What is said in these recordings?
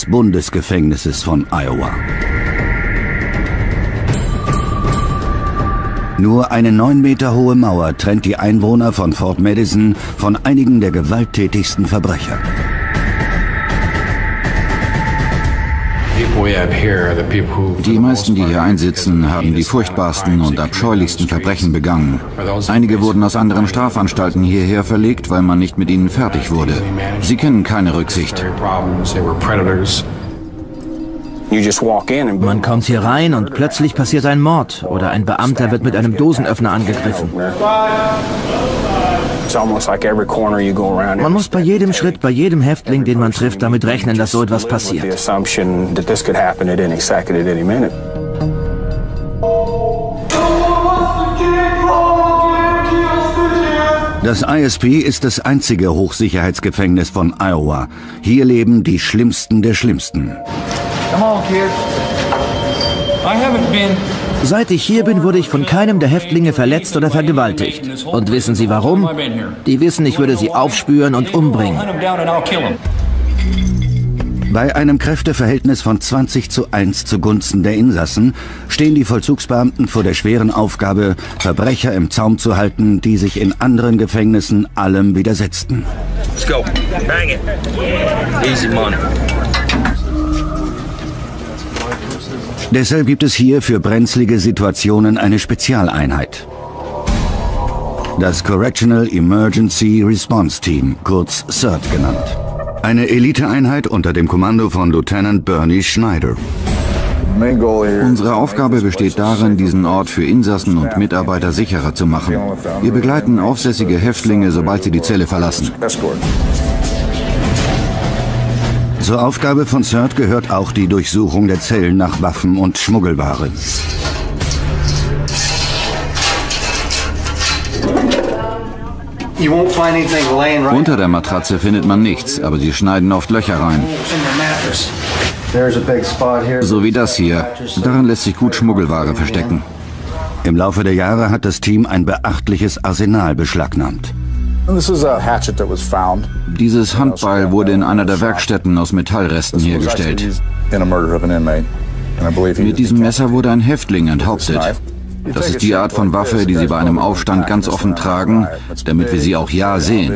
des Bundesgefängnisses von Iowa. Nur eine 9 Meter hohe Mauer trennt die Einwohner von Fort Madison von einigen der gewalttätigsten Verbrecher. Die meisten, die hier einsitzen, haben die furchtbarsten und abscheulichsten Verbrechen begangen. Einige wurden aus anderen Strafanstalten hierher verlegt, weil man nicht mit ihnen fertig wurde. Sie kennen keine Rücksicht. Man kommt hier rein und plötzlich passiert ein Mord oder ein Beamter wird mit einem Dosenöffner angegriffen. Man muss bei jedem Schritt, bei jedem Häftling, den man trifft, damit rechnen, dass so etwas passiert. Das ISP ist das einzige Hochsicherheitsgefängnis von Iowa. Hier leben die Schlimmsten der Schlimmsten. Seit ich hier bin, wurde ich von keinem der Häftlinge verletzt oder vergewaltigt. Und wissen Sie warum? Die wissen, ich würde sie aufspüren und umbringen. Bei einem Kräfteverhältnis von 20:1 zugunsten der Insassen stehen die Vollzugsbeamten vor der schweren Aufgabe, Verbrecher im Zaum zu halten, die sich in anderen Gefängnissen allem widersetzten. Let's go. Bang it. Easy money. Deshalb gibt es hier für brenzlige Situationen eine Spezialeinheit. Das Correctional Emergency Response Team, kurz CERT genannt. Eine Eliteeinheit unter dem Kommando von Lieutenant Bernie Schneider. Unsere Aufgabe besteht darin, diesen Ort für Insassen und Mitarbeiter sicherer zu machen. Wir begleiten aufsässige Häftlinge, sobald sie die Zelle verlassen. Zur Aufgabe von CERT gehört auch die Durchsuchung der Zellen nach Waffen und Schmuggelware. Unter der Matratze findet man nichts, aber sie schneiden oft Löcher rein. So wie das hier. Darin lässt sich gut Schmuggelware verstecken. Im Laufe der Jahre hat das Team ein beachtliches Arsenal beschlagnahmt. Dieses Handbeil wurde in einer der Werkstätten aus Metallresten hergestellt. Mit diesem Messer wurde ein Häftling enthauptet. Das ist die Art von Waffe, die sie bei einem Aufstand ganz offen tragen, damit wir sie auch ja sehen.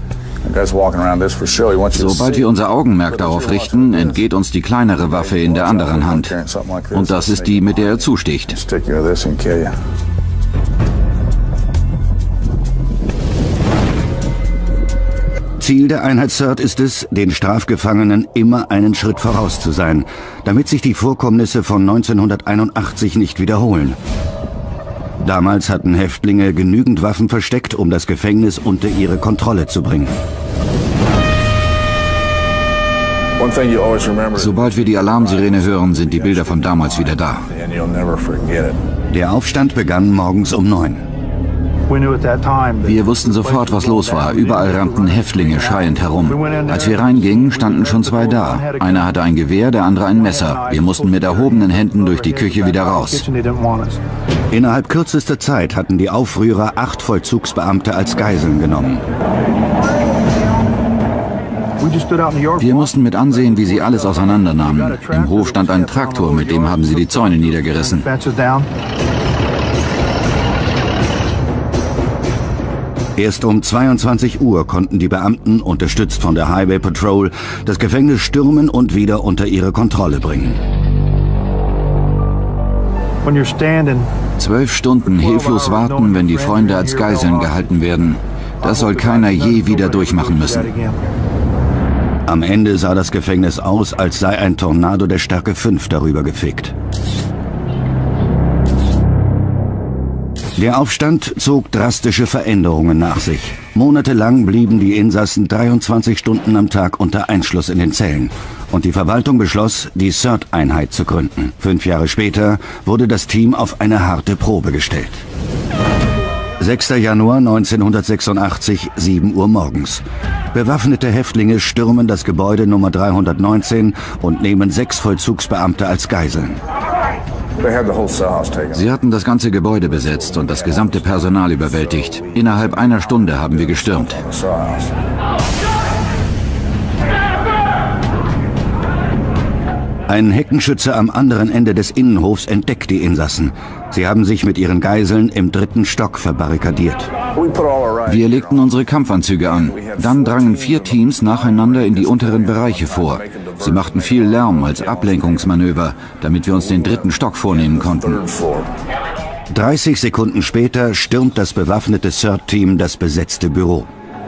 Sobald wir unser Augenmerk darauf richten, entgeht uns die kleinere Waffe in der anderen Hand. Und das ist die, mit der er zusticht. Ziel der Einheit CERT ist es, den Strafgefangenen immer einen Schritt voraus zu sein, damit sich die Vorkommnisse von 1981 nicht wiederholen. Damals hatten Häftlinge genügend Waffen versteckt, um das Gefängnis unter ihre Kontrolle zu bringen. Sobald wir die Alarmsirene hören, sind die Bilder von damals wieder da. Der Aufstand begann morgens um 9. Wir wussten sofort, was los war. Überall rannten Häftlinge schreiend herum. Als wir reingingen, standen schon zwei da. Einer hatte ein Gewehr, der andere ein Messer. Wir mussten mit erhobenen Händen durch die Küche wieder raus. Innerhalb kürzester Zeit hatten die Aufrührer 8 Vollzugsbeamte als Geiseln genommen. Wir mussten mit ansehen, wie sie alles auseinandernahmen. Im Hof stand ein Traktor, mit dem haben sie die Zäune niedergerissen. Erst um 22 Uhr konnten die Beamten, unterstützt von der Highway Patrol, das Gefängnis stürmen und wieder unter ihre Kontrolle bringen. 12 Stunden hilflos warten, wenn die Freunde als Geiseln gehalten werden. Das soll keiner je wieder durchmachen müssen. Am Ende sah das Gefängnis aus, als sei ein Tornado der Stärke 5 darüber gefegt. Der Aufstand zog drastische Veränderungen nach sich. Monatelang blieben die Insassen 23 Stunden am Tag unter Einschluss in den Zellen. Und die Verwaltung beschloss, die CERT-Einheit zu gründen. 5 Jahre später wurde das Team auf eine harte Probe gestellt. 6. Januar 1986, 7 Uhr morgens. Bewaffnete Häftlinge stürmen das Gebäude Nummer 319 und nehmen 6 Vollzugsbeamte als Geiseln. Sie hatten das ganze Gebäude besetzt und das gesamte Personal überwältigt. Innerhalb einer Stunde haben wir gestürmt. Ein Heckenschütze am anderen Ende des Innenhofs entdeckt die Insassen. Sie haben sich mit ihren Geiseln im 3. Stock verbarrikadiert. Wir legten unsere Kampfanzüge an. Dann drangen 4 Teams nacheinander in die unteren Bereiche vor. Sie machten viel Lärm als Ablenkungsmanöver, damit wir uns den 3. Stock vornehmen konnten. 30 Sekunden später stürmt das bewaffnete CERT-Team das besetzte Büro.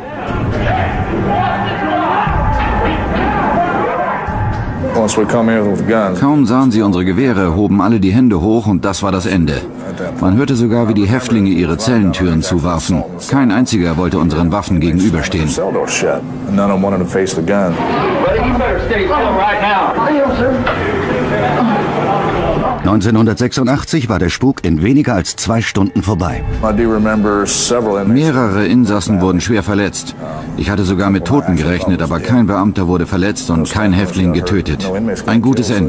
Kaum sahen sie unsere Gewehre, hoben alle die Hände hoch und das war das Ende. Man hörte sogar, wie die Häftlinge ihre Zellentüren zuwarfen. Kein einziger wollte unseren Waffen gegenüberstehen. 1986 war der Spuk in weniger als 2 Stunden vorbei. Mehrere Insassen wurden schwer verletzt. Ich hatte sogar mit Toten gerechnet, aber kein Beamter wurde verletzt und kein Häftling getötet. Ein gutes Ende.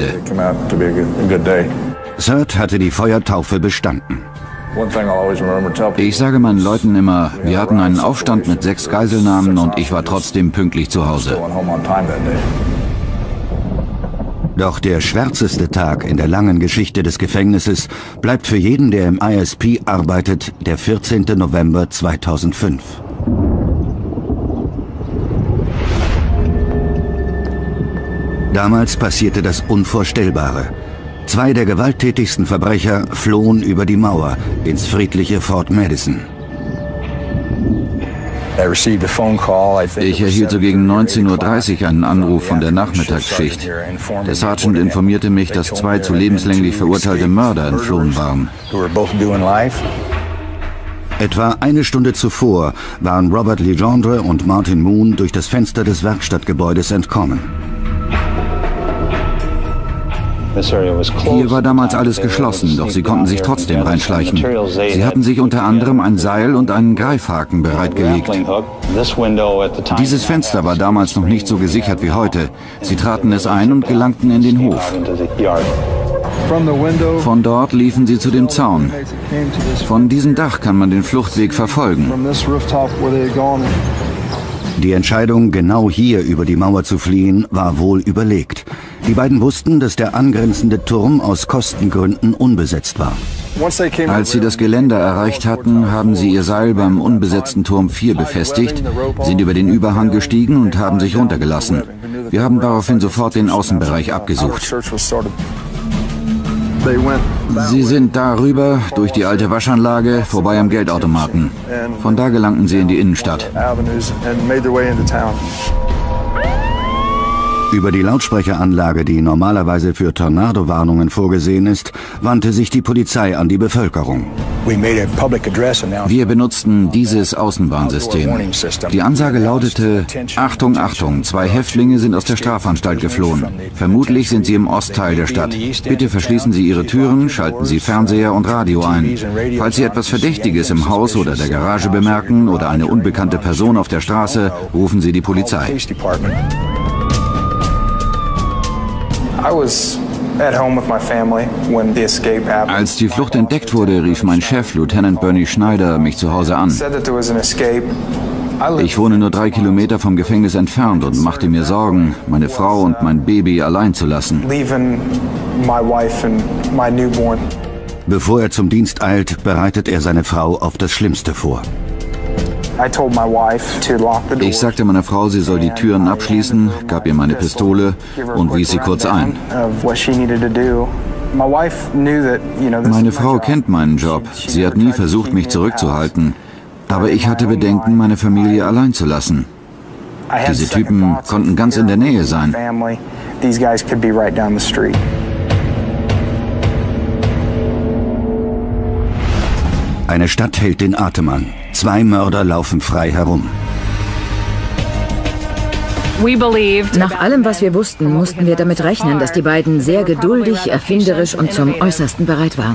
CERT hatte die Feuertaufe bestanden. Ich sage meinen Leuten immer, wir hatten einen Aufstand mit 6 Geiselnahmen und ich war trotzdem pünktlich zu Hause. Doch der schwärzeste Tag in der langen Geschichte des Gefängnisses bleibt für jeden, der im ISP arbeitet, der 14. November 2005. Damals passierte das Unvorstellbare. 2 der gewalttätigsten Verbrecher flohen über die Mauer ins friedliche Fort Madison. Ich erhielt so gegen 19:30 Uhr einen Anruf von der Nachmittagsschicht. Der Sergeant informierte mich, dass 2 zu lebenslänglich verurteilte Mörder entflohen waren. Etwa eine Stunde zuvor waren Robert Legendre und Martin Moon durch das Fenster des Werkstattgebäudes entkommen. Hier war damals alles geschlossen, doch sie konnten sich trotzdem reinschleichen. Sie hatten sich unter anderem ein Seil und einen Greifhaken bereitgelegt. Dieses Fenster war damals noch nicht so gesichert wie heute. Sie traten es ein und gelangten in den Hof. Von dort liefen sie zu dem Zaun. Von diesem Dach kann man den Fluchtweg verfolgen. Die Entscheidung, genau hier über die Mauer zu fliehen, war wohl überlegt. Die beiden wussten, dass der angrenzende Turm aus Kostengründen unbesetzt war. Als sie das Geländer erreicht hatten, haben sie ihr Seil beim unbesetzten Turm 4 befestigt, sind über den Überhang gestiegen und haben sich runtergelassen. Wir haben daraufhin sofort den Außenbereich abgesucht. Sie sind darüber, durch die alte Waschanlage, vorbei am Geldautomaten. Von da gelangten sie in die Innenstadt. Über die Lautsprecheranlage, die normalerweise für Tornadowarnungen vorgesehen ist, wandte sich die Polizei an die Bevölkerung. Wir benutzten dieses Außenwarnsystem. Die Ansage lautete: Achtung, Achtung, 2 Häftlinge sind aus der Strafanstalt geflohen. Vermutlich sind sie im Ostteil der Stadt. Bitte verschließen Sie Ihre Türen, schalten Sie Fernseher und Radio ein. Falls Sie etwas Verdächtiges im Haus oder der Garage bemerken oder eine unbekannte Person auf der Straße, rufen Sie die Polizei. Als die Flucht entdeckt wurde, rief mein Chef, Lieutenant Bernie Schneider, mich zu Hause an. Ich wohne nur 3 Kilometer vom Gefängnis entfernt und machte mir Sorgen, meine Frau und mein Baby allein zu lassen. Bevor er zum Dienst eilt, bereitet er seine Frau auf das Schlimmste vor. Ich sagte meiner Frau, sie soll die Türen abschließen, gab ihr meine Pistole und wies sie kurz ein. Meine Frau kennt meinen Job. Sie hat nie versucht, mich zurückzuhalten. Aber ich hatte Bedenken, meine Familie allein zu lassen. Diese Typen konnten ganz in der Nähe sein. Eine Stadt hält den Atem an. 2 Mörder laufen frei herum. Nach allem, was wir wussten, mussten wir damit rechnen, dass die beiden sehr geduldig, erfinderisch und zum Äußersten bereit waren.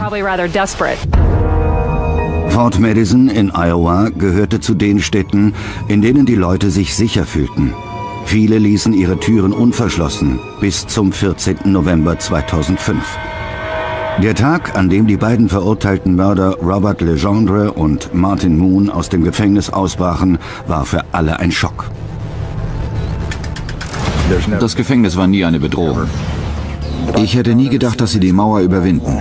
Fort Madison in Iowa gehörte zu den Städten, in denen die Leute sich sicher fühlten. Viele ließen ihre Türen unverschlossen bis zum 14. November 2005. Der Tag, an dem die beiden verurteilten Mörder Robert Legendre und Martin Moon aus dem Gefängnis ausbrachen, war für alle ein Schock. Das Gefängnis war nie eine Bedrohung. Ich hätte nie gedacht, dass sie die Mauer überwinden.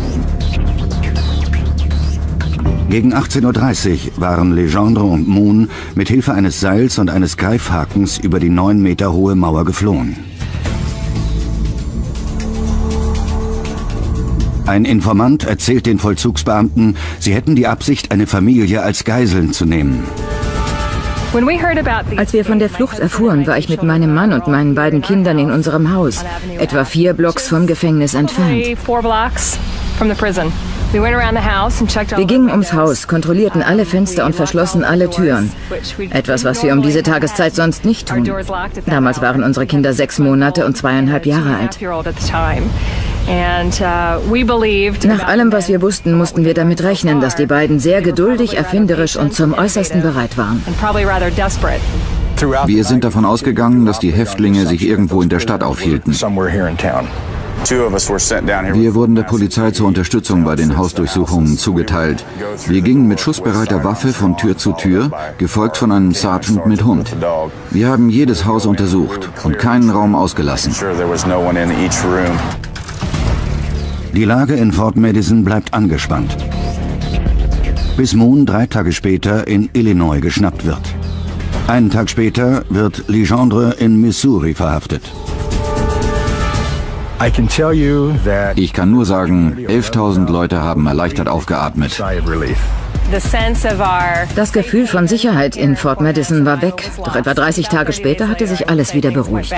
Gegen 18:30 Uhr waren Legendre und Moon mit Hilfe eines Seils und eines Greifhakens über die 9 Meter hohe Mauer geflohen. Ein Informant erzählt den Vollzugsbeamten, sie hätten die Absicht, eine Familie als Geiseln zu nehmen. Als wir von der Flucht erfuhren, war ich mit meinem Mann und meinen beiden Kindern in unserem Haus, etwa 4 Blocks vom Gefängnis entfernt. Wir gingen ums Haus, kontrollierten alle Fenster und verschlossen alle Türen. Etwas, was wir um diese Tageszeit sonst nicht tun. Damals waren unsere Kinder 6 Monate und 2,5 Jahre alt. Nach allem, was wir wussten, mussten wir damit rechnen, dass die beiden sehr geduldig, erfinderisch und zum Äußersten bereit waren. Wir sind davon ausgegangen, dass die Häftlinge sich irgendwo in der Stadt aufhielten. Wir wurden der Polizei zur Unterstützung bei den Hausdurchsuchungen zugeteilt. Wir gingen mit schussbereiter Waffe von Tür zu Tür, gefolgt von einem Sergeant mit Hund. Wir haben jedes Haus untersucht und keinen Raum ausgelassen. Die Lage in Fort Madison bleibt angespannt, bis Moon 3 Tage später in Illinois geschnappt wird. Einen Tag später wird Legendre in Missouri verhaftet. Ich kann nur sagen, 11.000 Leute haben erleichtert aufgeatmet. Das Gefühl von Sicherheit in Fort Madison war weg, doch etwa 30 Tage später hatte sich alles wieder beruhigt.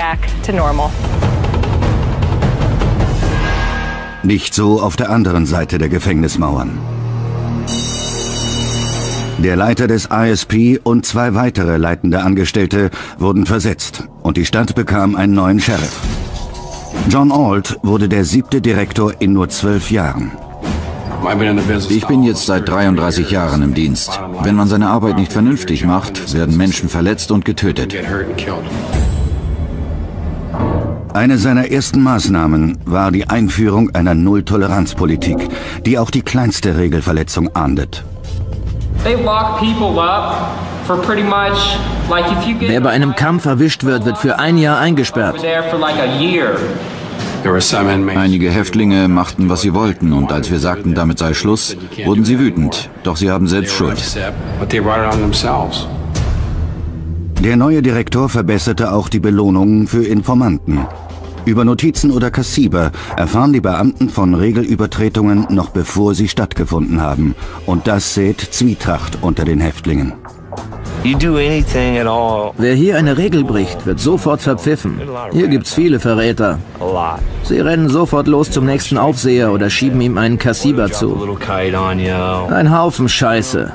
Nicht so auf der anderen Seite der Gefängnismauern. Der Leiter des ISP und 2 weitere leitende Angestellte wurden versetzt und die Stadt bekam einen neuen Sheriff. John Ault wurde der 7. Direktor in nur 12 Jahren. Ich bin jetzt seit 33 Jahren im Dienst. Wenn man seine Arbeit nicht vernünftig macht, werden Menschen verletzt und getötet. Eine seiner ersten Maßnahmen war die Einführung einer Null-Toleranz-Politik, die auch die kleinste Regelverletzung ahndet. Wer bei einem Kampf erwischt wird, wird für 1 Jahr eingesperrt. Einige Häftlinge machten, was sie wollten, und als wir sagten, damit sei Schluss, wurden sie wütend. Doch sie haben selbst Schuld. Der neue Direktor verbesserte auch die Belohnungen für Informanten. Über Notizen oder Kassiber erfahren die Beamten von Regelübertretungen noch bevor sie stattgefunden haben. Und das sät Zwietracht unter den Häftlingen. Wer hier eine Regel bricht, wird sofort verpfiffen. Hier gibt's viele Verräter. Sie rennen sofort los zum nächsten Aufseher oder schieben ihm einen Kassiber zu. Ein Haufen Scheiße.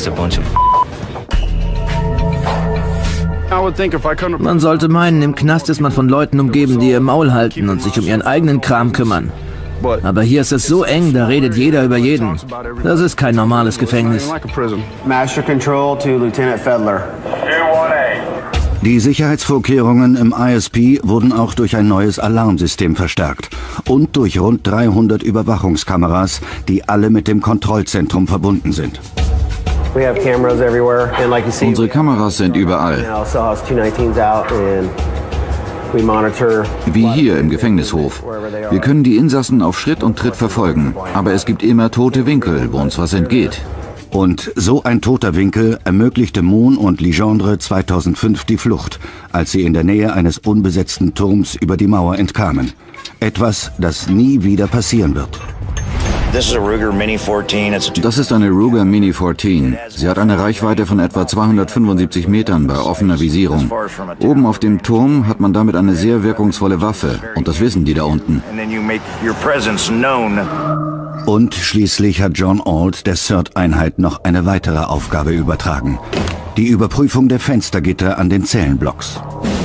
Man sollte meinen, im Knast ist man von Leuten umgeben, die ihr Maul halten und sich um ihren eigenen Kram kümmern. Aber hier ist es so eng, da redet jeder über jeden. Das ist kein normales Gefängnis. Master Control to Lieutenant Fedler. Die Sicherheitsvorkehrungen im ISP wurden auch durch ein neues Alarmsystem verstärkt und durch rund 300 Überwachungskameras, die alle mit dem Kontrollzentrum verbunden sind. Unsere Kameras sind überall. Wie hier im Gefängnishof. Wir können die Insassen auf Schritt und Tritt verfolgen, aber es gibt immer tote Winkel, wo uns was entgeht. Und so ein toter Winkel ermöglichte Moon und Legendre 2005 die Flucht, als sie in der Nähe eines unbesetzten Turms über die Mauer entkamen. Etwas, das nie wieder passieren wird. Das ist eine Ruger Mini 14. Sie hat eine Reichweite von etwa 275 Metern bei offener Visierung. Oben auf dem Turm hat man damit eine sehr wirkungsvolle Waffe. Und das wissen die da unten. Und schließlich hat John Ault der CERT-Einheit noch eine weitere Aufgabe übertragen. Die Überprüfung der Fenstergitter an den Zellenblocks.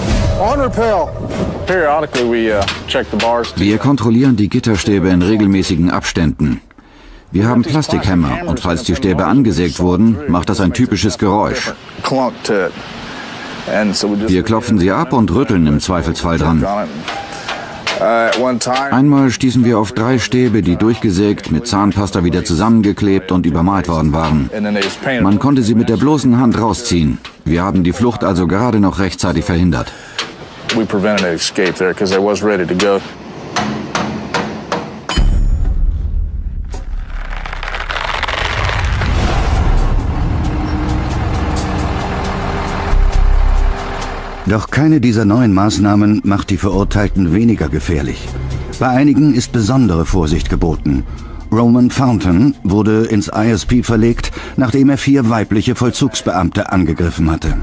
Wir kontrollieren die Gitterstäbe in regelmäßigen Abständen. Wir haben Plastikhämmer und falls die Stäbe angesägt wurden, macht das ein typisches Geräusch. Wir klopfen sie ab und rütteln im Zweifelsfall dran. Einmal stießen wir auf 3 Stäbe, die durchgesägt, mit Zahnpasta wieder zusammengeklebt und übermalt worden waren. Man konnte sie mit der bloßen Hand rausziehen. Wir haben die Flucht also gerade noch rechtzeitig verhindert. We prevented an escape there because I was ready to go. Doch keine dieser neuen Maßnahmen macht die Verurteilten weniger gefährlich. Bei einigen ist besondere Vorsicht geboten. Roman Fountain wurde ins ISP verlegt, nachdem er 4 weibliche Vollzugsbeamte angegriffen hatte.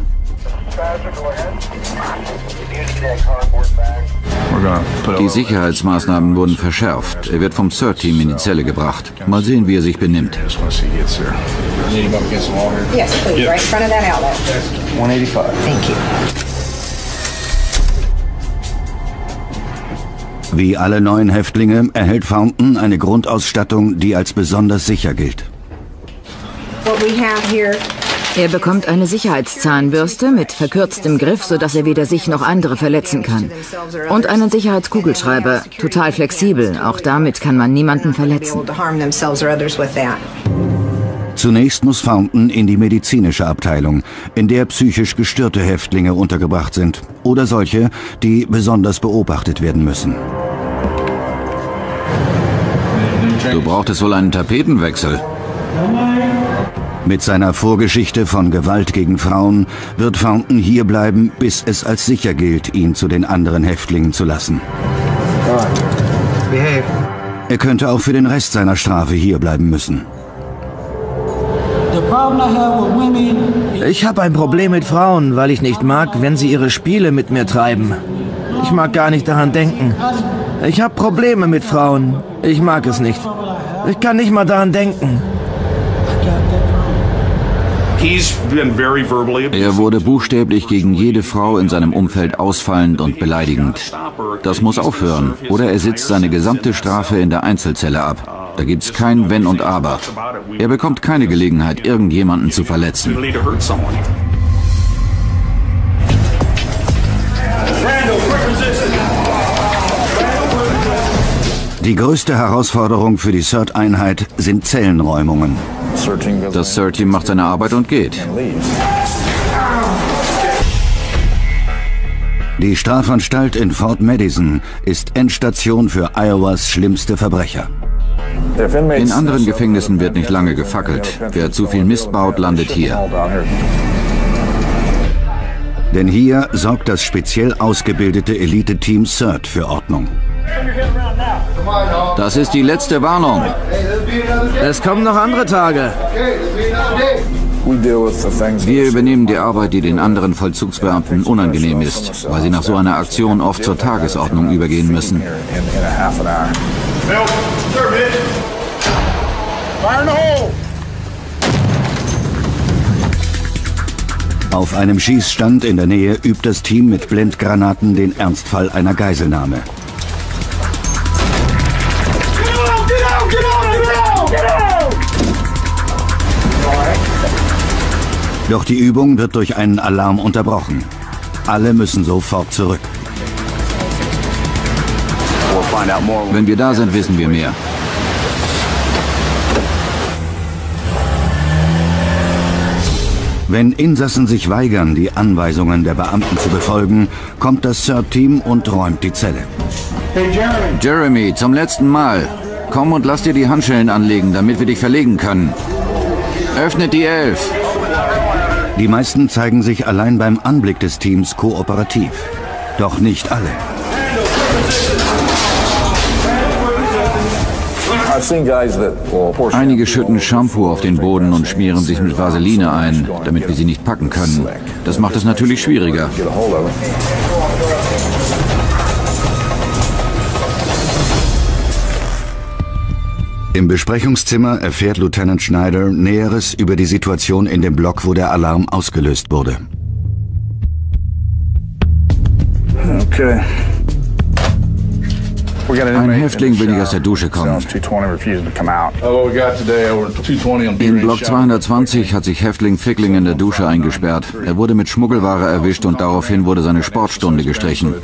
Die Sicherheitsmaßnahmen wurden verschärft. Er wird vom CERT-Team in die Zelle gebracht. Mal sehen, wie er sich benimmt. Yes, please, right in front of that outlet. 185. Thank you. Wie alle neuen Häftlinge erhält Fountain eine Grundausstattung, die als besonders sicher gilt. What we have here. Er bekommt eine Sicherheitszahnbürste mit verkürztem Griff, sodass er weder sich noch andere verletzen kann. Und einen Sicherheitskugelschreiber, total flexibel. Auch damit kann man niemanden verletzen. Zunächst muss Fountain in die medizinische Abteilung, in der psychisch gestörte Häftlinge untergebracht sind oder solche, die besonders beobachtet werden müssen. Du brauchtest wohl einen Tapetenwechsel. Mit seiner Vorgeschichte von Gewalt gegen Frauen wird Fountain hierbleiben, bis es als sicher gilt, ihn zu den anderen Häftlingen zu lassen. Er könnte auch für den Rest seiner Strafe hierbleiben müssen. Ich habe ein Problem mit Frauen, weil ich nicht mag, wenn sie ihre Spiele mit mir treiben. Ich mag gar nicht daran denken. Ich habe Probleme mit Frauen. Ich mag es nicht. Ich kann nicht mal daran denken. Er wurde buchstäblich gegen jede Frau in seinem Umfeld ausfallend und beleidigend. Das muss aufhören, oder er sitzt seine gesamte Strafe in der Einzelzelle ab. Da gibt's kein Wenn und Aber. Er bekommt keine Gelegenheit, irgendjemanden zu verletzen. Die größte Herausforderung für die CERT-Einheit sind Zellenräumungen. Das CERT-Team macht seine Arbeit und geht. Die Strafanstalt in Fort Madison ist Endstation für Iowas schlimmste Verbrecher. In anderen Gefängnissen wird nicht lange gefackelt. Wer zu viel Mist baut, landet hier. Denn hier sorgt das speziell ausgebildete Elite-Team CERT für Ordnung. Das ist die letzte Warnung. Es kommen noch andere Tage. Wir übernehmen die Arbeit, die den anderen Vollzugsbeamten unangenehm ist, weil sie nach so einer Aktion oft zur Tagesordnung übergehen müssen. Auf einem Schießstand in der Nähe übt das Team mit Blendgranaten den Ernstfall einer Geiselnahme. Doch die Übung wird durch einen Alarm unterbrochen. Alle müssen sofort zurück. Wenn wir da sind, wissen wir mehr. Wenn Insassen sich weigern, die Anweisungen der Beamten zu befolgen, kommt das CERT-Team und räumt die Zelle. Jeremy, zum letzten Mal. Komm und lass dir die Handschellen anlegen, damit wir dich verlegen können. Öffnet die 11. Die meisten zeigen sich allein beim Anblick des Teams kooperativ. Doch nicht alle. Einige schütten Shampoo auf den Boden und schmieren sich mit Vaseline ein, damit wir sie nicht packen können. Das macht es natürlich schwieriger. Im Besprechungszimmer erfährt Lieutenant Schneider Näheres über die Situation in dem Block, wo der Alarm ausgelöst wurde. Okay. Ein Häftling will nicht aus der Dusche kommen. In Block 220 hat sich Häftling Fickling in der Dusche eingesperrt. Er wurde mit Schmuggelware erwischt und daraufhin wurde seine Sportstunde gestrichen.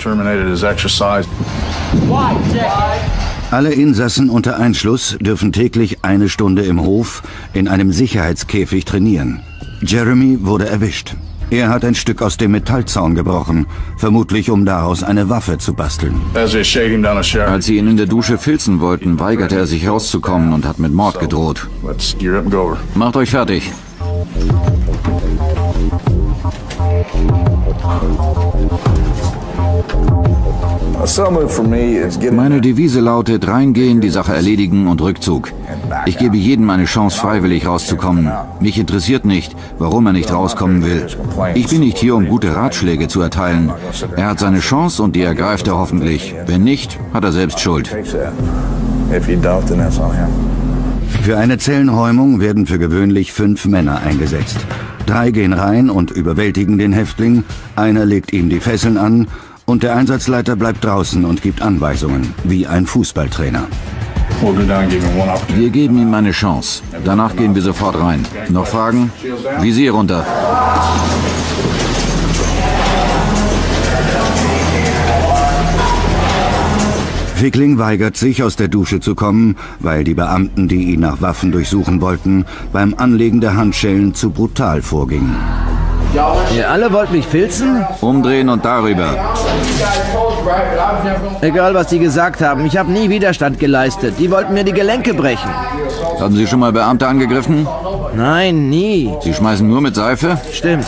Alle Insassen unter Einschluss dürfen täglich 1 Stunde im Hof in einem Sicherheitskäfig trainieren. Jeremy wurde erwischt. Er hat ein Stück aus dem Metallzaun gebrochen, vermutlich um daraus eine Waffe zu basteln. Als sie ihn in der Dusche filzen wollten, weigerte er sich rauszukommen und hat mit Mord gedroht. Macht euch fertig. Meine Devise lautet, reingehen, die Sache erledigen und Rückzug. Ich gebe jedem eine Chance, freiwillig rauszukommen. Mich interessiert nicht, warum er nicht rauskommen will. Ich bin nicht hier, um gute Ratschläge zu erteilen. Er hat seine Chance und die ergreift er hoffentlich. Wenn nicht, hat er selbst Schuld. Für eine Zellenräumung werden für gewöhnlich 5 Männer eingesetzt. 3 gehen rein und überwältigen den Häftling, einer legt ihm die Fesseln an und der Einsatzleiter bleibt draußen und gibt Anweisungen, wie ein Fußballtrainer. Wir geben ihm eine Chance. Danach gehen wir sofort rein. Noch Fragen? Visier runter. Fickling weigert sich, aus der Dusche zu kommen, weil die Beamten, die ihn nach Waffen durchsuchen wollten, beim Anlegen der Handschellen zu brutal vorgingen. Ihr alle wollt mich filzen? Umdrehen und darüber. Egal, was die gesagt haben, ich habe nie Widerstand geleistet. Die wollten mir die Gelenke brechen. Haben Sie schon mal Beamte angegriffen? Nein, nie. Sie schmeißen nur mit Seife? Stimmt.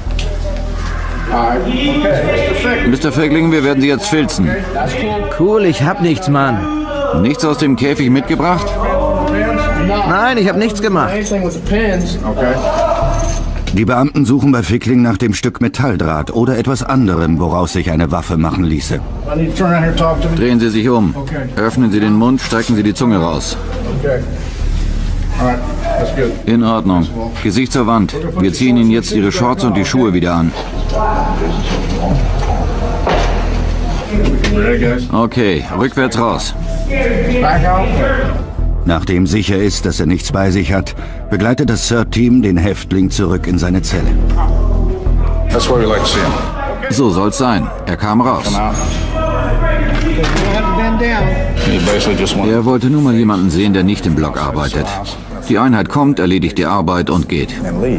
Mr. Fickling, wir werden Sie jetzt filzen. Cool, ich hab nichts, Mann. Nichts aus dem Käfig mitgebracht? Nein, ich hab nichts gemacht. Die Beamten suchen bei Fickling nach dem Stück Metalldraht oder etwas anderem, woraus sich eine Waffe machen ließe. Drehen Sie sich um. Öffnen Sie den Mund, strecken Sie die Zunge raus. In Ordnung. Gesicht zur Wand. Wir ziehen Ihnen jetzt Ihre Shorts und die Schuhe wieder an. Okay, rückwärts raus. Nachdem sicher ist, dass er nichts bei sich hat, begleitet das CERT-Team den Häftling zurück in seine Zelle. So soll's sein. Er kam raus. Er wollte nur mal jemanden sehen, der nicht im Block arbeitet. Die Einheit kommt, erledigt die Arbeit und geht.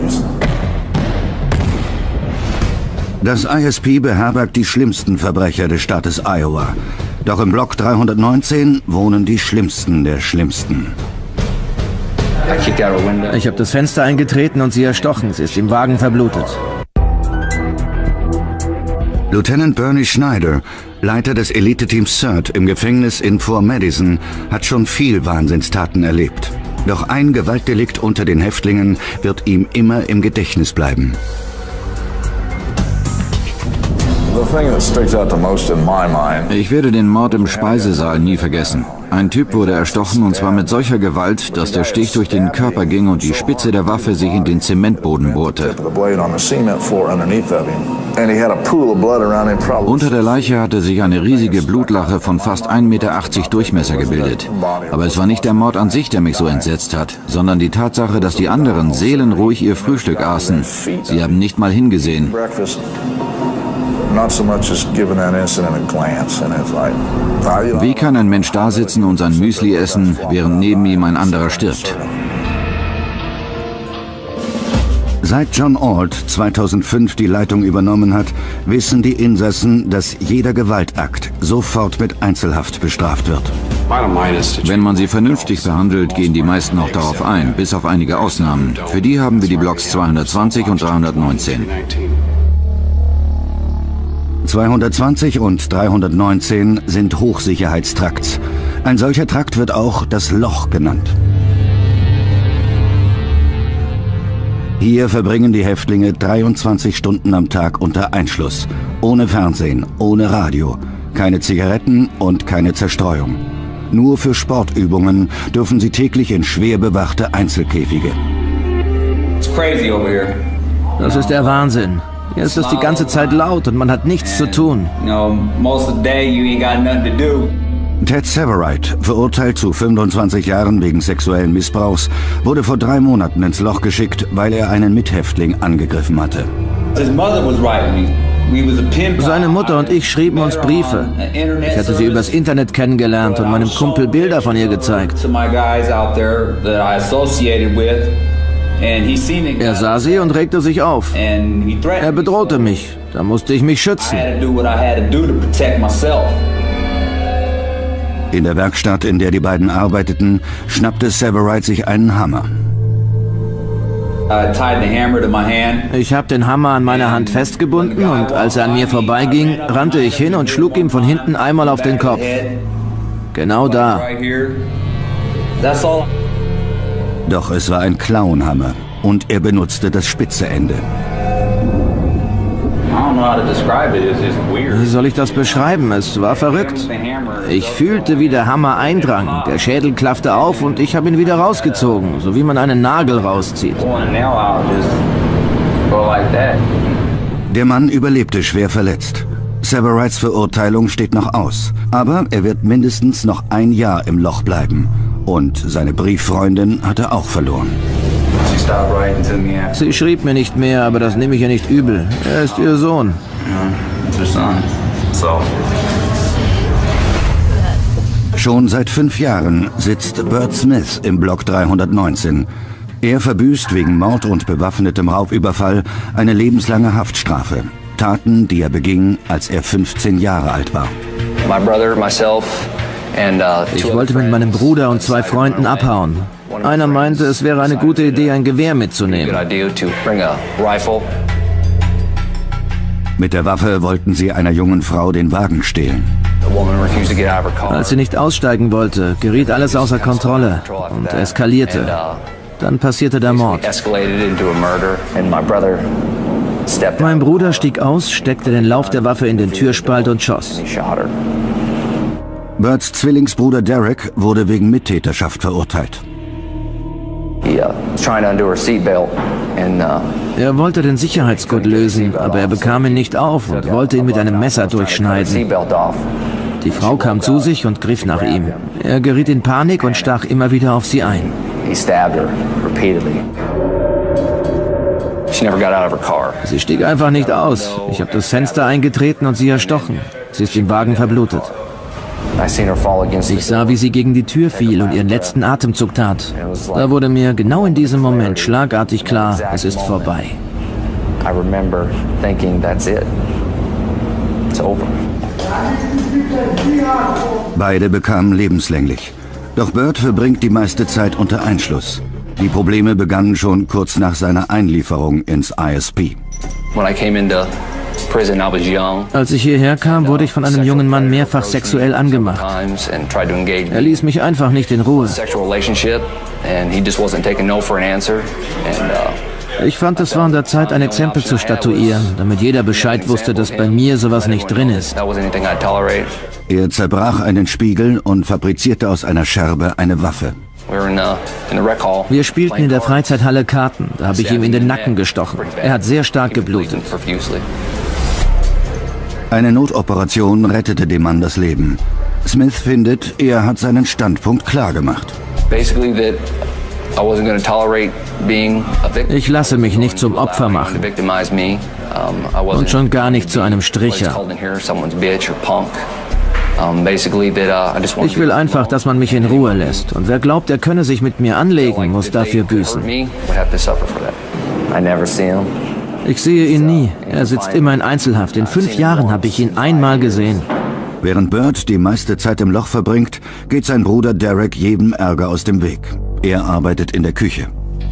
Das ISP beherbergt die schlimmsten Verbrecher des Staates Iowa. Doch im Block 319 wohnen die Schlimmsten der Schlimmsten. Ich habe das Fenster eingetreten und sie erstochen. Sie ist im Wagen verblutet. Lieutenant Bernie Schneider, Leiter des Elite-Teams CERT im Gefängnis in Fort Madison, hat schon viel Wahnsinnstaten erlebt. Doch ein Gewaltdelikt unter den Häftlingen wird ihm immer im Gedächtnis bleiben. Ich werde den Mord im Speisesaal nie vergessen. Ein Typ wurde erstochen und zwar mit solcher Gewalt, dass der Stich durch den Körper ging und die Spitze der Waffe sich in den Zementboden bohrte. Unter der Leiche hatte sich eine riesige Blutlache von fast 1,80 Meter Durchmesser gebildet. Aber es war nicht der Mord an sich, der mich so entsetzt hat, sondern die Tatsache, dass die anderen seelenruhig ihr Frühstück aßen. Sie haben nicht mal hingesehen. Wie kann ein Mensch da sitzen und sein Müsli essen, während neben ihm ein anderer stirbt? Seit John Ault 2005 die Leitung übernommen hat, wissen die Insassen, dass jeder Gewaltakt sofort mit Einzelhaft bestraft wird. Wenn man sie vernünftig behandelt, gehen die meisten auch darauf ein, bis auf einige Ausnahmen. Für die haben wir die Blocks 220 und 319. 220 und 319 sind Hochsicherheitstrakts. Ein solcher Trakt wird auch das Loch genannt. Hier verbringen die Häftlinge 23 Stunden am Tag unter Einschluss. Ohne Fernsehen, ohne Radio, keine Zigaretten und keine Zerstreuung. Nur für Sportübungen dürfen sie täglich in schwer bewachte Einzelkäfige. Das ist der Wahnsinn. Hier ist es die ganze Zeit laut und man hat nichts zu tun. Ted Severide, verurteilt zu 25 Jahren wegen sexuellen Missbrauchs, wurde vor 3 Monaten ins Loch geschickt, weil er einen Mithäftling angegriffen hatte. Seine Mutter und ich schrieben uns Briefe. Ich hatte sie übers Internet kennengelernt und meinem Kumpel Bilder von ihr gezeigt. Er sah sie und regte sich auf. Er bedrohte mich. Da musste ich mich schützen. In der Werkstatt, in der die beiden arbeiteten, schnappte Severide sich einen Hammer. Ich habe den Hammer an meiner Hand festgebunden und als er an mir vorbeiging, rannte ich hin und schlug ihm von hinten einmal auf den Kopf. Genau da. Doch es war ein Clownhammer und er benutzte das spitze Ende. Wie soll ich das beschreiben? Es war verrückt. Ich fühlte, wie der Hammer eindrang. Der Schädel klaffte auf und ich habe ihn wieder rausgezogen, so wie man einen Nagel rauszieht. Der Mann überlebte schwer verletzt. Severites Verurteilung steht noch aus, aber er wird mindestens noch ein Jahr im Loch bleiben. Und seine Brieffreundin hat er auch verloren. Sie schrieb mir nicht mehr, aber das nehme ich ihr nicht übel. Er ist ihr Sohn. Schon seit 5 Jahren sitzt Burt Smith im Block 319. Er verbüßt wegen Mord und bewaffnetem Raubüberfall eine lebenslange Haftstrafe. Taten, die er beging, als er 15 Jahre alt war. Ich wollte mit meinem Bruder und 2 Freunden abhauen. Einer meinte, es wäre eine gute Idee, ein Gewehr mitzunehmen. Mit der Waffe wollten sie einer jungen Frau den Wagen stehlen. Als sie nicht aussteigen wollte, geriet alles außer Kontrolle und eskalierte. Dann passierte der Mord. Mein Bruder stieg aus, steckte den Lauf der Waffe in den Türspalt und schoss. Burts Zwillingsbruder Derek wurde wegen Mittäterschaft verurteilt. Er wollte den Sicherheitsgurt lösen, aber er bekam ihn nicht auf und wollte ihn mit einem Messer durchschneiden. Die Frau kam zu sich und griff nach ihm. Er geriet in Panik und stach immer wieder auf sie ein. Sie stieg einfach nicht aus. Ich habe das Fenster eingetreten und sie erstochen. Sie ist im Wagen verblutet. Ich sah, wie sie gegen die Tür fiel und ihren letzten Atemzug tat. Da wurde mir genau in diesem Moment schlagartig klar, es ist vorbei. Beide bekamen lebenslänglich. Doch Burt verbringt die meiste Zeit unter Einschluss. Die Probleme begannen schon kurz nach seiner Einlieferung ins ISP. Als ich hierher kam, wurde ich von einem jungen Mann mehrfach sexuell angemacht. Er ließ mich einfach nicht in Ruhe. Ich fand, es war an der Zeit, ein Exempel zu statuieren, damit jeder Bescheid wusste, dass bei mir sowas nicht drin ist. Er zerbrach einen Spiegel und fabrizierte aus einer Scherbe eine Waffe. Wir spielten in der Freizeithalle Karten. Da habe ich ihm in den Nacken gestochen. Er hat sehr stark geblutet. Eine Notoperation rettete dem Mann das Leben. Smith findet, er hat seinen Standpunkt klar gemacht. Ich lasse mich nicht zum Opfer machen. Und schon gar nicht zu einem Stricher. Ich will einfach, dass man mich in Ruhe lässt. Und wer glaubt, er könne sich mit mir anlegen, muss dafür büßen. Ich sehe ihn nie. Er sitzt immer in Einzelhaft. In 5 Jahren habe ich ihn einmal gesehen. Während Burt die meiste Zeit im Loch verbringt, geht sein Bruder Derek jedem Ärger aus dem Weg. Er arbeitet in der Küche.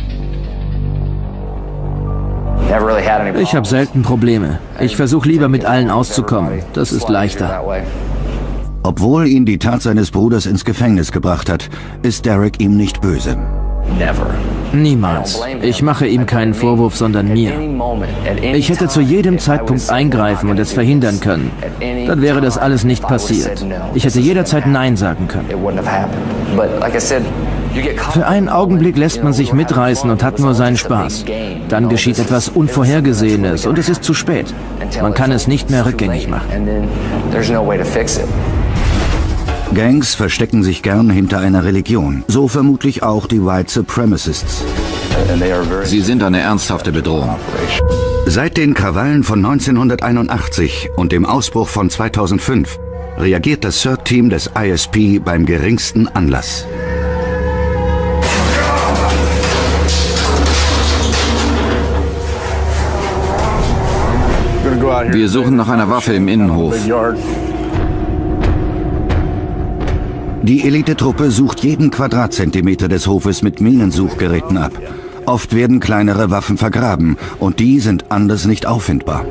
Ich habe selten Probleme. Ich versuche lieber mit allen auszukommen. Das ist leichter. Obwohl ihn die Tat seines Bruders ins Gefängnis gebracht hat, ist Derek ihm nicht böse. Niemals. Ich mache ihm keinen Vorwurf, sondern mir. Ich hätte zu jedem Zeitpunkt eingreifen und es verhindern können. Dann wäre das alles nicht passiert. Ich hätte jederzeit Nein sagen können. Für einen Augenblick lässt man sich mitreißen und hat nur seinen Spaß. Dann geschieht etwas Unvorhergesehenes und es ist zu spät. Man kann es nicht mehr rückgängig machen. Gangs verstecken sich gern hinter einer Religion. So vermutlich auch die White Supremacists. Sie sind eine ernsthafte Bedrohung. Seit den Krawallen von 1981 und dem Ausbruch von 2005 reagiert das CERT-Team des ISP beim geringsten Anlass. Wir suchen nach einer Waffe im Innenhof. Die Elitetruppe sucht jeden Quadratzentimeter des Hofes mit Minensuchgeräten ab. Oft werden kleinere Waffen vergraben und die sind anders nicht auffindbar.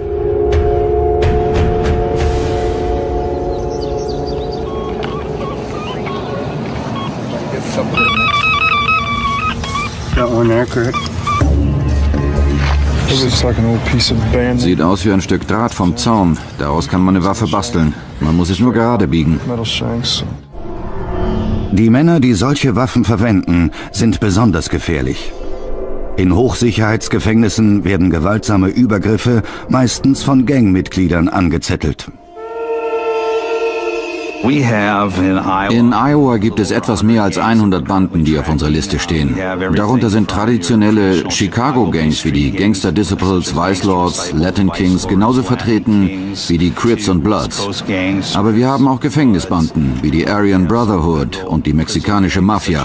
Sieht aus wie ein Stück Draht vom Zaun. Daraus kann man eine Waffe basteln. Man muss es nur gerade biegen. Die Männer, die solche Waffen verwenden, sind besonders gefährlich. In Hochsicherheitsgefängnissen werden gewaltsame Übergriffe meistens von Gangmitgliedern angezettelt. In Iowa gibt es etwas mehr als 100 Banden, die auf unserer Liste stehen. Darunter sind traditionelle Chicago-Gangs wie die Gangster Disciples, Vice Lords, Latin Kings genauso vertreten wie die Crips und Bloods. Aber wir haben auch Gefängnisbanden wie die Aryan Brotherhood und die mexikanische Mafia.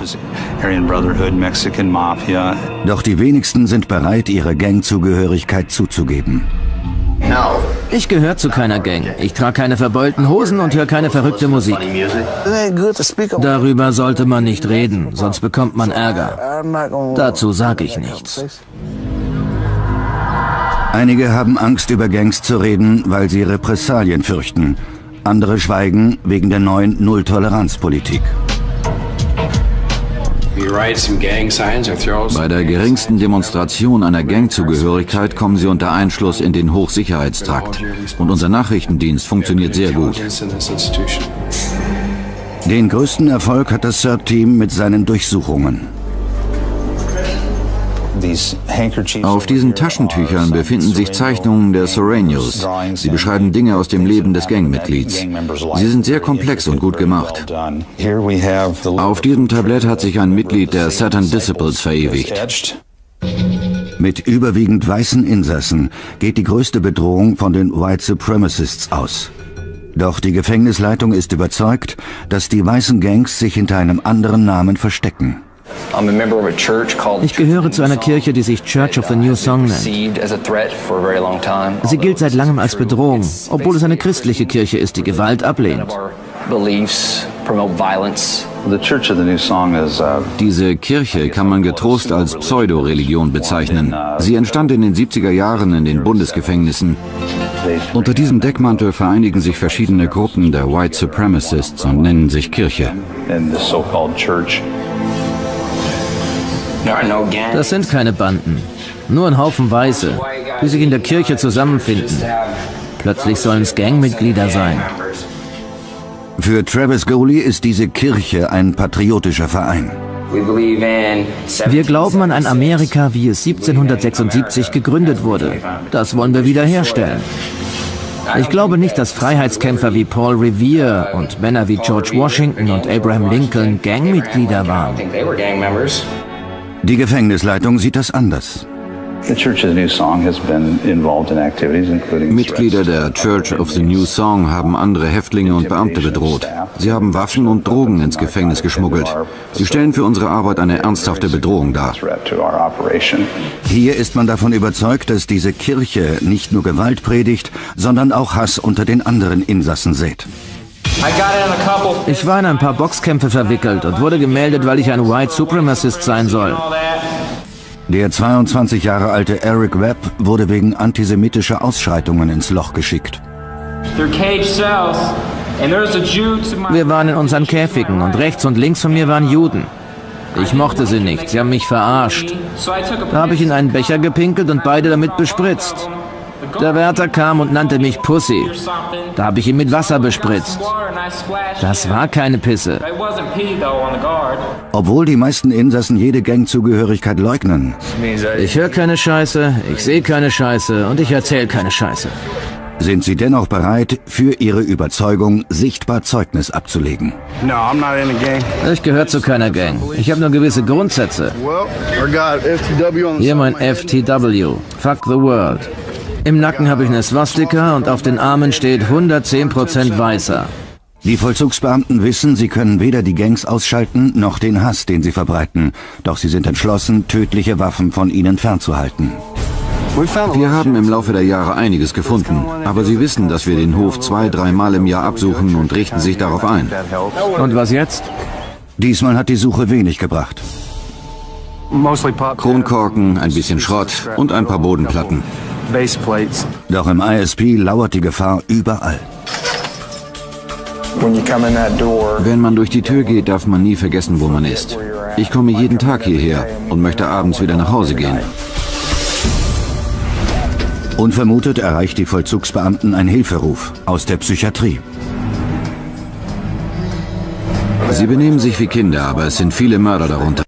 Doch die wenigsten sind bereit, ihre Gangzugehörigkeit zuzugeben. Ich gehöre zu keiner Gang. Ich trage keine verbeulten Hosen und höre keine verrückte Musik. Darüber sollte man nicht reden, sonst bekommt man Ärger. Dazu sage ich nichts. Einige haben Angst, über Gangs zu reden, weil sie Repressalien fürchten. Andere schweigen wegen der neuen Null-Toleranz-Politik. Bei der geringsten Demonstration einer Gangzugehörigkeit kommen sie unter Einschluss in den Hochsicherheitstrakt. Und unser Nachrichtendienst funktioniert sehr gut. Den größten Erfolg hat das CERT-Team mit seinen Durchsuchungen. Auf diesen Taschentüchern befinden sich Zeichnungen der Soreños. Sie beschreiben Dinge aus dem Leben des Gangmitglieds. Sie sind sehr komplex und gut gemacht. Auf diesem Tablett hat sich ein Mitglied der Satan Disciples verewigt. Mit überwiegend weißen Insassen geht die größte Bedrohung von den White Supremacists aus. Doch die Gefängnisleitung ist überzeugt, dass die weißen Gangs sich hinter einem anderen Namen verstecken. Ich gehöre zu einer Kirche, die sich Church of the New Song nennt. Sie gilt seit langem als Bedrohung, obwohl es eine christliche Kirche ist, die Gewalt ablehnt. Diese Kirche kann man getrost als Pseudo-Religion bezeichnen. Sie entstand in den 70er Jahren in den Bundesgefängnissen. Unter diesem Deckmantel vereinigen sich verschiedene Gruppen der White Supremacists und nennen sich Kirche. Das sind keine Banden, nur ein Haufen Weiße, die sich in der Kirche zusammenfinden. Plötzlich sollen es Gangmitglieder sein. Für Travis Goley ist diese Kirche ein patriotischer Verein. Wir glauben an ein Amerika, wie es 1776 gegründet wurde. Das wollen wir wiederherstellen. Ich glaube nicht, dass Freiheitskämpfer wie Paul Revere und Männer wie George Washington und Abraham Lincoln Gangmitglieder waren. Die Gefängnisleitung sieht das anders. Mitglieder der Church of the New Song haben andere Häftlinge und Beamte bedroht. Sie haben Waffen und Drogen ins Gefängnis geschmuggelt. Sie stellen für unsere Arbeit eine ernsthafte Bedrohung dar. Hier ist man davon überzeugt, dass diese Kirche nicht nur Gewalt predigt, sondern auch Hass unter den anderen Insassen sät. Ich war in ein paar Boxkämpfe verwickelt und wurde gemeldet, weil ich ein White Supremacist sein soll. Der 22 Jahre alte Eric Webb wurde wegen antisemitischer Ausschreitungen ins Loch geschickt. Wir waren in unseren Käfigen und rechts und links von mir waren Juden. Ich mochte sie nicht, sie haben mich verarscht. Da habe ich in einen Becher gepinkelt und beide damit bespritzt. Der Wärter kam und nannte mich Pussy. Da habe ich ihn mit Wasser bespritzt. Das war keine Pisse. Obwohl die meisten Insassen jede Gangzugehörigkeit leugnen. Ich höre keine Scheiße, ich sehe keine Scheiße und ich erzähle keine Scheiße. Sind sie dennoch bereit, für ihre Überzeugung sichtbar Zeugnis abzulegen. Ich gehöre zu keiner Gang. Ich habe nur gewisse Grundsätze. Hier mein FTW. Fuck the world. Im Nacken habe ich eine Swastika und auf den Armen steht 110% Weißer. Die Vollzugsbeamten wissen, sie können weder die Gangs ausschalten, noch den Hass, den sie verbreiten. Doch sie sind entschlossen, tödliche Waffen von ihnen fernzuhalten. Wir haben im Laufe der Jahre einiges gefunden, aber sie wissen, dass wir den Hof 2-3 Mal im Jahr absuchen und richten sich darauf ein. Und was jetzt? Diesmal hat die Suche wenig gebracht. Kronkorken, ein bisschen Schrott und ein paar Bodenplatten. Doch im ISP lauert die Gefahr überall. Wenn man durch die Tür geht, darf man nie vergessen, wo man ist. Ich komme jeden Tag hierher und möchte abends wieder nach Hause gehen. Unvermutet erreicht die Vollzugsbeamten ein Hilferuf aus der Psychiatrie. Sie benehmen sich wie Kinder, aber es sind viele Mörder darunter.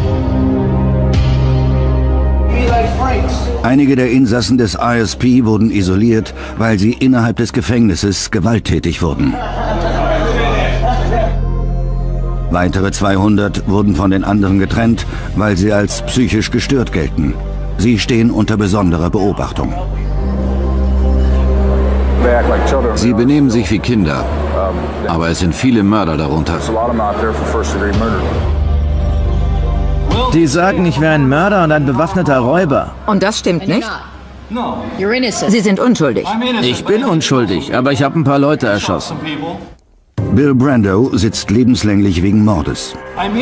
Einige der Insassen des ISP wurden isoliert, weil sie innerhalb des Gefängnisses gewalttätig wurden. Weitere 200 wurden von den anderen getrennt, weil sie als psychisch gestört gelten. Sie stehen unter besonderer Beobachtung. Sie benehmen sich wie Kinder, aber es sind viele Mörder darunter. Die sagen, ich wäre ein Mörder und ein bewaffneter Räuber. Und das stimmt nicht? Sie sind unschuldig. Ich bin unschuldig, aber ich habe ein paar Leute erschossen. Bill Brando sitzt lebenslänglich wegen Mordes.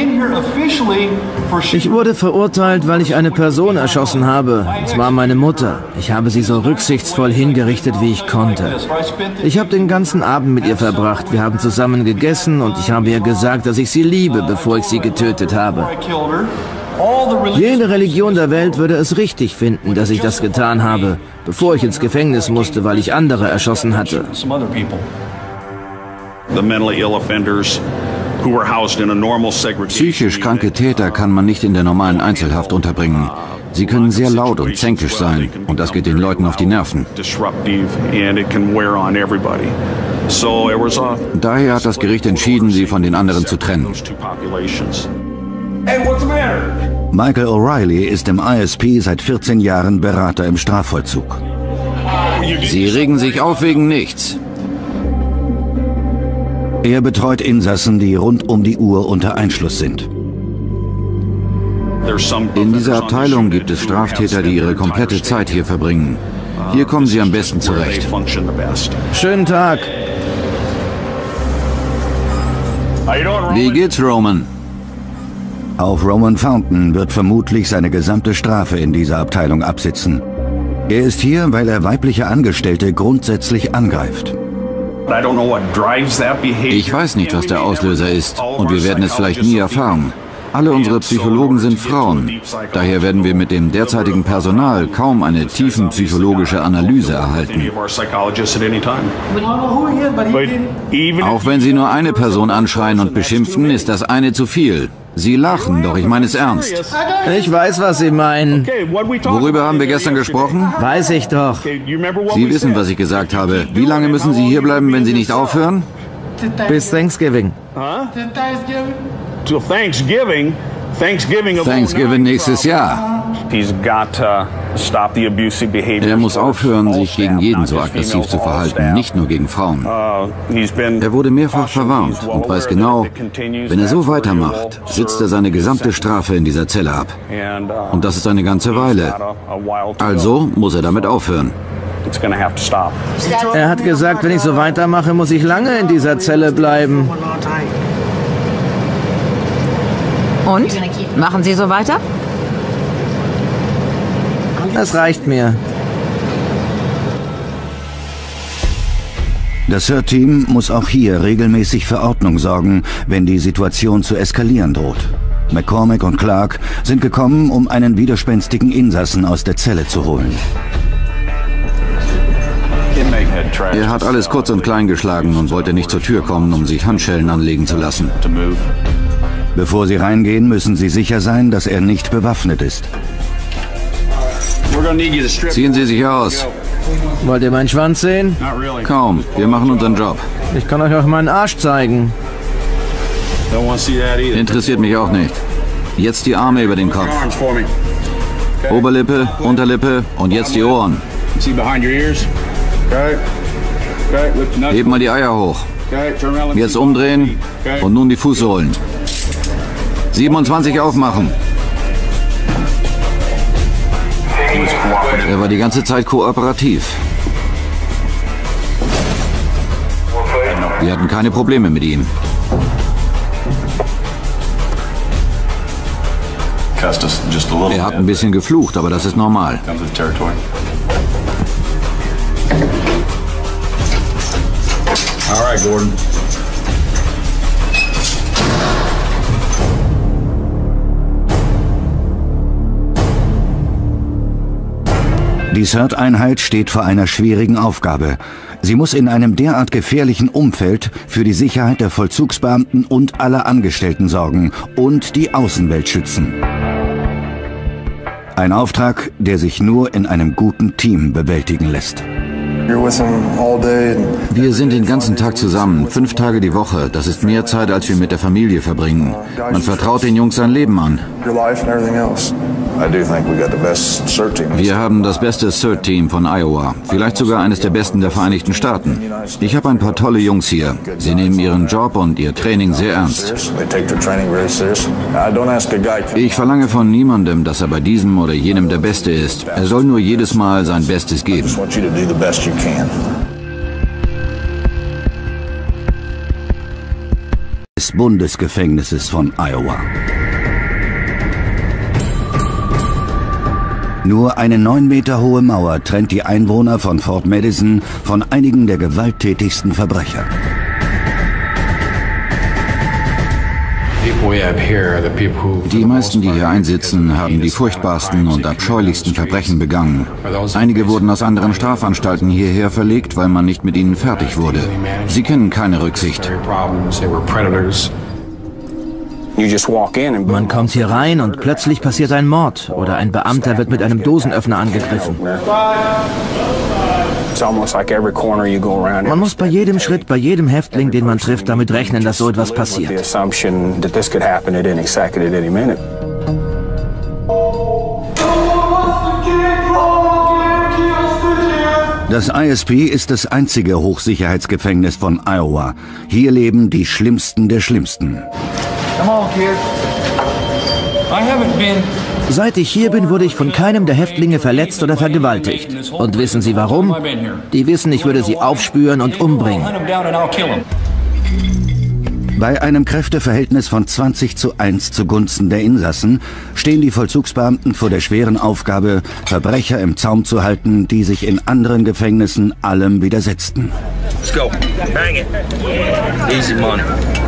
Ich wurde verurteilt, weil ich eine Person erschossen habe. Es war meine Mutter. Ich habe sie so rücksichtsvoll hingerichtet, wie ich konnte. Ich habe den ganzen Abend mit ihr verbracht. Wir haben zusammen gegessen und ich habe ihr gesagt, dass ich sie liebe, bevor ich sie getötet habe. Jede Religion der Welt würde es richtig finden, dass ich das getan habe, bevor ich ins Gefängnis musste, weil ich andere erschossen hatte. Psychisch kranke Täter kann man nicht in der normalen Einzelhaft unterbringen. Sie können sehr laut und zänkisch sein und das geht den Leuten auf die Nerven. Daher hat das Gericht entschieden, sie von den anderen zu trennen. Michael O'Reilly ist im ISP seit 14 Jahren Berater im Strafvollzug. Sie regen sich auf wegen nichts. Er betreut Insassen, die rund um die Uhr unter Einschluss sind. In dieser Abteilung gibt es Straftäter, die ihre komplette Zeit hier verbringen. Hier kommen sie am besten zurecht. Schönen Tag. Wie geht's, Roman? Auch Roman Fountain wird vermutlich seine gesamte Strafe in dieser Abteilung absitzen. Er ist hier, weil er weibliche Angestellte grundsätzlich angreift. Ich weiß nicht, was der Auslöser ist und wir werden es vielleicht nie erfahren. Alle unsere Psychologen sind Frauen. Daher werden wir mit dem derzeitigen Personal kaum eine tiefenpsychologische Analyse erhalten. Auch wenn Sie nur eine Person anschreien und beschimpfen, ist das eine zu viel. Sie lachen, doch ich meine es ernst. Ich weiß, was Sie meinen. Worüber haben wir gestern gesprochen? Weiß ich doch. Sie wissen, was ich gesagt habe. Wie lange müssen Sie hier bleiben, wenn Sie nicht aufhören? Bis Thanksgiving. Thanksgiving nächstes Jahr. Er muss aufhören, sich gegen jeden so aggressiv zu verhalten, nicht nur gegen Frauen. Er wurde mehrfach verwarnt und weiß genau, wenn er so weitermacht, sitzt er seine gesamte Strafe in dieser Zelle ab. Und das ist eine ganze Weile. Also muss er damit aufhören. Er hat gesagt, wenn ich so weitermache, muss ich lange in dieser Zelle bleiben. Und? Machen Sie so weiter? Das reicht mir. Das SIRT-Team muss auch hier regelmäßig für Ordnung sorgen, wenn die Situation zu eskalieren droht. McCormack und Clark sind gekommen, um einen widerspenstigen Insassen aus der Zelle zu holen. Er hat alles kurz und klein geschlagen und wollte nicht zur Tür kommen, um sich Handschellen anlegen zu lassen. Bevor sie reingehen, müssen sie sicher sein, dass er nicht bewaffnet ist. Ziehen Sie sich aus. Wollt ihr meinen Schwanz sehen? Kaum. Wir machen unseren Job. Ich kann euch auch meinen Arsch zeigen. Interessiert mich auch nicht. Jetzt die Arme über den Kopf. Oberlippe, Unterlippe und jetzt die Ohren. Heb mal die Eier hoch. Jetzt umdrehen und nun die Fußsohlen. 27 aufmachen. Er war die ganze Zeit kooperativ. Wir hatten keine Probleme mit ihm. Er hat ein bisschen geflucht, aber das ist normal. All right, Gordon. Die CERT-Einheit steht vor einer schwierigen Aufgabe. Sie muss in einem derart gefährlichen Umfeld für die Sicherheit der Vollzugsbeamten und aller Angestellten sorgen und die Außenwelt schützen. Ein Auftrag, der sich nur in einem guten Team bewältigen lässt. Wir sind den ganzen Tag zusammen, 5 Tage die Woche. Das ist mehr Zeit, als wir mit der Familie verbringen. Man vertraut den Jungs sein Leben an. Wir haben das beste CERT-Team von Iowa, vielleicht sogar eines der besten der Vereinigten Staaten. Ich habe ein paar tolle Jungs hier. Sie nehmen ihren Job und ihr Training sehr ernst. Ich verlange von niemandem, dass er bei diesem oder jenem der Beste ist. Er soll nur jedes Mal sein Bestes geben. Des Bundesgefängnisses von Iowa. Nur eine 9 Meter hohe Mauer trennt die Einwohner von Fort Madison von einigen der gewalttätigsten Verbrecher. Die meisten, die hier einsitzen, haben die furchtbarsten und abscheulichsten Verbrechen begangen. Einige wurden aus anderen Strafanstalten hierher verlegt, weil man nicht mit ihnen fertig wurde. Sie kennen keine Rücksicht. Man kommt hier rein und plötzlich passiert ein Mord oder ein Beamter wird mit einem Dosenöffner angegriffen. Man muss bei jedem Schritt, bei jedem Häftling, den man trifft, damit rechnen, dass so etwas passiert. Das ISP ist das einzige Hochsicherheitsgefängnis von Iowa. Hier leben die Schlimmsten der Schlimmsten. Seit ich hier bin, wurde ich von keinem der Häftlinge verletzt oder vergewaltigt. Und wissen Sie warum? Die wissen, ich würde sie aufspüren und umbringen. Bei einem Kräfteverhältnis von 20:1 zugunsten der Insassen stehen die Vollzugsbeamten vor der schweren Aufgabe, Verbrecher im Zaum zu halten, die sich in anderen Gefängnissen allem widersetzten. Let's go. Bang it. Easy money.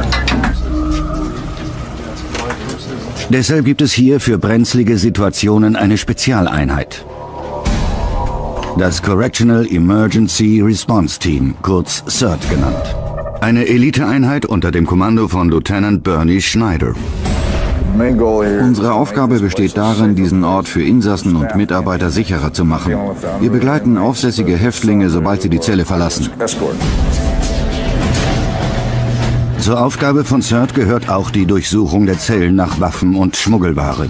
Deshalb gibt es hier für brenzlige Situationen eine Spezialeinheit. Das Correctional Emergency Response Team, kurz CERT genannt. Eine Eliteeinheit unter dem Kommando von Lieutenant Bernie Schneider. Unsere Aufgabe besteht darin, diesen Ort für Insassen und Mitarbeiter sicherer zu machen. Wir begleiten aufsässige Häftlinge, sobald sie die Zelle verlassen. Zur Aufgabe von CERT gehört auch die Durchsuchung der Zellen nach Waffen und Schmuggelware.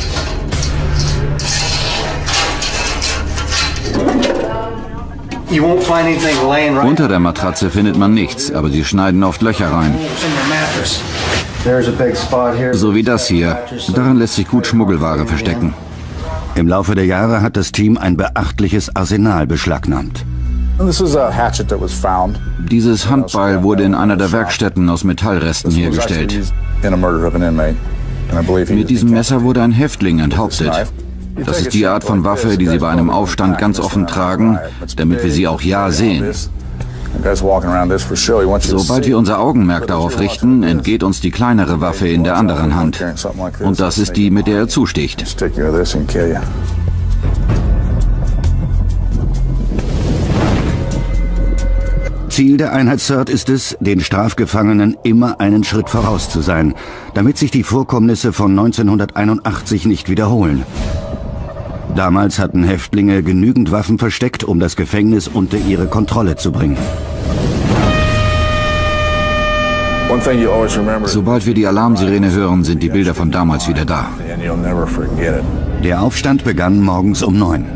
Unter der Matratze findet man nichts, aber sie schneiden oft Löcher rein. So wie das hier. Darin lässt sich gut Schmuggelware verstecken. Im Laufe der Jahre hat das Team ein beachtliches Arsenal beschlagnahmt. Dieses Handbeil wurde in einer der Werkstätten aus Metallresten hergestellt. Mit diesem Messer wurde ein Häftling enthauptet. Das ist die Art von Waffe, die sie bei einem Aufstand ganz offen tragen, damit wir sie auch ja sehen. Sobald wir unser Augenmerk darauf richten, entgeht uns die kleinere Waffe in der anderen Hand. Und das ist die, mit der er zusticht. Ziel der Einheit CERT ist es, den Strafgefangenen immer einen Schritt voraus zu sein, damit sich die Vorkommnisse von 1981 nicht wiederholen. Damals hatten Häftlinge genügend Waffen versteckt, um das Gefängnis unter ihre Kontrolle zu bringen. Sobald wir die Alarmsirene hören, sind die Bilder von damals wieder da. Der Aufstand begann morgens um 9.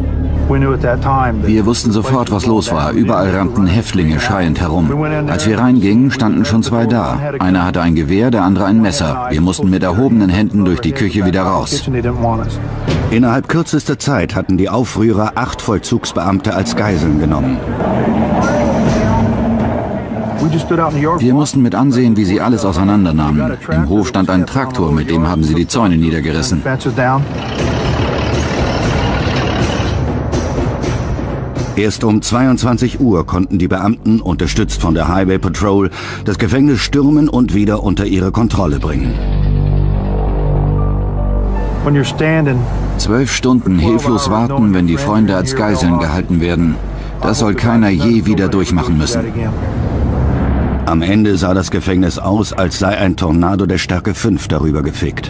Wir wussten sofort, was los war. Überall rannten Häftlinge schreiend herum. Als wir reingingen, standen schon 2 da. Einer hatte ein Gewehr, der andere ein Messer. Wir mussten mit erhobenen Händen durch die Küche wieder raus. Innerhalb kürzester Zeit hatten die Aufrührer 8 Vollzugsbeamte als Geiseln genommen. Wir mussten mit ansehen, wie sie alles auseinandernahmen. Im Hof stand ein Traktor, mit dem haben sie die Zäune niedergerissen. Erst um 22 Uhr konnten die Beamten, unterstützt von der Highway Patrol, das Gefängnis stürmen und wieder unter ihre Kontrolle bringen. 12 Stunden hilflos warten, wenn die Freunde als Geiseln gehalten werden. Das soll keiner je wieder durchmachen müssen. Am Ende sah das Gefängnis aus, als sei ein Tornado der Stärke 5 darüber gefegt.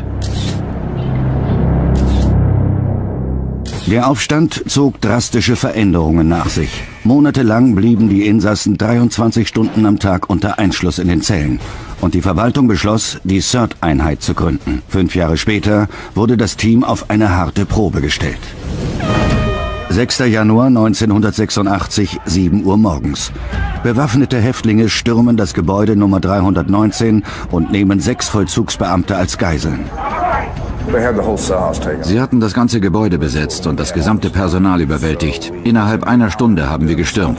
Der Aufstand zog drastische Veränderungen nach sich. Monatelang blieben die Insassen 23 Stunden am Tag unter Einschluss in den Zellen. Und die Verwaltung beschloss, die CERT-Einheit zu gründen. 5 Jahre später wurde das Team auf eine harte Probe gestellt. 6. Januar 1986, 7 Uhr morgens. Bewaffnete Häftlinge stürmen das Gebäude Nummer 319 und nehmen 6 Vollzugsbeamte als Geiseln. Sie hatten das ganze Gebäude besetzt und das gesamte Personal überwältigt. Innerhalb einer Stunde haben wir gestürmt.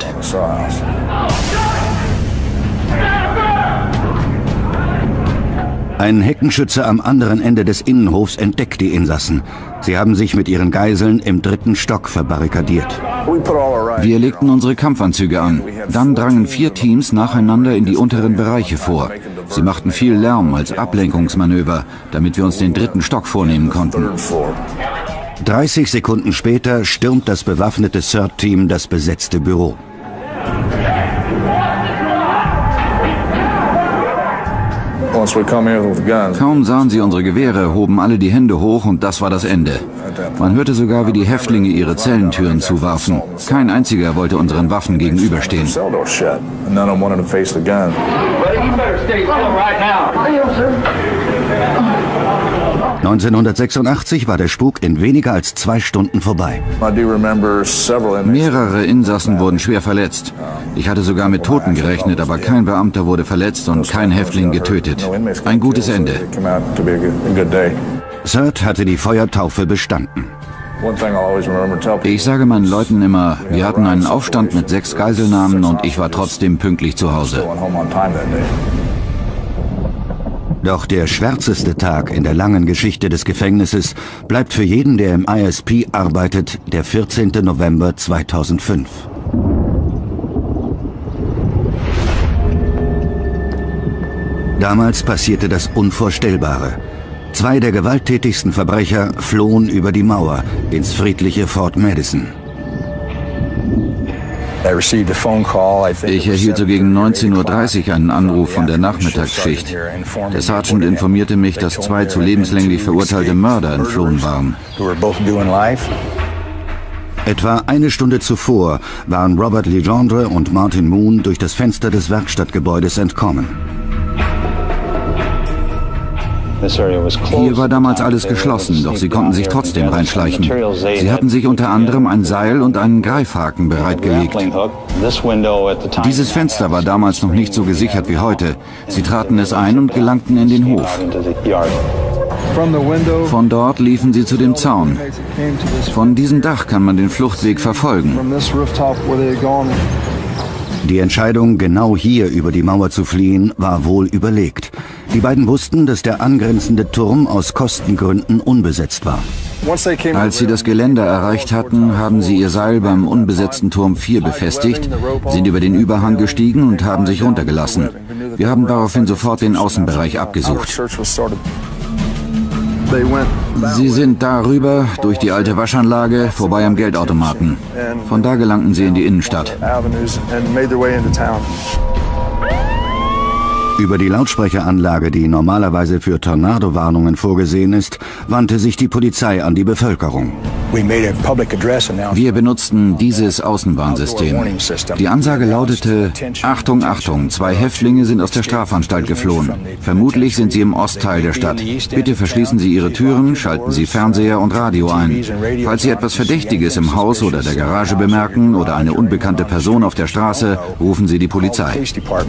Ein Heckenschütze am anderen Ende des Innenhofs entdeckt die Insassen. Sie haben sich mit ihren Geiseln im 3. Stock verbarrikadiert. Wir legten unsere Kampfanzüge an. Dann drangen 4 Teams nacheinander in die unteren Bereiche vor. Sie machten viel Lärm als Ablenkungsmanöver, damit wir uns den 3. Stock vornehmen konnten. 30 Sekunden später stürmt das bewaffnete CERT-Team das besetzte Büro. Kaum sahen sie unsere Gewehre, hoben alle die Hände hoch und das war das Ende. Man hörte sogar, wie die Häftlinge ihre Zellentüren zuwarfen. Kein einziger wollte unseren Waffen gegenüberstehen. 1986 war der Spuk in weniger als 2 Stunden vorbei. Mehrere Insassen wurden schwer verletzt. Ich hatte sogar mit Toten gerechnet, aber kein Beamter wurde verletzt und kein Häftling getötet. Ein gutes Ende. CERT hatte die Feuertaufe bestanden. Ich sage meinen Leuten immer, wir hatten einen Aufstand mit 6 Geiselnahmen und ich war trotzdem pünktlich zu Hause. Doch der schwärzeste Tag in der langen Geschichte des Gefängnisses bleibt für jeden, der im ISP arbeitet, der 14. November 2005. Damals passierte das Unvorstellbare. 2 der gewalttätigsten Verbrecher flohen über die Mauer ins friedliche Fort Madison. Ich erhielt so gegen 19:30 Uhr einen Anruf von der Nachmittagsschicht. Der Sergeant informierte mich, dass 2 zu lebenslänglich verurteilte Mörder entflohen waren. Etwa eine Stunde zuvor waren Robert Legendre und Martin Moon durch das Fenster des Werkstattgebäudes entkommen. Hier war damals alles geschlossen, doch sie konnten sich trotzdem reinschleichen. Sie hatten sich unter anderem ein Seil und einen Greifhaken bereitgelegt. Dieses Fenster war damals noch nicht so gesichert wie heute. Sie traten es ein und gelangten in den Hof. Von dort liefen sie zu dem Zaun. Von diesem Dach kann man den Fluchtweg verfolgen. Die Entscheidung, genau hier über die Mauer zu fliehen, war wohl überlegt. Die beiden wussten, dass der angrenzende Turm aus Kostengründen unbesetzt war. Als sie das Geländer erreicht hatten, haben sie ihr Seil beim unbesetzten Turm 4 befestigt, sind über den Überhang gestiegen und haben sich runtergelassen. Wir haben daraufhin sofort den Außenbereich abgesucht. Sie sind darüber, durch die alte Waschanlage, vorbei am Geldautomaten. Von da gelangten sie in die Innenstadt. Über die Lautsprecheranlage, die normalerweise für Tornadowarnungen vorgesehen ist, wandte sich die Polizei an die Bevölkerung. Wir benutzten dieses Außenwarnsystem. Die Ansage lautete: Achtung, Achtung, 2 Häftlinge sind aus der Strafanstalt geflohen. Vermutlich sind sie im Ostteil der Stadt. Bitte verschließen Sie Ihre Türen, schalten Sie Fernseher und Radio ein. Falls Sie etwas Verdächtiges im Haus oder der Garage bemerken oder eine unbekannte Person auf der Straße, rufen Sie die Polizei.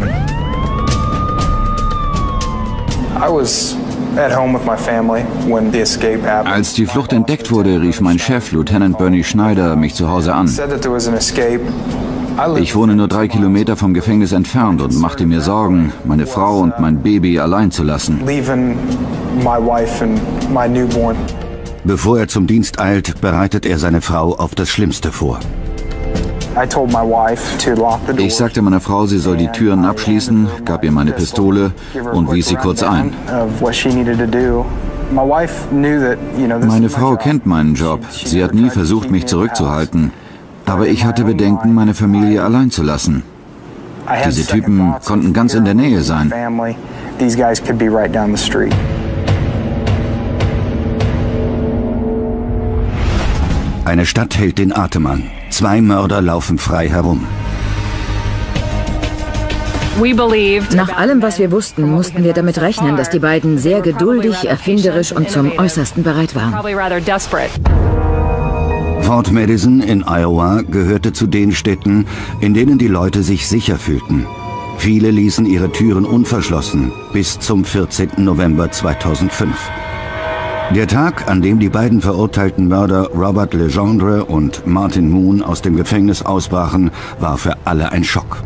Als die Flucht entdeckt wurde, rief mein Chef, Lieutenant Bernie Schneider, mich zu Hause an. Ich wohne nur 3 Kilometer vom Gefängnis entfernt und machte mir Sorgen, meine Frau und mein Baby allein zu lassen. Bevor er zum Dienst eilt, bereitet er seine Frau auf das Schlimmste vor. Ich sagte meiner Frau, sie soll die Türen abschließen, gab ihr meine Pistole und wies sie kurz ein. Meine Frau kennt meinen Job. Sie hat nie versucht, mich zurückzuhalten. Aber ich hatte Bedenken, meine Familie allein zu lassen. Diese Typen konnten ganz in der Nähe sein. Eine Stadt hält den Atem an. 2 Mörder laufen frei herum. Nach allem, was wir wussten, mussten wir damit rechnen, dass die beiden sehr geduldig, erfinderisch und zum Äußersten bereit waren. Fort Madison in Iowa gehörte zu den Städten, in denen die Leute sich sicher fühlten. Viele ließen ihre Türen unverschlossen bis zum 14. November 2005. Der Tag, an dem die beiden verurteilten Mörder Robert Legendre und Martin Moon aus dem Gefängnis ausbrachen, war für alle ein Schock.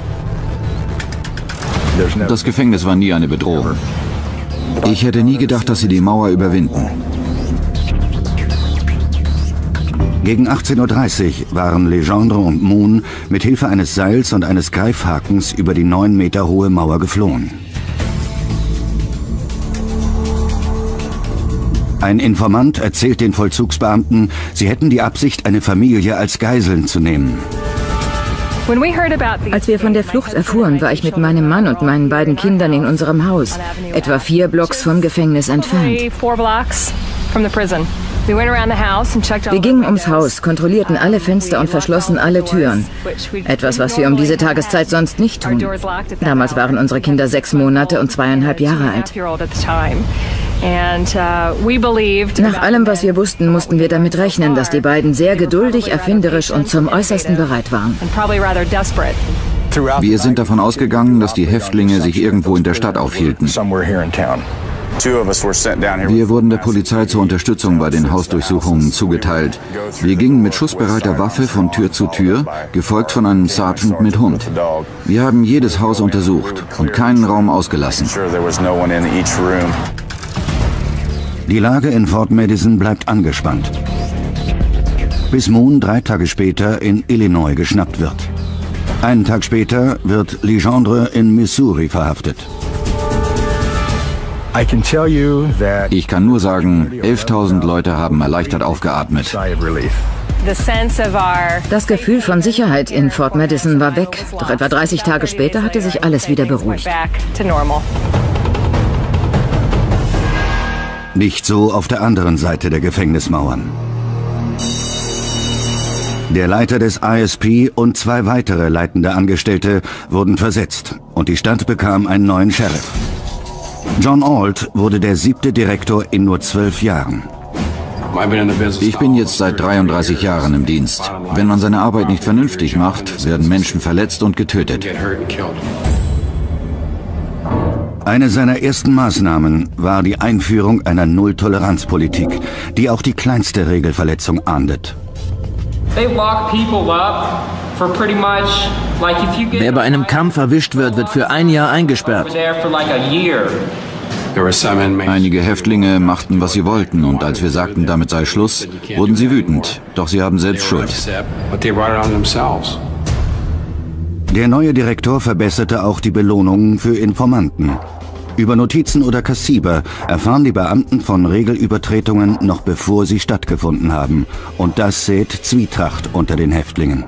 Das Gefängnis war nie eine Bedrohung. Ich hätte nie gedacht, dass sie die Mauer überwinden. Gegen 18:30 Uhr waren Legendre und Moon mit Hilfe eines Seils und eines Greifhakens über die 9 Meter hohe Mauer geflohen. Ein Informant erzählt den Vollzugsbeamten, sie hätten die Absicht, eine Familie als Geiseln zu nehmen. Als wir von der Flucht erfuhren, war ich mit meinem Mann und meinen beiden Kindern in unserem Haus, etwa 4 Blocks vom Gefängnis entfernt. Wir gingen ums Haus, kontrollierten alle Fenster und verschlossen alle Türen. Etwas, was wir um diese Tageszeit sonst nicht tun. Damals waren unsere Kinder 6 Monate und 2,5 Jahre alt. Nach allem, was wir wussten, mussten wir damit rechnen, dass die beiden sehr geduldig, erfinderisch und zum Äußersten bereit waren. Wir sind davon ausgegangen, dass die Häftlinge sich irgendwo in der Stadt aufhielten. Wir wurden der Polizei zur Unterstützung bei den Hausdurchsuchungen zugeteilt. Wir gingen mit schussbereiter Waffe von Tür zu Tür, gefolgt von einem Sergeant mit Hund. Wir haben jedes Haus untersucht und keinen Raum ausgelassen. Die Lage in Fort Madison bleibt angespannt. Bis Moon 3 Tage später in Illinois geschnappt wird. Einen Tag später wird Legendre in Missouri verhaftet. Ich kann nur sagen, 11.000 Leute haben erleichtert aufgeatmet. Das Gefühl von Sicherheit in Fort Madison war weg, doch etwa 30 Tage später hatte sich alles wieder beruhigt. Nicht so auf der anderen Seite der Gefängnismauern. Der Leiter des ISP und 2 weitere leitende Angestellte wurden versetzt und die Stadt bekam einen neuen Sheriff. John Ault wurde der 7. Direktor in nur 12 Jahren. Ich bin jetzt seit 33 Jahren im Dienst. Wenn man seine Arbeit nicht vernünftig macht, werden Menschen verletzt und getötet. Eine seiner ersten Maßnahmen war die Einführung einer Null-Toleranz-Politik, die auch die kleinste Regelverletzung ahndet. Wer bei einem Kampf erwischt wird, wird für 1 Jahr eingesperrt. Einige Häftlinge machten, was sie wollten, und als wir sagten, damit sei Schluss, wurden sie wütend. Doch sie haben selbst Schuld. Der neue Direktor verbesserte auch die Belohnungen für Informanten. Über Notizen oder Kassiber erfahren die Beamten von Regelübertretungen noch bevor sie stattgefunden haben. Und das sät Zwietracht unter den Häftlingen.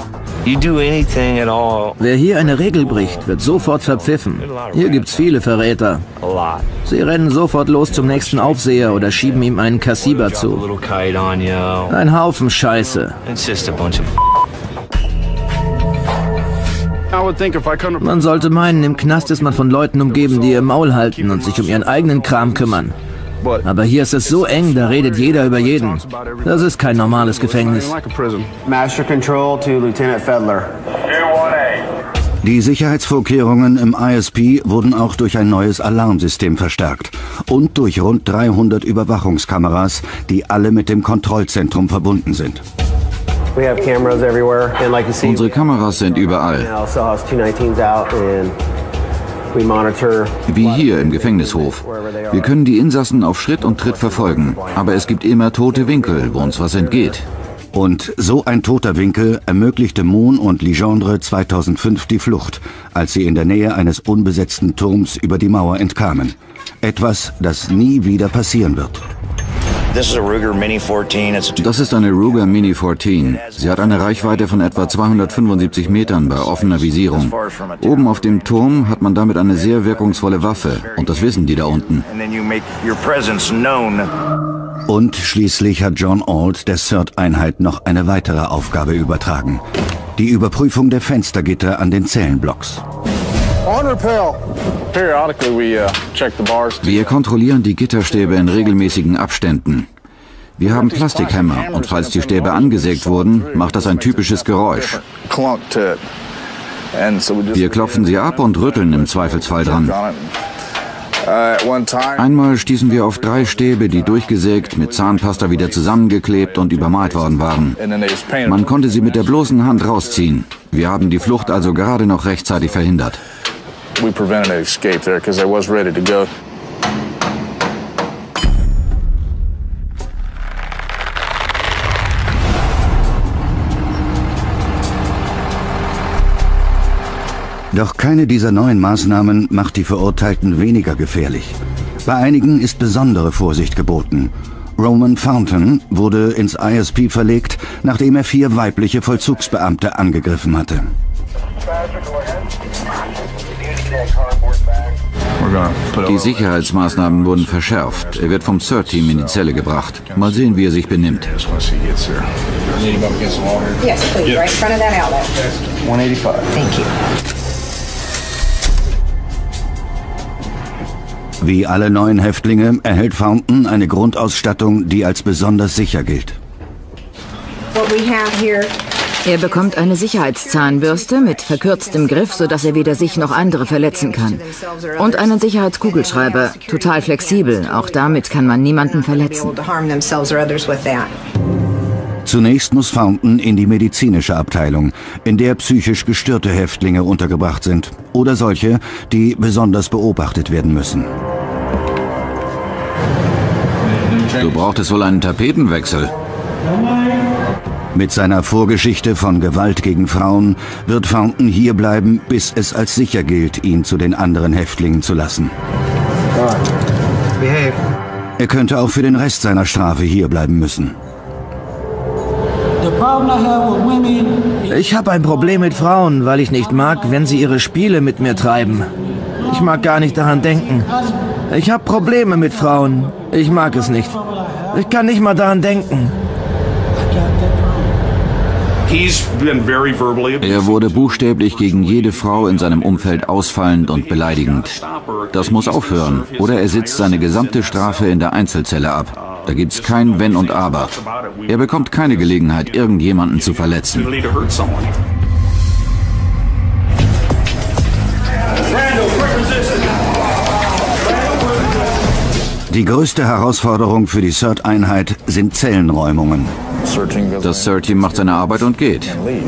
Wer hier eine Regel bricht, wird sofort verpfiffen. Hier gibt's viele Verräter. Sie rennen sofort los zum nächsten Aufseher oder schieben ihm einen Kassiber zu. Ein Haufen Scheiße. Man sollte meinen, im Knast ist man von Leuten umgeben, die ihr Maul halten und sich um ihren eigenen Kram kümmern. Aber hier ist es so eng, da redet jeder über jeden. Das ist kein normales Gefängnis. Master Control to Lieutenant Fedler. Die Sicherheitsvorkehrungen im ISP wurden auch durch ein neues Alarmsystem verstärkt und durch rund 300 Überwachungskameras, die alle mit dem Kontrollzentrum verbunden sind. We have cameras everywhere, and like you see, Unsere Kameras sind überall. also has 219s out, and we monitor. Wie hier im Gefängnishof. Wir können die Insassen auf Schritt und Tritt verfolgen, aber es gibt immer tote Winkel, wo uns was entgeht. Und so ein toter Winkel ermöglichte Moon und Legendre 2005 die Flucht, als sie in der Nähe eines unbesetzten Turms über die Mauer entkamen. Etwas, das nie wieder passieren wird. Das ist eine Ruger Mini 14. Sie hat eine Reichweite von etwa 275 Metern bei offener Visierung. Oben auf dem Turm hat man damit eine sehr wirkungsvolle Waffe. Und das wissen die da unten. Und schließlich hat John Ault der CERT-Einheit noch eine weitere Aufgabe übertragen. Die Überprüfung der Fenstergitter an den Zellenblocks. Wir kontrollieren die Gitterstäbe in regelmäßigen Abständen. Wir haben Plastikhämmer und falls die Stäbe angesägt wurden, macht das ein typisches Geräusch. Wir klopfen sie ab und rütteln im Zweifelsfall dran. Einmal stießen wir auf 3 Stäbe, die durchgesägt, mit Zahnpasta wieder zusammengeklebt und übermalt worden waren. Man konnte sie mit der bloßen Hand rausziehen. Wir haben die Flucht also gerade noch rechtzeitig verhindert. We prevented an escape there because I was ready to go. Doch keine dieser neuen Maßnahmen macht die Verurteilten weniger gefährlich. Bei einigen ist besondere Vorsicht geboten. Roman Fountain wurde ins ISP verlegt, nachdem er 4 weibliche Vollzugsbeamte angegriffen hatte. Die Sicherheitsmaßnahmen wurden verschärft. Er wird vom CERT-Team in die Zelle gebracht. Mal sehen, wie er sich benimmt. Yes, please, right in front of that outlet. 185. Thank you. Wie alle neuen Häftlinge erhält Fountain eine Grundausstattung, die als besonders sicher gilt. What we have here. Er bekommt eine Sicherheitszahnbürste mit verkürztem Griff, sodass er weder sich noch andere verletzen kann. Und einen Sicherheitskugelschreiber, total flexibel. Auch damit kann man niemanden verletzen. Zunächst muss Fountain in die medizinische Abteilung, in der psychisch gestörte Häftlinge untergebracht sind. Oder solche, die besonders beobachtet werden müssen. Du brauchtest wohl einen Tapetenwechsel. Mit seiner Vorgeschichte von Gewalt gegen Frauen wird Fountain hierbleiben, bis es als sicher gilt, ihn zu den anderen Häftlingen zu lassen. Er könnte auch für den Rest seiner Strafe hierbleiben müssen. Ich habe ein Problem mit Frauen, weil ich nicht mag, wenn sie ihre Spiele mit mir treiben. Ich mag gar nicht daran denken. Ich habe Probleme mit Frauen. Ich mag es nicht. Ich kann nicht mal daran denken. Er wurde buchstäblich gegen jede Frau in seinem Umfeld ausfallend und beleidigend. Das muss aufhören, oder er sitzt seine gesamte Strafe in der Einzelzelle ab. Da gibt's kein Wenn und Aber. Er bekommt keine Gelegenheit, irgendjemanden zu verletzen. Die größte Herausforderung für die CERT-Einheit sind Zellenräumungen. Das CERT-Team macht seine Arbeit und geht.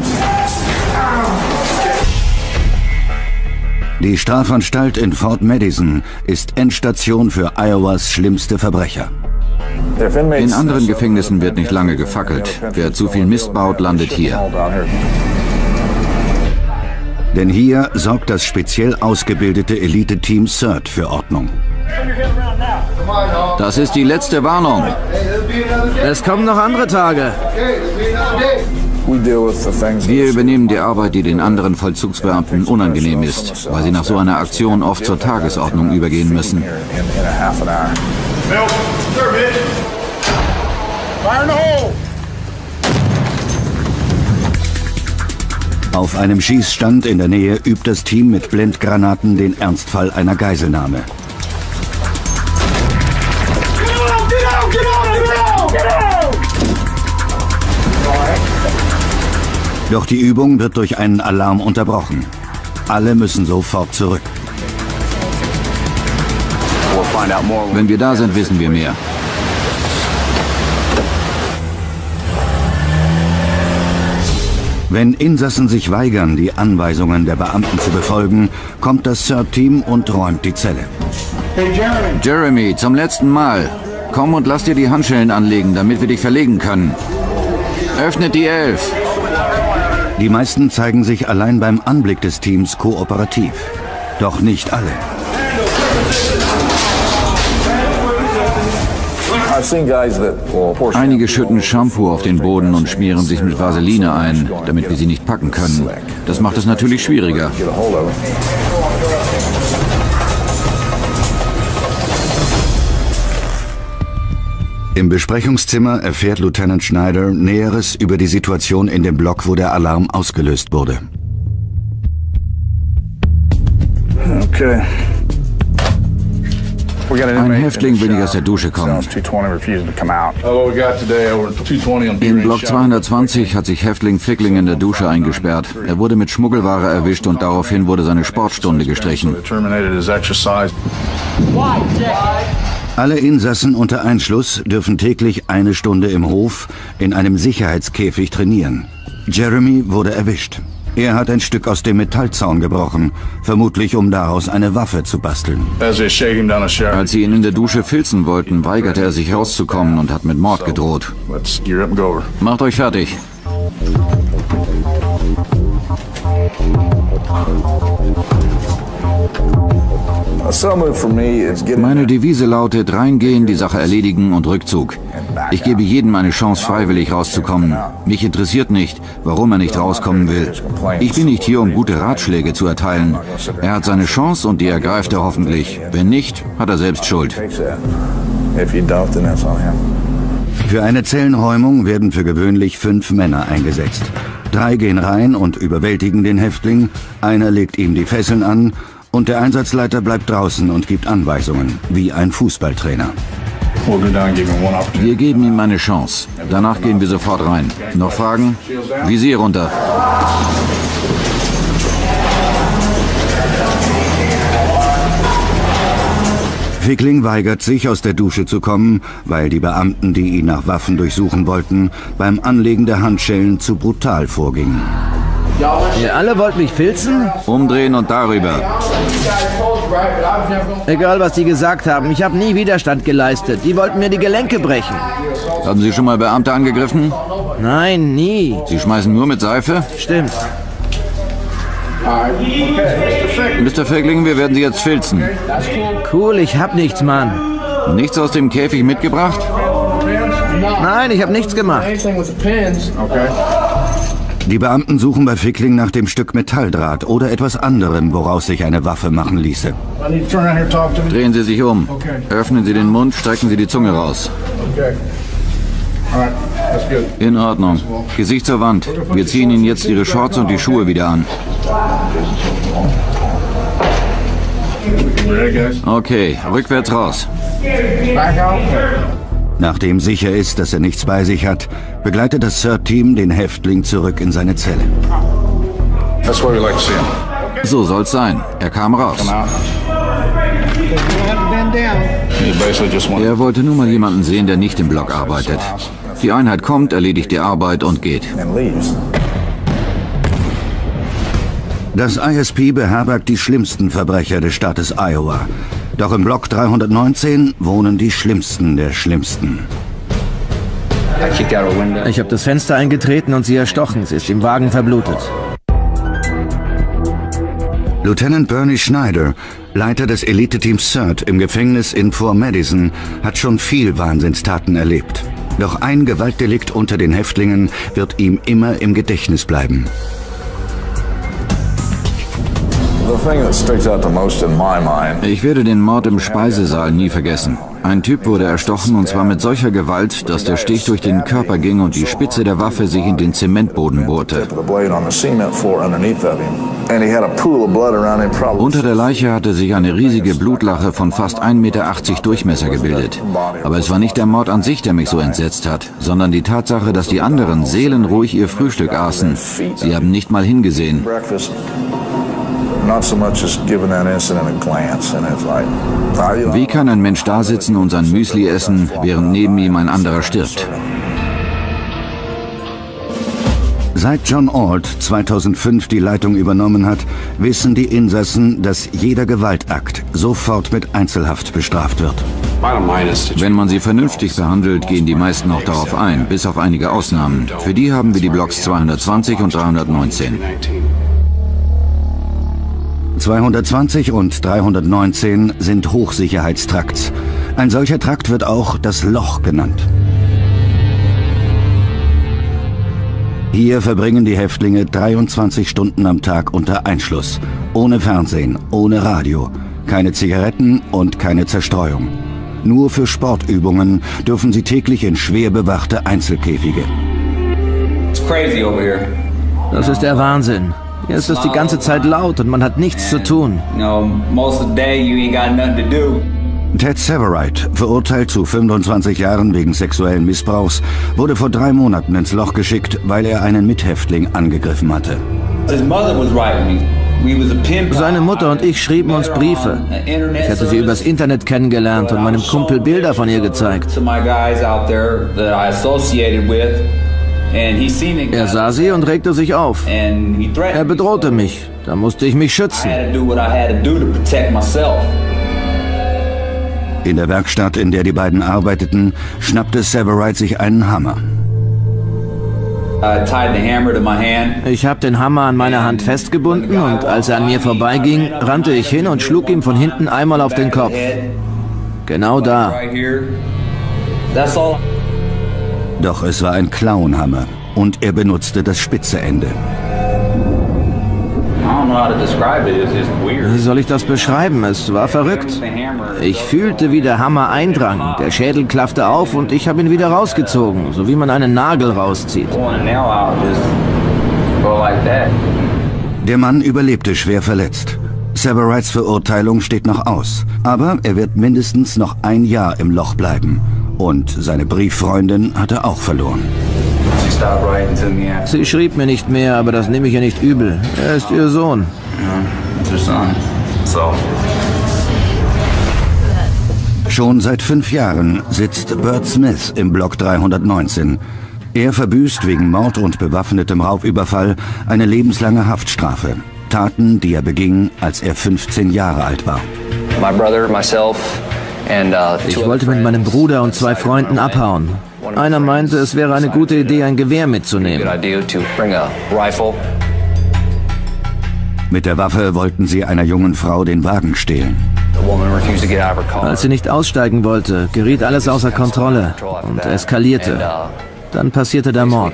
Die Strafanstalt in Fort Madison ist Endstation für Iowas schlimmste Verbrecher. In anderen Gefängnissen wird nicht lange gefackelt. Wer zu viel Mist baut, landet hier. Denn hier sorgt das speziell ausgebildete Elite-Team CERT für Ordnung. Das ist die letzte Warnung. Es kommen noch andere Tage. Wir übernehmen die Arbeit, die den anderen Vollzugsbeamten unangenehm ist, weil sie nach so einer Aktion oft zur Tagesordnung übergehen müssen. Auf einem Schießstand in der Nähe übt das Team mit Blendgranaten den Ernstfall einer Geiselnahme. Doch die Übung wird durch einen Alarm unterbrochen. Alle müssen sofort zurück. Wenn wir da sind, wissen wir mehr. Wenn Insassen sich weigern, die Anweisungen der Beamten zu befolgen, kommt das SIRT-Team und räumt die Zelle. Jeremy, zum letzten Mal. Komm und lass dir die Handschellen anlegen, damit wir dich verlegen können. Öffnet die 11. Die meisten zeigen sich allein beim Anblick des Teams kooperativ. Doch nicht alle. Einige schütten Shampoo auf den Boden und schmieren sich mit Vaseline ein, damit wir sie nicht packen können. Das macht es natürlich schwieriger. Im Besprechungszimmer erfährt Lieutenant Schneider Näheres über die Situation in dem Block, wo der Alarm ausgelöst wurde. Okay. Ein Häftling will nicht aus der Dusche kommen. In Block 220 hat sich Häftling Fickling in der Dusche eingesperrt. Er wurde mit Schmuggelware erwischt und daraufhin wurde seine Sportstunde gestrichen. Alle Insassen unter Einschluss dürfen täglich 1 Stunde im Hof in einem Sicherheitskäfig trainieren. Jeremy wurde erwischt. Er hat ein Stück aus dem Metallzaun gebrochen, vermutlich um daraus eine Waffe zu basteln. Als sie ihn in der Dusche filzen wollten, weigerte er sich rauszukommen und hat mit Mord gedroht. Macht euch fertig. Meine Devise lautet, reingehen, die Sache erledigen und Rückzug. Ich gebe jedem eine Chance, freiwillig rauszukommen. Mich interessiert nicht, warum er nicht rauskommen will. Ich bin nicht hier, um gute Ratschläge zu erteilen. Er hat seine Chance und die ergreift er hoffentlich. Wenn nicht, hat er selbst Schuld. Für eine Zellenräumung werden für gewöhnlich 5 Männer eingesetzt. 3 gehen rein und überwältigen den Häftling, einer legt ihm die Fesseln an und der Einsatzleiter bleibt draußen und gibt Anweisungen, wie ein Fußballtrainer. Wir geben ihm eine Chance. Danach gehen wir sofort rein. Noch Fragen? Visier runter. Fickling weigert sich, aus der Dusche zu kommen, weil die Beamten, die ihn nach Waffen durchsuchen wollten, beim Anlegen der Handschellen zu brutal vorgingen. Ihr alle wollt mich filzen? Umdrehen und darüber. Egal, was die gesagt haben, ich habe nie Widerstand geleistet. Die wollten mir die Gelenke brechen. Haben Sie schon mal Beamte angegriffen? Nein, nie. Sie schmeißen nur mit Seife? Stimmt. Mr. Fickling, wir werden Sie jetzt filzen. Cool, ich hab nichts, Mann. Nichts aus dem Käfig mitgebracht? Nein, ich hab nichts gemacht. Die Beamten suchen bei Fickling nach dem Stück Metalldraht oder etwas anderem, woraus sich eine Waffe machen ließe. Drehen Sie sich um. Öffnen Sie den Mund, strecken Sie die Zunge raus. In Ordnung. Gesicht zur Wand. Wir ziehen Ihnen jetzt Ihre Shorts und die Schuhe wieder an. Okay, rückwärts raus. Nachdem sicher ist, dass er nichts bei sich hat, begleitet das SIRT-Team den Häftling zurück in seine Zelle. So soll's sein. Er kam raus. Er wollte nur mal jemanden sehen, der nicht im Block arbeitet. Die Einheit kommt, erledigt die Arbeit und geht. Das ISP beherbergt die schlimmsten Verbrecher des Staates Iowa. Doch im Block 319 wohnen die Schlimmsten der Schlimmsten. Ich habe das Fenster eingetreten und sie erstochen. Sie ist im Wagen verblutet. Lieutenant Bernie Schneider, Leiter des Elite-Teams SIRT im Gefängnis in Fort Madison, hat schon viel Wahnsinnstaten erlebt. Doch ein Gewaltdelikt unter den Häftlingen wird ihm immer im Gedächtnis bleiben. Ich werde den Mord im Speisesaal nie vergessen. Ein Typ wurde erstochen und zwar mit solcher Gewalt, dass der Stich durch den Körper ging und die Spitze der Waffe sich in den Zementboden bohrte. Unter der Leiche hatte sich eine riesige Blutlache von fast 1,80 Meter Durchmesser gebildet. Aber es war nicht der Mord an sich, der mich so entsetzt hat, sondern die Tatsache, dass die anderen seelenruhig ihr Frühstück aßen. Sie haben nicht mal hingesehen. Wie kann ein Mensch da sitzen und sein Müsli essen, während neben ihm ein anderer stirbt? Seit John Ault 2005 die Leitung übernommen hat, wissen die Insassen, dass jeder Gewaltakt sofort mit Einzelhaft bestraft wird. Wenn man sie vernünftig behandelt, gehen die meisten auch darauf ein, bis auf einige Ausnahmen. Für die haben wir die Blocks 220 und 319. 220 und 319 sind Hochsicherheitstrakts. Ein solcher Trakt wird auch das Loch genannt. Hier verbringen die Häftlinge 23 Stunden am Tag unter Einschluss. Ohne Fernsehen, ohne Radio, keine Zigaretten und keine Zerstreuung. Nur für Sportübungen dürfen sie täglich in schwer bewachte Einzelkäfige. Das ist der Wahnsinn. Hier ist es die ganze Zeit laut und man hat nichts zu tun. Ted Severide, verurteilt zu 25 Jahren wegen sexuellen Missbrauchs, wurde vor 3 Monaten ins Loch geschickt, weil er einen Mithäftling angegriffen hatte. Seine Mutter und ich schrieben uns Briefe. Ich hatte sie übers Internet kennengelernt und meinem Kumpel Bilder von ihr gezeigt. Er sah sie und regte sich auf. Er bedrohte mich. Da musste ich mich schützen. In der Werkstatt, in der die beiden arbeiteten, schnappte Severide sich einen Hammer. Ich habe den Hammer an meiner Hand festgebunden und als er an mir vorbeiging, rannte ich hin und schlug ihm von hinten einmal auf den Kopf. Genau da. Doch es war ein Clownhammer und er benutzte das spitze Ende. Wie soll ich das beschreiben? Es war verrückt. Ich fühlte, wie der Hammer eindrang. Der Schädel klaffte auf und ich habe ihn wieder rausgezogen, so wie man einen Nagel rauszieht. Der Mann überlebte schwer verletzt. Severides Verurteilung steht noch aus, aber er wird mindestens noch 1 Jahr im Loch bleiben. Und seine Brieffreundin hat er auch verloren. Sie schrieb mir nicht mehr, aber das nehme ich ihr nicht übel. Er ist ihr Sohn. Schon seit 5 Jahren sitzt Burt Smith im Block 319. Er verbüßt wegen Mord und bewaffnetem Raubüberfall eine lebenslange Haftstrafe. Taten, die er beging, als er 15 Jahre alt war. Ich wollte mit meinem Bruder und 2 Freunden abhauen. Einer meinte, es wäre eine gute Idee, ein Gewehr mitzunehmen. Mit der Waffe wollten sie einer jungen Frau den Wagen stehlen. Als sie nicht aussteigen wollte, geriet alles außer Kontrolle und eskalierte. Dann passierte der Mord.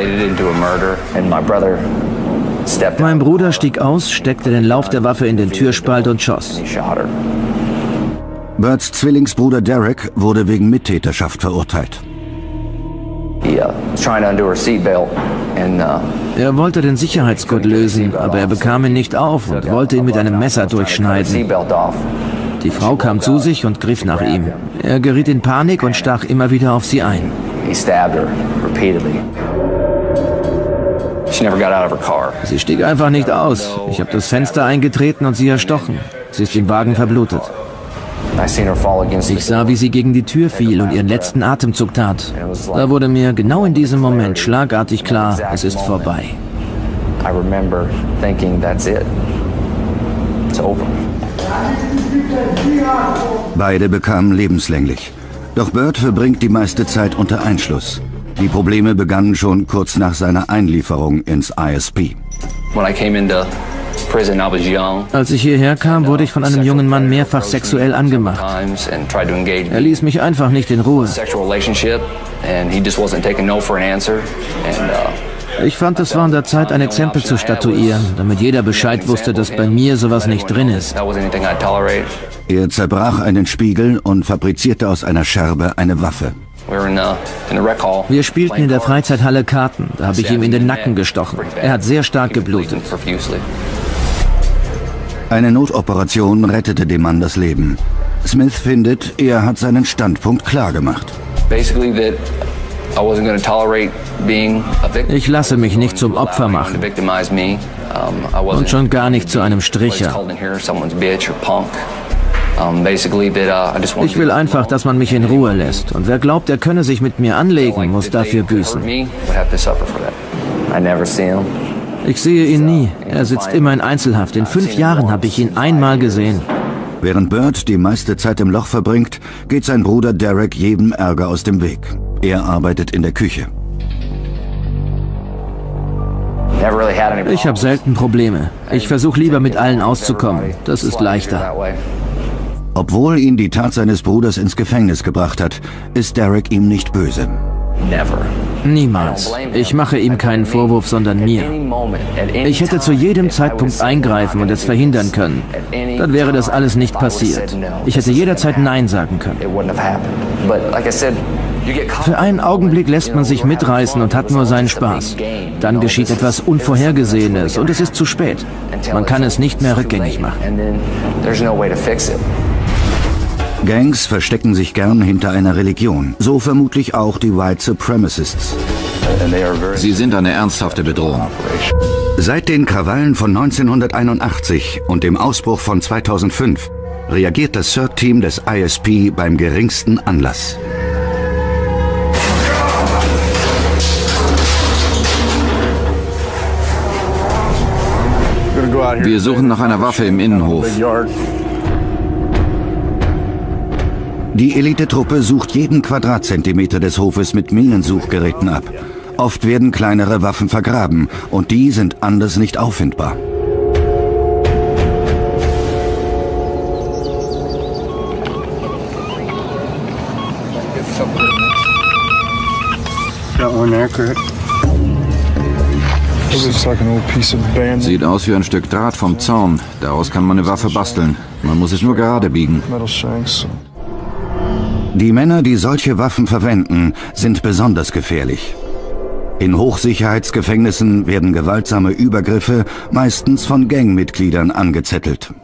Mein Bruder stieg aus, steckte den Lauf der Waffe in den Türspalt und schoss. Burts Zwillingsbruder Derek wurde wegen Mittäterschaft verurteilt. Er wollte den Sicherheitsgurt lösen, aber er bekam ihn nicht auf und wollte ihn mit einem Messer durchschneiden. Die Frau kam zu sich und griff nach ihm. Er geriet in Panik und stach immer wieder auf sie ein. Sie stieg einfach nicht aus. Ich habe das Fenster eingetreten und sie erstochen. Sie ist im Wagen verblutet. Ich sah, wie sie gegen die Tür fiel und ihren letzten Atemzug tat. Da wurde mir genau in diesem Moment schlagartig klar, es ist vorbei. Beide bekamen lebenslänglich. Doch Burt verbringt die meiste Zeit unter Einschluss. Die Probleme begannen schon kurz nach seiner Einlieferung ins ISP. Als ich hierher kam, wurde ich von einem jungen Mann mehrfach sexuell angemacht. Er ließ mich einfach nicht in Ruhe. Ich fand, es war an der Zeit, ein Exempel zu statuieren, damit jeder Bescheid wusste, dass bei mir sowas nicht drin ist. Er zerbrach einen Spiegel und fabrizierte aus einer Scherbe eine Waffe. Wir spielten in der Freizeithalle Karten. Da habe ich ihm in den Nacken gestochen. Er hat sehr stark geblutet. Eine Notoperation rettete dem Mann das Leben. Smith findet, er hat seinen Standpunkt klar gemacht. Ich lasse mich nicht zum Opfer machen. Und schon gar nicht zu einem Stricher. Ich will einfach, dass man mich in Ruhe lässt. Und wer glaubt, er könne sich mit mir anlegen, muss dafür büßen. Ich sehe ihn nie. Er sitzt immer in Einzelhaft. In 5 Jahren habe ich ihn einmal gesehen. Während Burt die meiste Zeit im Loch verbringt, geht sein Bruder Derek jedem Ärger aus dem Weg. Er arbeitet in der Küche. Ich habe selten Probleme. Ich versuche lieber mit allen auszukommen. Das ist leichter. Obwohl ihn die Tat seines Bruders ins Gefängnis gebracht hat, ist Derek ihm nicht böse. Niemals. Ich mache ihm keinen Vorwurf, sondern mir. Ich hätte zu jedem Zeitpunkt eingreifen und es verhindern können. Dann wäre das alles nicht passiert. Ich hätte jederzeit Nein sagen können. Für einen Augenblick lässt man sich mitreißen und hat nur seinen Spaß. Dann geschieht etwas Unvorhergesehenes und es ist zu spät. Man kann es nicht mehr rückgängig machen. Gangs verstecken sich gern hinter einer Religion. So vermutlich auch die White Supremacists. Sie sind eine ernsthafte Bedrohung. Seit den Krawallen von 1981 und dem Ausbruch von 2005 reagiert das CERT-Team des ISP beim geringsten Anlass. Wir suchen nach einer Waffe im Innenhof. Die Elitetruppe sucht jeden Quadratzentimeter des Hofes mit Minensuchgeräten ab. Oft werden kleinere Waffen vergraben und die sind anders nicht auffindbar. Sieht aus wie ein Stück Draht vom Zaun. Daraus kann man eine Waffe basteln. Man muss es nur gerade biegen. Die Männer, die solche Waffen verwenden, sind besonders gefährlich. In Hochsicherheitsgefängnissen werden gewaltsame Übergriffe meistens von Gangmitgliedern angezettelt.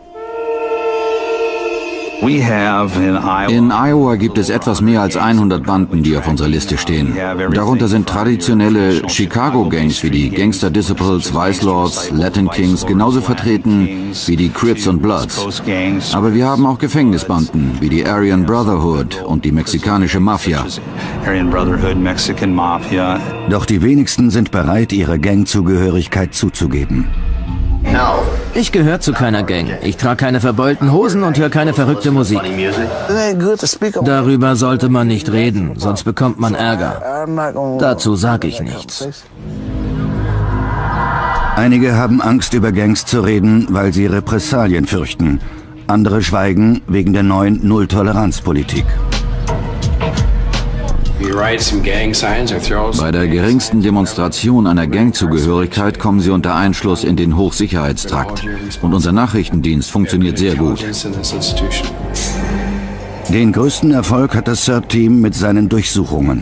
In Iowa gibt es etwas mehr als 100 Banden, die auf unserer Liste stehen. Darunter sind traditionelle Chicago-Gangs wie die Gangster Disciples, Vice Lords, Latin Kings genauso vertreten wie die Crips und Bloods. Aber wir haben auch Gefängnisbanden wie die Aryan Brotherhood und die mexikanische Mafia. Doch die wenigsten sind bereit, ihre Gangzugehörigkeit zuzugeben. Ich gehöre zu keiner Gang. Ich trage keine verbeulten Hosen und höre keine verrückte Musik. Darüber sollte man nicht reden, sonst bekommt man Ärger. Dazu sage ich nichts. Einige haben Angst, über Gangs zu reden, weil sie Repressalien fürchten. Andere schweigen wegen der neuen Null-Toleranz-Politik. Bei der geringsten Demonstration einer Gangzugehörigkeit kommen sie unter Einschluss in den Hochsicherheitstrakt. Und unser Nachrichtendienst funktioniert sehr gut. Den größten Erfolg hat das CERT-Team mit seinen Durchsuchungen.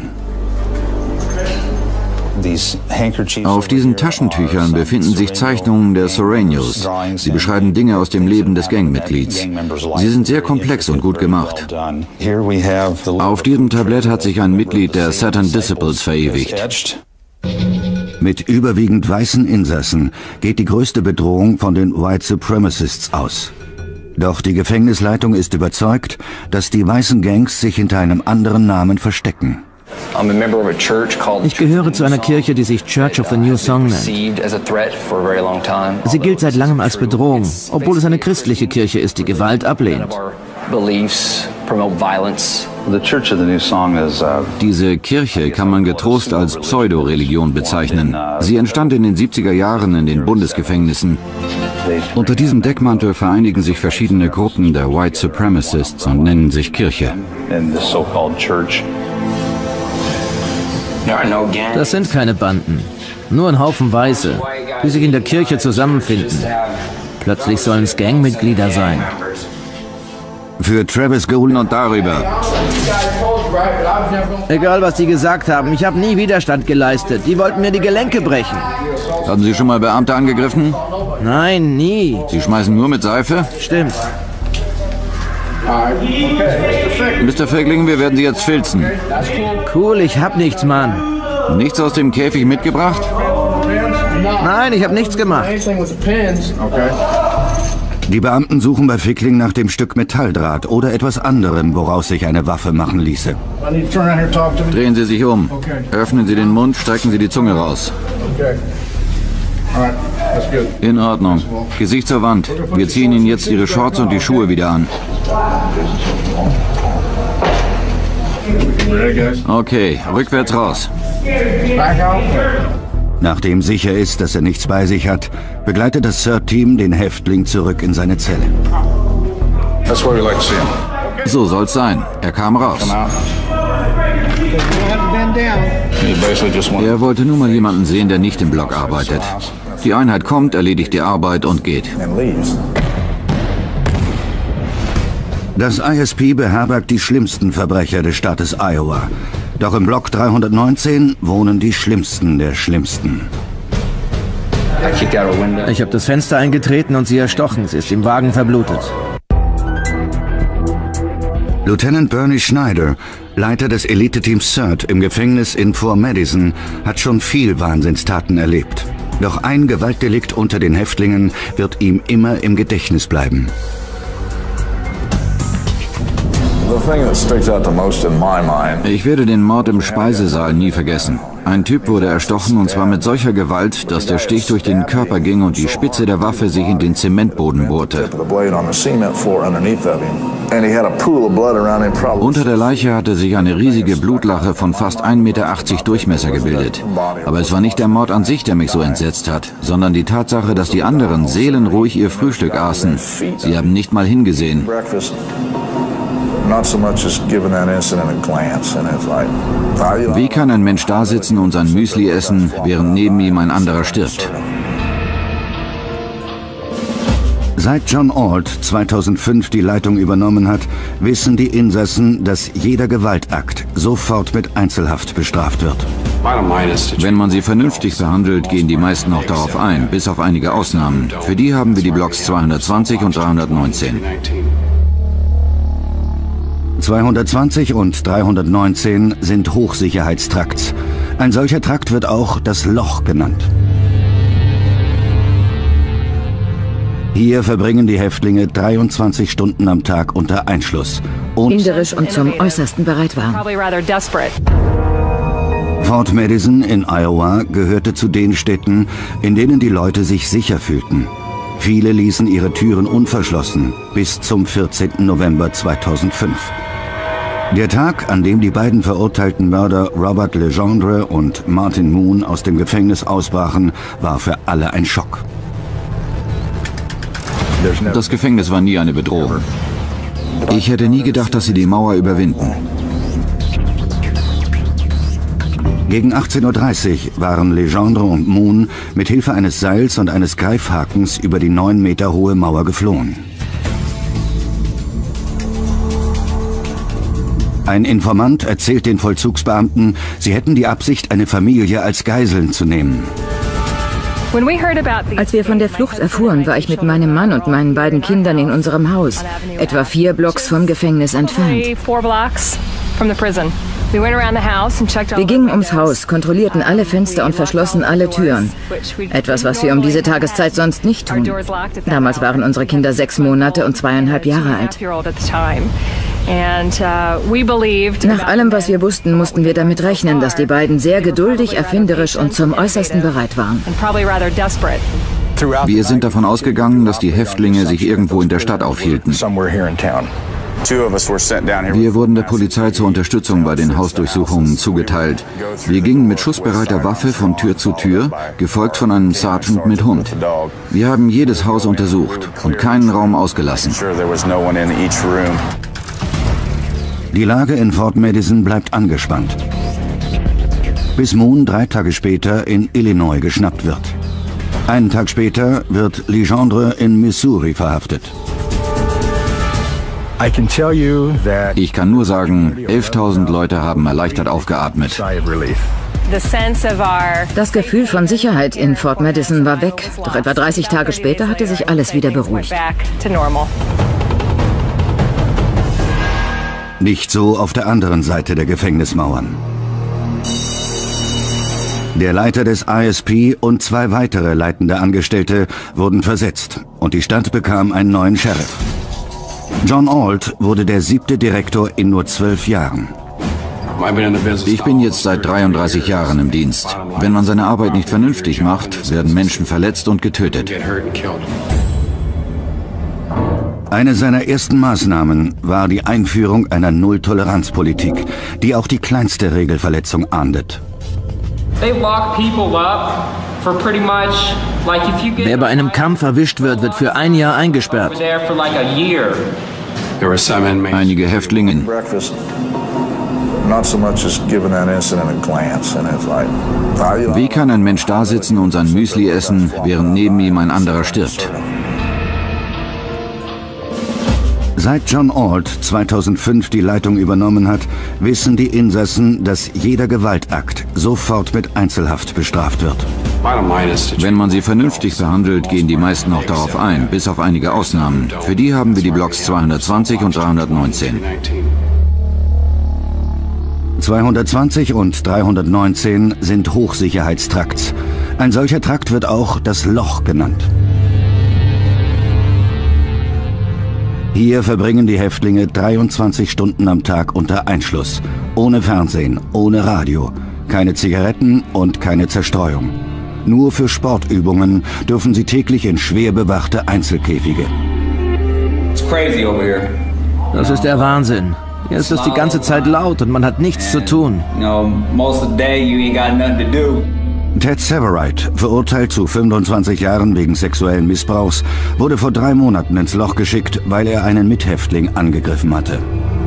Auf diesen Taschentüchern befinden sich Zeichnungen der Sureños. Sie beschreiben Dinge aus dem Leben des Gangmitglieds. Sie sind sehr komplex und gut gemacht. Auf diesem Tablett hat sich ein Mitglied der Satan Disciples verewigt. Mit überwiegend weißen Insassen geht die größte Bedrohung von den White Supremacists aus. Doch die Gefängnisleitung ist überzeugt, dass die weißen Gangs sich hinter einem anderen Namen verstecken. Ich gehöre zu einer Kirche, die sich Church of the New Song nennt. Sie gilt seit langem als Bedrohung, obwohl es eine christliche Kirche ist, die Gewalt ablehnt. Diese Kirche kann man getrost als Pseudo-Religion bezeichnen. Sie entstand in den 70er Jahren in den Bundesgefängnissen. Unter diesem Deckmantel vereinigen sich verschiedene Gruppen der White Supremacists und nennen sich Kirche. Das sind keine Banden, nur ein Haufen Weiße, die sich in der Kirche zusammenfinden. Plötzlich sollen es Gangmitglieder sein. Für Travis Golden und darüber. Egal, was die gesagt haben, ich habe nie Widerstand geleistet. Die wollten mir die Gelenke brechen. Haben Sie schon mal Beamte angegriffen? Nein, nie. Sie schmeißen nur mit Seife? Stimmt. Mr. Fegling, wir werden Sie jetzt filzen. Cool, ich hab nichts, Mann. Nichts aus dem Käfig mitgebracht? Nein, ich hab nichts gemacht. Die Beamten suchen bei Fickling nach dem Stück Metalldraht oder etwas anderem, woraus sich eine Waffe machen ließe. Drehen Sie sich um. Öffnen Sie den Mund, strecken Sie die Zunge raus. In Ordnung. Gesicht zur Wand. Wir ziehen Ihnen jetzt Ihre Shorts und die Schuhe wieder an. Okay, rückwärts raus. Nachdem sicher ist, dass er nichts bei sich hat, begleitet das SIRT-Team den Häftling zurück in seine Zelle. So soll's sein. Er kam raus. Er wollte nur mal jemanden sehen, der nicht im Block arbeitet. Die Einheit kommt, erledigt die Arbeit und geht. Das ISP beherbergt die schlimmsten Verbrecher des Staates Iowa. Doch im Block 319 wohnen die Schlimmsten der Schlimmsten. Ich habe das Fenster eingetreten und sie erstochen. Sie ist im Wagen verblutet. Lieutenant Bernie Schneider, Leiter des Elite-Teams SIRT im Gefängnis in Fort Madison, hat schon viel Wahnsinnstaten erlebt. Doch ein Gewaltdelikt unter den Häftlingen wird ihm immer im Gedächtnis bleiben. Ich werde den Mord im Speisesaal nie vergessen. Ein Typ wurde erstochen und zwar mit solcher Gewalt, dass der Stich durch den Körper ging und die Spitze der Waffe sich in den Zementboden bohrte. Unter der Leiche hatte sich eine riesige Blutlache von fast 1,80 Meter Durchmesser gebildet. Aber es war nicht der Mord an sich, der mich so entsetzt hat, sondern die Tatsache, dass die anderen seelenruhig ihr Frühstück aßen. Sie haben nicht mal hingesehen. Wie kann ein Mensch da sitzen und sein Müsli essen, während neben ihm ein anderer stirbt? Seit John Ault 2005 die Leitung übernommen hat, wissen die Insassen, dass jeder Gewaltakt sofort mit Einzelhaft bestraft wird. Wenn man sie vernünftig behandelt, gehen die meisten auch darauf ein, bis auf einige Ausnahmen. Für die haben wir die Blocks 220 und 319. 220 und 319 sind Hochsicherheitstrakts. Ein solcher Trakt wird auch das Loch genannt. Hier verbringen die Häftlinge 23 Stunden am Tag unter Einschluss. Erfinderisch und zum Äußersten bereit waren. Fort Madison in Iowa gehörte zu den Städten, in denen die Leute sich sicher fühlten. Viele ließen ihre Türen unverschlossen bis zum 14. November 2005. Der Tag, an dem die beiden verurteilten Mörder Robert Legendre und Martin Moon aus dem Gefängnis ausbrachen, war für alle ein Schock. Das Gefängnis war nie eine Bedrohung. Ich hätte nie gedacht, dass sie die Mauer überwinden. Gegen 18:30 Uhr waren Legendre und Moon mit Hilfe eines Seils und eines Greifhakens über die 9 Meter hohe Mauer geflohen. Ein Informant erzählt den Vollzugsbeamten, sie hätten die Absicht, eine Familie als Geiseln zu nehmen. Als wir von der Flucht erfuhren, war ich mit meinem Mann und meinen beiden Kindern in unserem Haus, etwa 4 Blocks vom Gefängnis entfernt. Wir gingen ums Haus, kontrollierten alle Fenster und verschlossen alle Türen. Etwas, was wir um diese Tageszeit sonst nicht tun. Damals waren unsere Kinder 6 Monate und 2,5 Jahre alt. Nach allem, was wir wussten, mussten wir damit rechnen, dass die beiden sehr geduldig, erfinderisch und zum Äußersten bereit waren. Wir sind davon ausgegangen, dass die Häftlinge sich irgendwo in der Stadt aufhielten. Wir wurden der Polizei zur Unterstützung bei den Hausdurchsuchungen zugeteilt. Wir gingen mit schussbereiter Waffe von Tür zu Tür, gefolgt von einem Sergeant mit Hund. Wir haben jedes Haus untersucht und keinen Raum ausgelassen. Die Lage in Fort Madison bleibt angespannt. Bis Moon 3 Tage später in Illinois geschnappt wird. Einen Tag später wird Legendre in Missouri verhaftet. Ich kann nur sagen, 11.000 Leute haben erleichtert aufgeatmet. Das Gefühl von Sicherheit in Fort Madison war weg, doch etwa 30 Tage später hatte sich alles wieder beruhigt. Nicht so auf der anderen Seite der Gefängnismauern. Der Leiter des ISP und 2 weitere leitende Angestellte wurden versetzt und die Stadt bekam einen neuen Sheriff. John Ault wurde der 7. Direktor in nur 12 Jahren. Ich bin jetzt seit 33 Jahren im Dienst. Wenn man seine Arbeit nicht vernünftig macht, werden Menschen verletzt und getötet. Eine seiner ersten Maßnahmen war die Einführung einer Null-Toleranz-Politik, die auch die kleinste Regelverletzung ahndet. Wer bei einem Kampf erwischt wird, wird für 1 Jahr eingesperrt. Einige Häftlinge. Wie kann ein Mensch da sitzen und sein Müsli essen, während neben ihm ein anderer stirbt? Seit John Ault 2005 die Leitung übernommen hat, wissen die Insassen, dass jeder Gewaltakt sofort mit Einzelhaft bestraft wird. Wenn man sie vernünftig behandelt, gehen die meisten auch darauf ein, bis auf einige Ausnahmen. Für die haben wir die Blocks 220 und 319. 220 und 319 sind Hochsicherheitstrakts. Ein solcher Trakt wird auch das Loch genannt. Hier verbringen die Häftlinge 23 Stunden am Tag unter Einschluss. Ohne Fernsehen, ohne Radio, keine Zigaretten und keine Zerstreuung. Nur für Sportübungen dürfen sie täglich in schwer bewachte Einzelkäfige. Das ist der Wahnsinn. Hier ist es die ganze Zeit laut und man hat nichts zu tun. Ted Severide, verurteilt zu 25 Jahren wegen sexuellen Missbrauchs, wurde vor 3 Monaten ins Loch geschickt, weil er einen Mithäftling angegriffen hatte.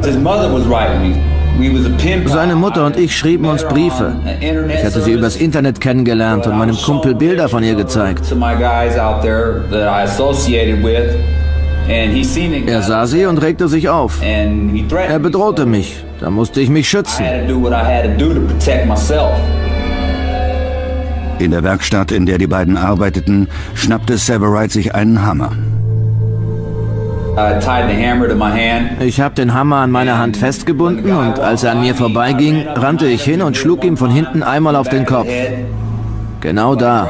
Seine Mutter und ich schrieben uns Briefe. Ich hatte sie übers Internet kennengelernt und meinem Kumpel Bilder von ihr gezeigt. Er sah sie und regte sich auf. Er bedrohte mich. Da musste ich mich schützen. In der Werkstatt, in der die beiden arbeiteten, schnappte Severide sich einen Hammer. Ich habe den Hammer an meiner Hand festgebunden und als er an mir vorbeiging, rannte ich hin und schlug ihm von hinten einmal auf den Kopf. Genau da.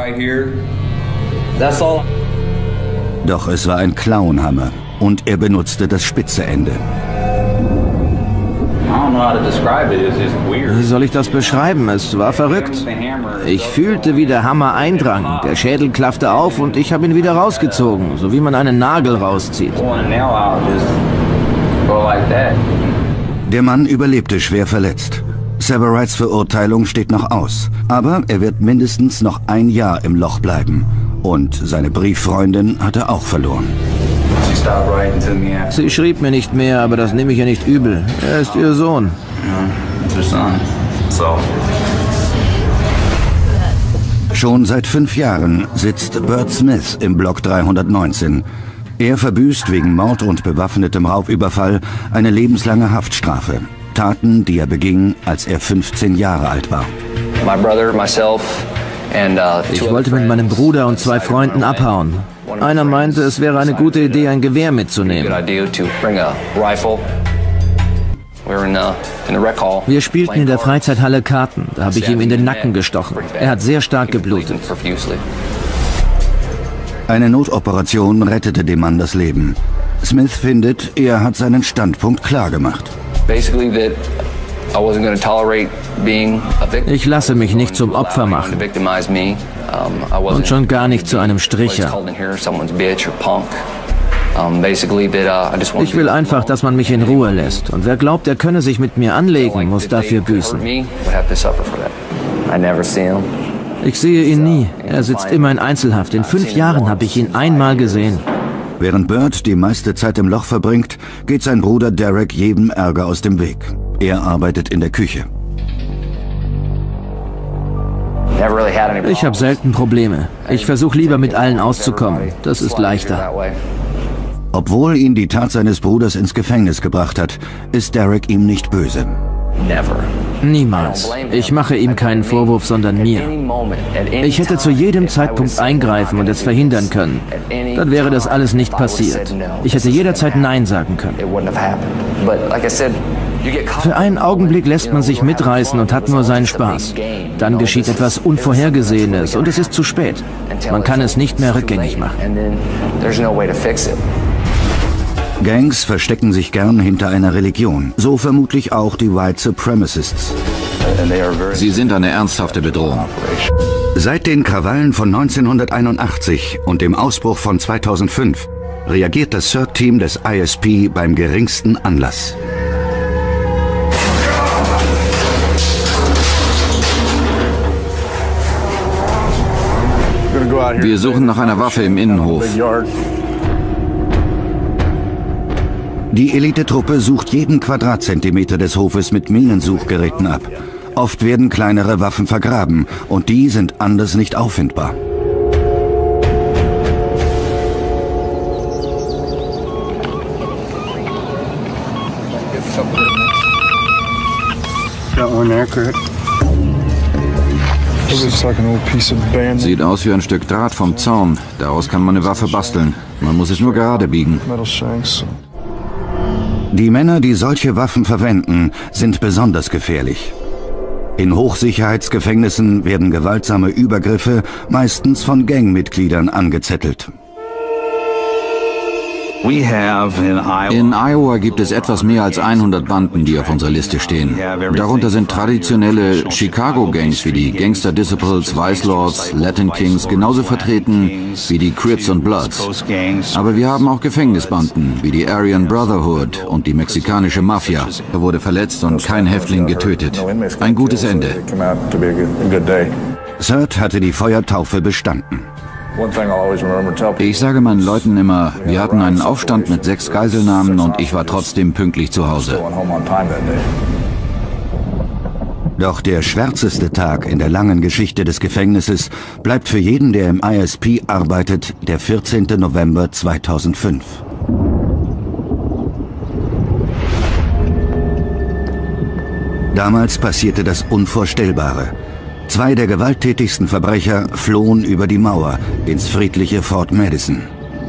Doch es war ein Clownhammer und er benutzte das spitze Ende. Wie soll ich das beschreiben? Es war verrückt. Ich fühlte, wie der Hammer eindrang. Der Schädel klaffte auf und ich habe ihn wieder rausgezogen, so wie man einen Nagel rauszieht. Der Mann überlebte schwer verletzt. Severides Verurteilung steht noch aus, aber er wird mindestens noch 1 Jahr im Loch bleiben. Und seine Brieffreundin hat er auch verloren. Sie schrieb mir nicht mehr, aber das nehme ich ihr nicht übel. Er ist ihr Sohn. Schon seit 5 Jahren sitzt Burt Smith im Block 319. Er verbüßt wegen Mord und bewaffnetem Raubüberfall eine lebenslange Haftstrafe. Taten, die er beging, als er 15 Jahre alt war. Ich wollte mit meinem Bruder und 2 Freunden abhauen. Einer meinte, es wäre eine gute Idee, ein Gewehr mitzunehmen. Wir spielten in der Freizeithalle Karten. Da habe ich ihm in den Nacken gestochen. Er hat sehr stark geblutet. Eine Notoperation rettete dem Mann das Leben. Smith findet, er hat seinen Standpunkt klar gemacht. Ich lasse mich nicht zum Opfer machen. Und schon gar nicht zu einem Stricher. Ich will einfach, dass man mich in Ruhe lässt. Und wer glaubt, er könne sich mit mir anlegen, muss dafür büßen. Ich sehe ihn nie. Er sitzt immer in Einzelhaft. In 5 Jahren habe ich ihn einmal gesehen. Während Burt die meiste Zeit im Loch verbringt, geht sein Bruder Derek jedem Ärger aus dem Weg. Er arbeitet in der Küche. Ich habe selten Probleme. Ich versuche lieber mit allen auszukommen. Das ist leichter. Obwohl ihn die Tat seines Bruders ins Gefängnis gebracht hat, ist Derek ihm nicht böse. Niemals. Ich mache ihm keinen Vorwurf, sondern mir. Ich hätte zu jedem Zeitpunkt eingreifen und es verhindern können. Dann wäre das alles nicht passiert. Ich hätte jederzeit Nein sagen können. Für einen Augenblick lässt man sich mitreißen und hat nur seinen Spaß. Dann geschieht etwas Unvorhergesehenes und es ist zu spät. Man kann es nicht mehr rückgängig machen. Gangs verstecken sich gern hinter einer Religion. So vermutlich auch die White Supremacists. Sie sind eine ernsthafte Bedrohung. Seit den Krawallen von 1981 und dem Ausbruch von 2005 reagiert das CERT-Team des ISP beim geringsten Anlass. Wir suchen nach einer Waffe im Innenhof. Die Elitetruppe sucht jeden Quadratzentimeter des Hofes mit Minensuchgeräten ab. Oft werden kleinere Waffen vergraben und die sind anders nicht auffindbar. Sieht aus wie ein Stück Draht vom Zaun. Daraus kann man eine Waffe basteln. Man muss es nur gerade biegen. Die Männer, die solche Waffen verwenden, sind besonders gefährlich. In Hochsicherheitsgefängnissen werden gewaltsame Übergriffe meistens von Gangmitgliedern angezettelt. In Iowa gibt es etwas mehr als 100 Banden, die auf unserer Liste stehen. Darunter sind traditionelle Chicago-Gangs wie die Gangster Disciples, Vice Lords, Latin Kings genauso vertreten wie die Crips und Bloods. Aber wir haben auch Gefängnisbanden wie die Aryan Brotherhood und die mexikanische Mafia. Er wurde verletzt und kein Häftling getötet. Ein gutes Ende. CERT hatte die Feuertaufe bestanden. Ich sage meinen Leuten immer, wir hatten einen Aufstand mit 6 Geiselnahmen und ich war trotzdem pünktlich zu Hause. Doch der schwärzeste Tag in der langen Geschichte des Gefängnisses bleibt für jeden, der im ISP arbeitet, der 14. November 2005. Damals passierte das Unvorstellbare. 2 der gewalttätigsten Verbrecher flohen über die Mauer ins friedliche Fort Madison.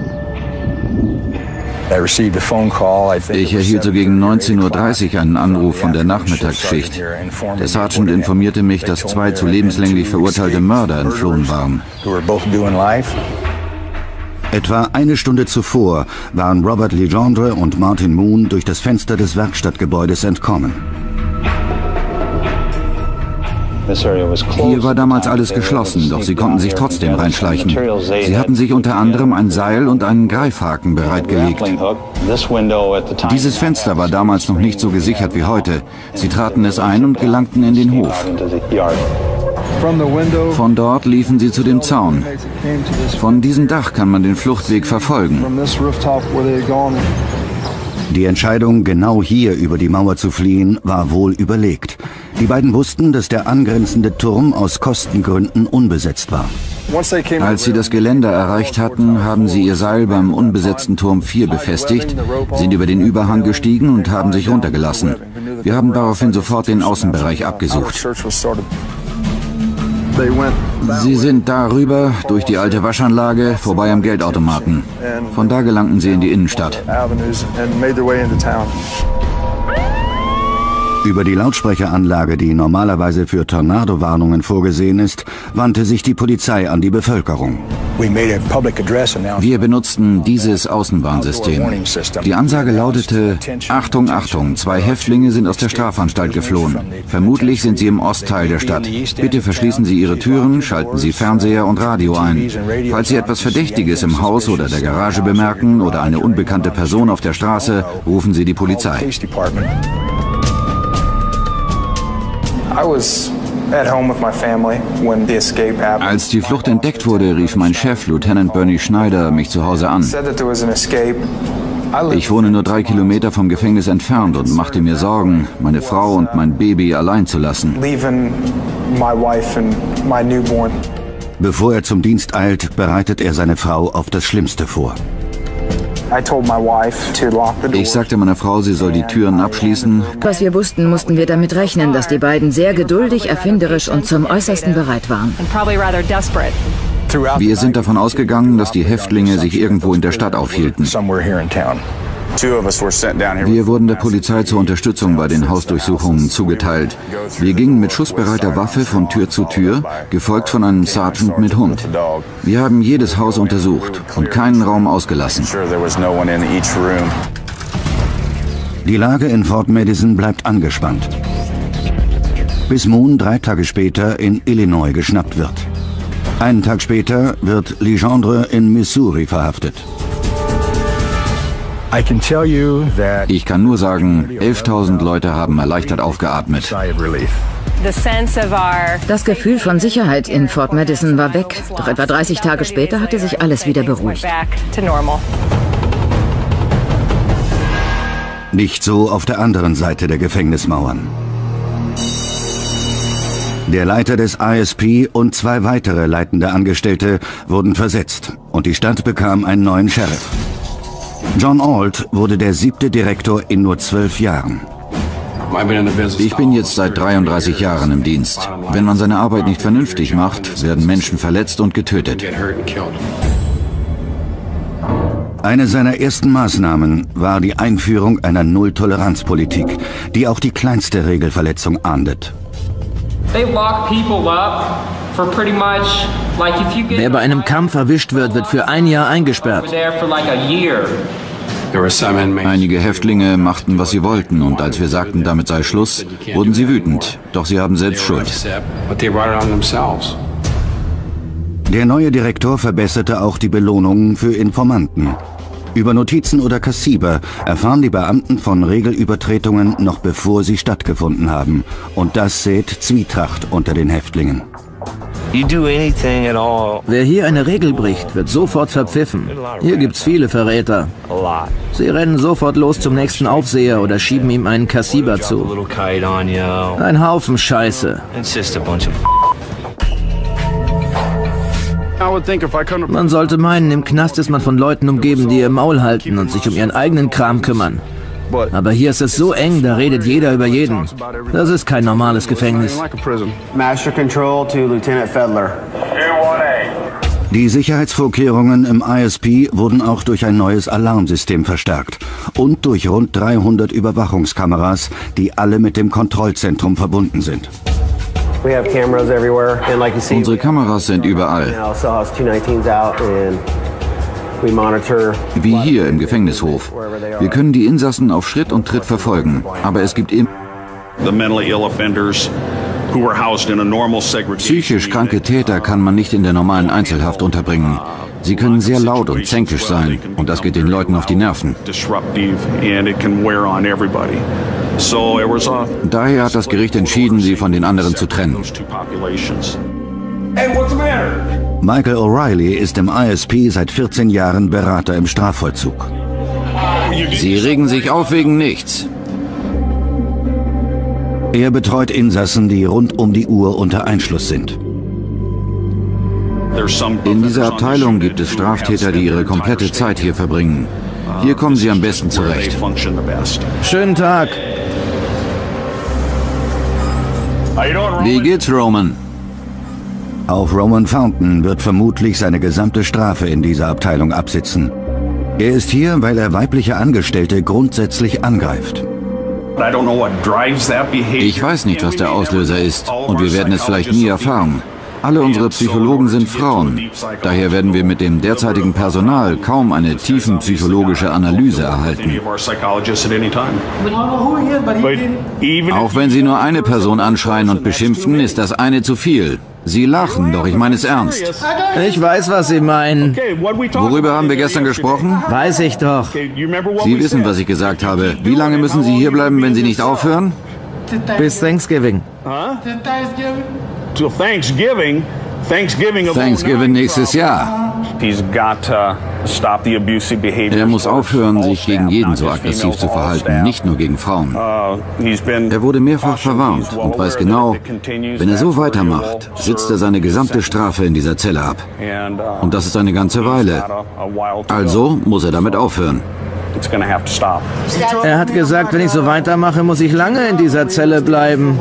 Ich erhielt so gegen 19:30 Uhr einen Anruf von der Nachmittagsschicht. Der Sergeant informierte mich, dass 2 zu lebenslänglich verurteilte Mörder entflohen waren. Etwa eine Stunde zuvor waren Robert Legendre und Martin Moon durch das Fenster des Werkstattgebäudes entkommen. Hier war damals alles geschlossen, doch sie konnten sich trotzdem reinschleichen. Sie hatten sich unter anderem ein Seil und einen Greifhaken bereitgelegt. Dieses Fenster war damals noch nicht so gesichert wie heute. Sie traten es ein und gelangten in den Hof. Von dort liefen sie zu dem Zaun. Von diesem Dach kann man den Fluchtweg verfolgen. Die Entscheidung, genau hier über die Mauer zu fliehen, war wohl überlegt. Die beiden wussten, dass der angrenzende Turm aus Kostengründen unbesetzt war. Als sie das Geländer erreicht hatten, haben sie ihr Seil beim unbesetzten Turm 4 befestigt, sind über den Überhang gestiegen und haben sich runtergelassen. Wir haben daraufhin sofort den Außenbereich abgesucht. Sie sind darüber, durch die alte Waschanlage, vorbei am Geldautomaten. Von da gelangten sie in die Innenstadt. Über die Lautsprecheranlage, die normalerweise für Tornadowarnungen vorgesehen ist, wandte sich die Polizei an die Bevölkerung. Wir benutzten dieses Außenwarnsystem. Die Ansage lautete: Achtung, Achtung, 2 Häftlinge sind aus der Strafanstalt geflohen. Vermutlich sind sie im Ostteil der Stadt. Bitte verschließen Sie Ihre Türen, schalten Sie Fernseher und Radio ein. Falls Sie etwas Verdächtiges im Haus oder der Garage bemerken oder eine unbekannte Person auf der Straße, rufen Sie die Polizei. Als die Flucht entdeckt wurde, rief mein Chef, Lieutenant Bernie Schneider, mich zu Hause an. Ich wohne nur 3 Kilometer vom Gefängnis entfernt und machte mir Sorgen, meine Frau und mein Baby allein zu lassen. Bevor er zum Dienst eilt, bereitet er seine Frau auf das Schlimmste vor. Ich sagte meiner Frau, sie soll die Türen abschließen. Was wir wussten, mussten wir damit rechnen, dass die beiden sehr geduldig, erfinderisch und zum Äußersten bereit waren. Wir sind davon ausgegangen, dass die Häftlinge sich irgendwo in der Stadt aufhielten. Wir wurden der Polizei zur Unterstützung bei den Hausdurchsuchungen zugeteilt. Wir gingen mit schussbereiter Waffe von Tür zu Tür, gefolgt von einem Sergeant mit Hund. Wir haben jedes Haus untersucht und keinen Raum ausgelassen. Die Lage in Fort Madison bleibt angespannt, bis Moon 3 Tage später in Illinois geschnappt wird. Einen Tag später wird Legendre in Missouri verhaftet. Ich kann nur sagen, 11.000 Leute haben erleichtert aufgeatmet. Das Gefühl von Sicherheit in Fort Madison war weg. Doch etwa 30 Tage später hatte sich alles wieder beruhigt. Nicht so auf der anderen Seite der Gefängnismauern. Der Leiter des ISP und 2 weitere leitende Angestellte wurden versetzt und die Stadt bekam einen neuen Sheriff. John Ault wurde der 7. Direktor in nur 12 Jahren. Ich bin jetzt seit 33 Jahren im Dienst. Wenn man seine Arbeit nicht vernünftig macht, werden Menschen verletzt und getötet. Eine seiner ersten Maßnahmen war die Einführung einer Null-Toleranz-Politik, die auch die kleinste Regelverletzung ahndet. Wer bei einem Kampf erwischt wird, wird für 1 Jahr eingesperrt. Einige Häftlinge machten, was sie wollten, und als wir sagten, damit sei Schluss, wurden sie wütend. Doch sie haben selbst Schuld. Der neue Direktor verbesserte auch die Belohnungen für Informanten. Über Notizen oder Kassiber erfahren die Beamten von Regelübertretungen noch bevor sie stattgefunden haben. Und das sät Zwietracht unter den Häftlingen. Wer hier eine Regel bricht, wird sofort verpfiffen. Hier gibt's viele Verräter. Sie rennen sofort los zum nächsten Aufseher oder schieben ihm einen Kassiber zu. Ein Haufen Scheiße. Man sollte meinen, im Knast ist man von Leuten umgeben, die ihr Maul halten und sich um ihren eigenen Kram kümmern. Aber hier ist es so eng, da redet jeder über jeden. Das ist kein normales Gefängnis. Master Control to Lieutenant Fedler. Die Sicherheitsvorkehrungen im ISP wurden auch durch ein neues Alarmsystem verstärkt und durch rund 300 Überwachungskameras, die alle mit dem Kontrollzentrum verbunden sind. Unsere Kameras sind überall. Wie hier im Gefängnishof. Wir können die Insassen auf Schritt und Tritt verfolgen, aber es gibt immer psychisch kranke Täter kann man nicht in der normalen Einzelhaft unterbringen. Sie können sehr laut und zänkisch sein und das geht den Leuten auf die Nerven. Daher hat das Gericht entschieden, sie von den anderen zu trennen. Michael O'Reilly ist im ISP seit 14 Jahren Berater im Strafvollzug. Sie regen sich auf wegen nichts. Er betreut Insassen, die rund um die Uhr unter Einschluss sind. In dieser Abteilung gibt es Straftäter, die ihre komplette Zeit hier verbringen. Hier kommen sie am besten zurecht. Schönen Tag. Wie geht's, Roman? Auch Roman Fountain wird vermutlich seine gesamte Strafe in dieser Abteilung absitzen. Er ist hier, weil er weibliche Angestellte grundsätzlich angreift. Ich weiß nicht, was der Auslöser ist, und wir werden es vielleicht nie erfahren. Alle unsere Psychologen sind Frauen. Daher werden wir mit dem derzeitigen Personal kaum eine tiefenpsychologische Analyse erhalten. Auch wenn Sie nur eine Person anschreien und beschimpfen, ist das eine zu viel. Sie lachen, doch ich meine es ernst. Ich weiß, was Sie meinen. Worüber haben wir gestern gesprochen? Weiß ich doch. Sie wissen, was ich gesagt habe. Wie lange müssen Sie hier bleiben, wenn Sie nicht aufhören? Bis Thanksgiving. Thanksgiving nächstes Jahr. Er muss aufhören, sich gegen jeden so aggressiv zu verhalten, nicht nur gegen Frauen. Er wurde mehrfach verwarnt und weiß genau, wenn er so weitermacht, sitzt er seine gesamte Strafe in dieser Zelle ab. Und das ist eine ganze Weile. Also muss er damit aufhören. Er hat gesagt, wenn ich so weitermache, muss ich lange in dieser Zelle bleiben.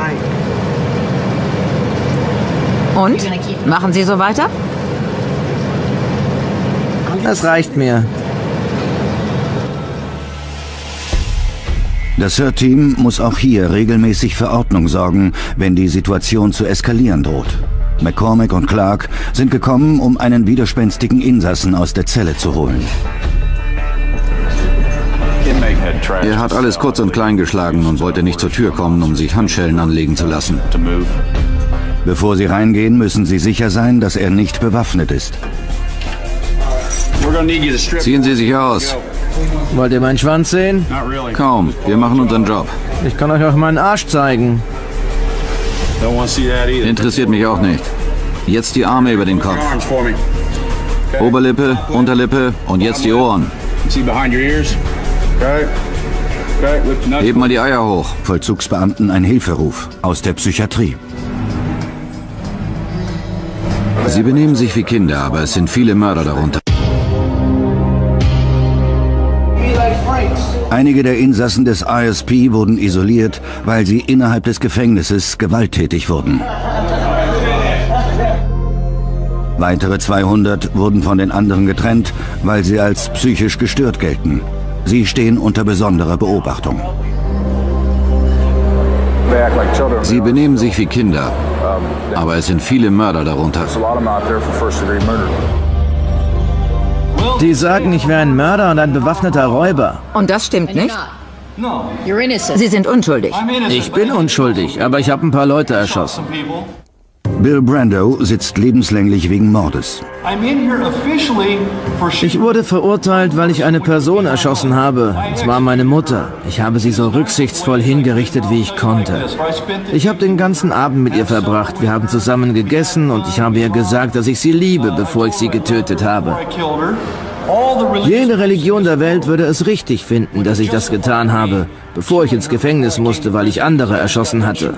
Und? Machen Sie so weiter? Das reicht mir. Das SIR-Team muss auch hier regelmäßig für Ordnung sorgen, wenn die Situation zu eskalieren droht. McCormick und Clark sind gekommen, um einen widerspenstigen Insassen aus der Zelle zu holen. Er hat alles kurz und klein geschlagen und wollte nicht zur Tür kommen, um sich Handschellen anlegen zu lassen. Bevor sie reingehen, müssen sie sicher sein, dass er nicht bewaffnet ist. Ziehen Sie sich aus. Wollt ihr meinen Schwanz sehen? Kaum, wir machen unseren Job. Ich kann euch auch meinen Arsch zeigen. Interessiert mich auch nicht. Jetzt die Arme über den Kopf. Oberlippe, Unterlippe und jetzt die Ohren. Heb mal die Eier hoch. Vollzugsbeamten ein Hilferuf aus der Psychiatrie. Sie benehmen sich wie Kinder, aber es sind viele Mörder darunter. Einige der Insassen des ISP wurden isoliert, weil sie innerhalb des Gefängnisses gewalttätig wurden. Weitere 200 wurden von den anderen getrennt, weil sie als psychisch gestört gelten. Sie stehen unter besonderer Beobachtung. Sie benehmen sich wie Kinder, aber es sind viele Mörder darunter. Die sagen, ich wäre ein Mörder und ein bewaffneter Räuber. Und das stimmt nicht? Sie sind unschuldig. Ich bin unschuldig, aber ich habe ein paar Leute erschossen. Bill Brando sitzt lebenslänglich wegen Mordes. Ich wurde verurteilt, weil ich eine Person erschossen habe. Und zwar meine Mutter. Ich habe sie so rücksichtsvoll hingerichtet, wie ich konnte. Ich habe den ganzen Abend mit ihr verbracht. Wir haben zusammen gegessen und ich habe ihr gesagt, dass ich sie liebe, bevor ich sie getötet habe. Jede Religion der Welt würde es richtig finden, dass ich das getan habe, bevor ich ins Gefängnis musste, weil ich andere erschossen hatte.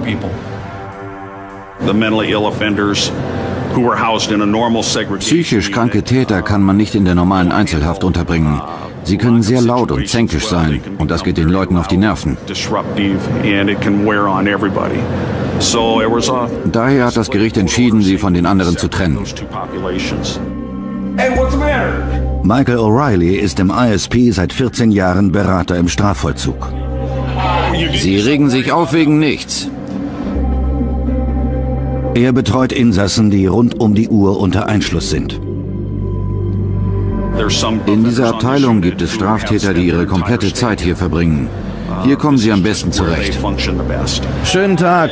Psychisch kranke Täter kann man nicht in der normalen Einzelhaft unterbringen. Sie können sehr laut und zänkisch sein und das geht den Leuten auf die Nerven. Daher hat das Gericht entschieden, sie von den anderen zu trennen. Michael O'Reilly ist im ISP seit 14 Jahren Berater im Strafvollzug. Sie regen sich auf wegen nichts. Er betreut Insassen, die rund um die Uhr unter Einschluss sind. In dieser Abteilung gibt es Straftäter, die ihre komplette Zeit hier verbringen. Hier kommen sie am besten zurecht. Schönen Tag.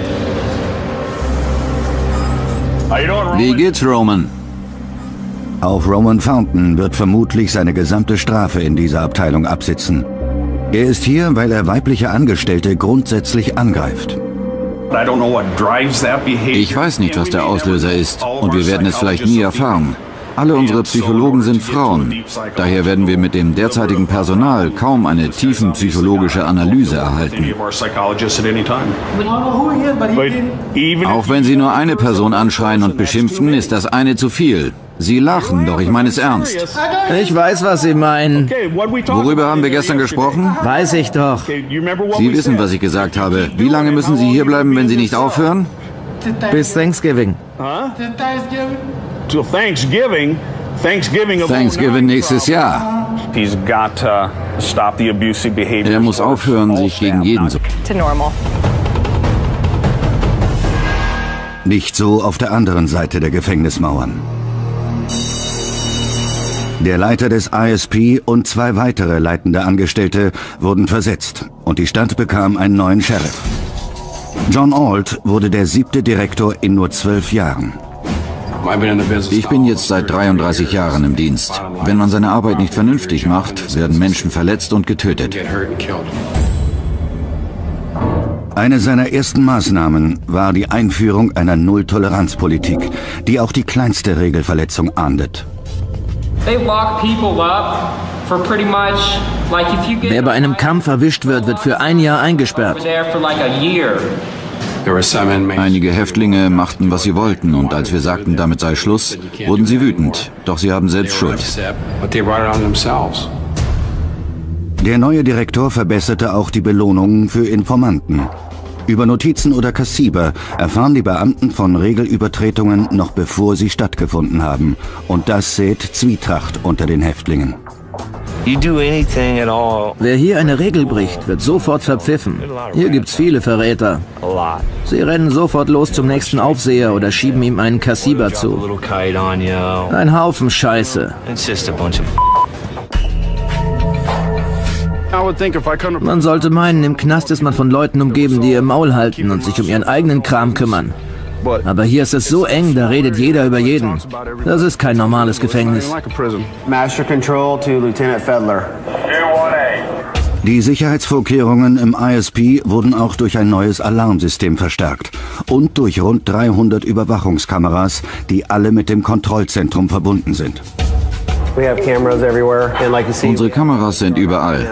Wie geht's, Roman? Auch Roman Fountain wird vermutlich seine gesamte Strafe in dieser Abteilung absitzen. Er ist hier, weil er weibliche Angestellte grundsätzlich angreift. Ich weiß nicht, was der Auslöser ist, und wir werden es vielleicht nie erfahren. Alle unsere Psychologen sind Frauen. Daher werden wir mit dem derzeitigen Personal kaum eine tiefenpsychologische Analyse erhalten. Auch wenn Sie nur eine Person anschreien und beschimpfen, ist das eine zu viel. Sie lachen, doch ich meine es ernst. Ich weiß, was Sie meinen. Worüber haben wir gestern gesprochen? Weiß ich doch. Sie wissen, was ich gesagt habe. Wie lange müssen Sie hier bleiben, wenn Sie nicht aufhören? Bis Thanksgiving. Thanksgiving nächstes Jahr. Er muss aufhören, sich gegen jeden zu... Nicht so auf der anderen Seite der Gefängnismauern. Der Leiter des ISP und 2 weitere leitende Angestellte wurden versetzt und die Stadt bekam einen neuen Sheriff. John Ault wurde der 7. Direktor in nur 12 Jahren. Ich bin jetzt seit 33 Jahren im Dienst. Wenn man seine Arbeit nicht vernünftig macht, werden Menschen verletzt und getötet. Eine seiner ersten Maßnahmen war die Einführung einer Null-Toleranz-Politik, die auch die kleinste Regelverletzung ahndet. Wer bei einem Kampf erwischt wird, wird für 1 Jahr eingesperrt. Einige Häftlinge machten, was sie wollten, und als wir sagten, damit sei Schluss, wurden sie wütend. Doch sie haben selbst Schuld. Der neue Direktor verbesserte auch die Belohnungen für Informanten. Über Notizen oder Kassiber erfahren die Beamten von Regelübertretungen noch bevor sie stattgefunden haben. Und das sät Zwietracht unter den Häftlingen. Wer hier eine Regel bricht, wird sofort verpfiffen. Hier gibt's viele Verräter. Sie rennen sofort los zum nächsten Aufseher oder schieben ihm einen Kassiber zu. Ein Haufen Scheiße. Man sollte meinen, im Knast ist man von Leuten umgeben, die ihr Maul halten und sich um ihren eigenen Kram kümmern. Aber hier ist es so eng, da redet jeder über jeden. Das ist kein normales Gefängnis. Master Control to Lieutenant Fedler. Die Sicherheitsvorkehrungen im ISP wurden auch durch ein neues Alarmsystem verstärkt und durch rund 300 Überwachungskameras, die alle mit dem Kontrollzentrum verbunden sind. Unsere Kameras sind überall.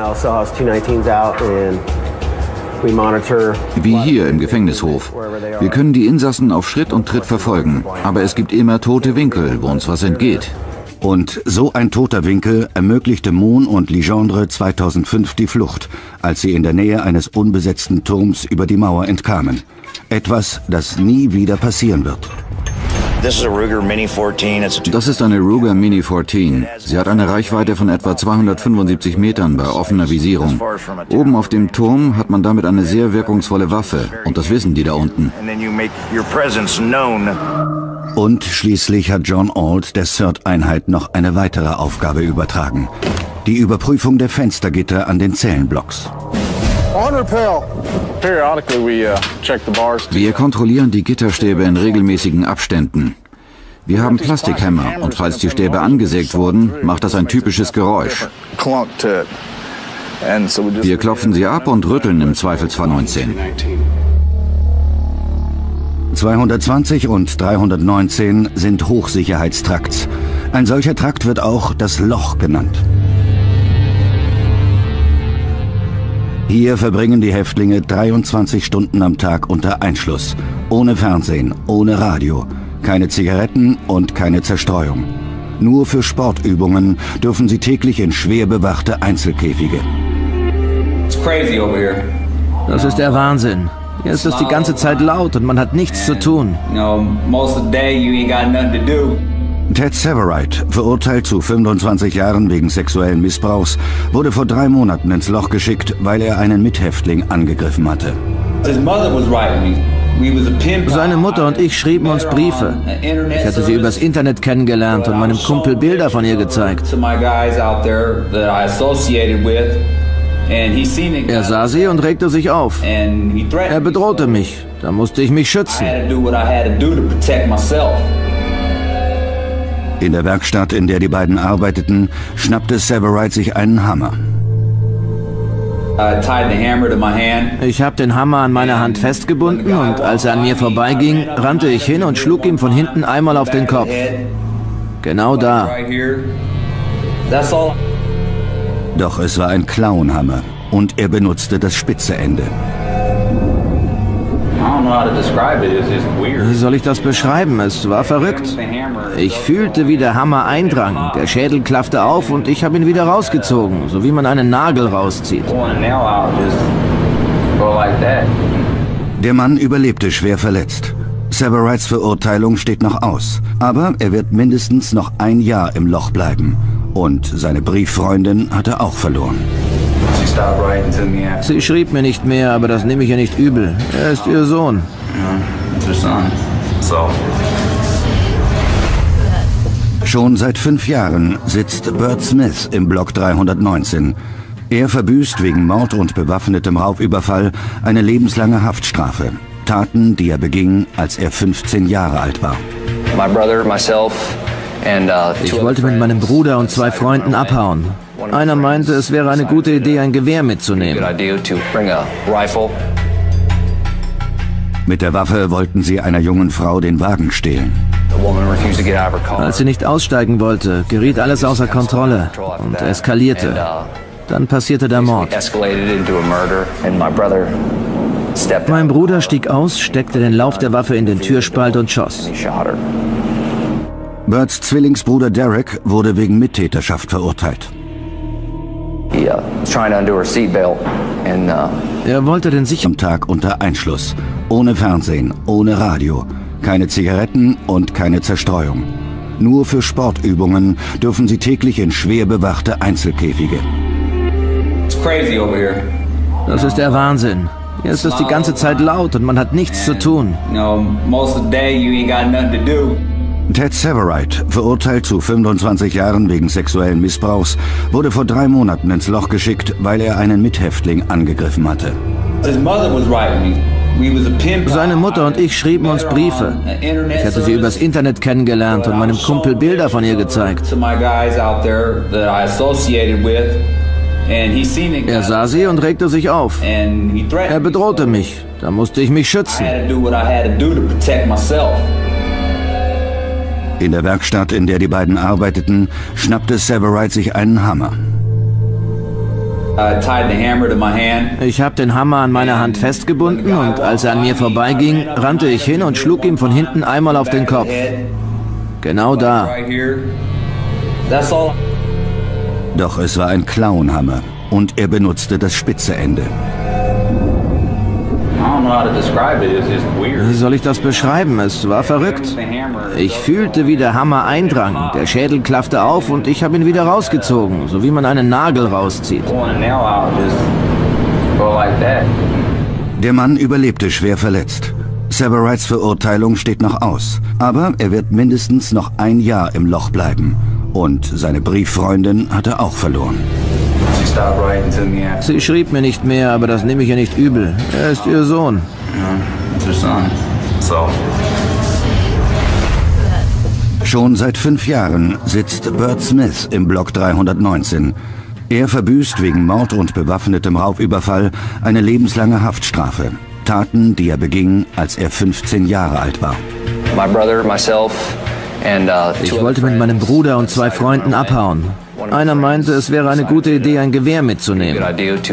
Wie hier im Gefängnishof. Wir können die Insassen auf Schritt und Tritt verfolgen, aber es gibt immer tote Winkel, wo uns was entgeht. Und so ein toter Winkel ermöglichte Moon und Legendre 2005 die Flucht, als sie in der Nähe eines unbesetzten Turms über die Mauer entkamen. Etwas, das nie wieder passieren wird. Das ist eine Ruger Mini 14. Sie hat eine Reichweite von etwa 275 Metern bei offener Visierung. Oben auf dem Turm hat man damit eine sehr wirkungsvolle Waffe. Und das wissen die da unten. Und schließlich hat John Ault der CERT-Einheit noch eine weitere Aufgabe übertragen. Die Überprüfung der Fenstergitter an den Zellenblocks. Wir kontrollieren die Gitterstäbe in regelmäßigen Abständen. Wir haben Plastikhämmer und falls die Stäbe angesägt wurden, macht das ein typisches Geräusch. Wir klopfen sie ab und rütteln im Zweifelsfall 19. 220 und 319 sind Hochsicherheitstrakts. Ein solcher Trakt wird auch das Loch genannt. Hier verbringen die Häftlinge 23 Stunden am Tag unter Einschluss. Ohne Fernsehen, ohne Radio, keine Zigaretten und keine Zerstreuung. Nur für Sportübungen dürfen sie täglich in schwer bewachte Einzelkäfige. Das ist der Wahnsinn. Hier ist es die ganze Zeit laut und man hat nichts zu tun. Ted Severide, verurteilt zu 25 Jahren wegen sexuellen Missbrauchs, wurde vor 3 Monaten ins Loch geschickt, weil er einen Mithäftling angegriffen hatte. Seine Mutter und ich schrieben uns Briefe. Ich hatte sie übers Internet kennengelernt und meinem Kumpel Bilder von ihr gezeigt. Er sah sie und regte sich auf. Er bedrohte mich. Da musste ich mich schützen. In der Werkstatt, in der die beiden arbeiteten, schnappte Severide sich einen Hammer. Ich habe den Hammer an meiner Hand festgebunden und als er an mir vorbeiging, rannte ich hin und schlug ihm von hinten einmal auf den Kopf. Genau da. Doch es war ein Clownhammer und er benutzte das spitze Ende. Wie soll ich das beschreiben? Es war verrückt. Ich fühlte, wie der Hammer eindrang. Der Schädel klaffte auf und ich habe ihn wieder rausgezogen, so wie man einen Nagel rauszieht. Der Mann überlebte schwer verletzt. Severides Verurteilung steht noch aus, aber er wird mindestens noch 1 Jahr im Loch bleiben. Und seine Brieffreundin hat er auch verloren. Sie schrieb mir nicht mehr, aber das nehme ich ihr nicht übel. Er ist ihr Sohn. Schon seit 5 Jahren sitzt Bert Smith im Block 319. Er verbüßt wegen Mord und bewaffnetem Raubüberfall eine lebenslange Haftstrafe. Taten, die er beging, als er 15 Jahre alt war. Ich wollte mit meinem Bruder und 2 Freunden abhauen. Einer meinte, es wäre eine gute Idee, ein Gewehr mitzunehmen. Mit der Waffe wollten sie einer jungen Frau den Wagen stehlen. Als sie nicht aussteigen wollte, geriet alles außer Kontrolle und eskalierte. Dann passierte der Mord. Mein Bruder stieg aus, steckte den Lauf der Waffe in den Türspalt und schoss. Berts Zwillingsbruder Derek wurde wegen Mittäterschaft verurteilt. Er wollte den sicheren Tag unter Einschluss, ohne Fernsehen, ohne Radio, keine Zigaretten und keine Zerstreuung. Nur für Sportübungen dürfen sie täglich in schwer bewachte Einzelkäfige. Das ist der Wahnsinn. Hier ist es die ganze Zeit laut und man hat nichts zu tun. Ted Severide, verurteilt zu 25 Jahren wegen sexuellen Missbrauchs, wurde vor 3 Monaten ins Loch geschickt, weil er einen Mithäftling angegriffen hatte. Seine Mutter und ich schrieben uns Briefe. Ich hatte sie übers Internet kennengelernt und meinem Kumpel Bilder von ihr gezeigt. Er sah sie und regte sich auf. Er bedrohte mich. Da musste ich mich schützen. In der Werkstatt, in der die beiden arbeiteten, schnappte Severide sich einen Hammer. Ich habe den Hammer an meiner Hand festgebunden und als er an mir vorbeiging, rannte ich hin und schlug ihm von hinten einmal auf den Kopf. Genau da. Doch es war ein Clownhammer und er benutzte das spitze Ende. Wie soll ich das beschreiben? Es war verrückt. Ich fühlte, wie der Hammer eindrang. Der Schädel klaffte auf und ich habe ihn wieder rausgezogen, so wie man einen Nagel rauszieht. Der Mann überlebte schwer verletzt. Severides Verurteilung steht noch aus, aber er wird mindestens noch 1 Jahr im Loch bleiben. Und seine Brieffreundin hat er auch verloren. Sie schrieb mir nicht mehr, aber das nehme ich ihr nicht übel. Er ist ihr Sohn. Schon seit 5 Jahren sitzt Burt Smith im Block 319. Er verbüßt wegen Mord und bewaffnetem Raubüberfall eine lebenslange Haftstrafe. Taten, die er beging, als er 15 Jahre alt war. Ich wollte mit meinem Bruder und 2 Freunden abhauen. Einer meinte, es wäre eine gute Idee, ein Gewehr mitzunehmen.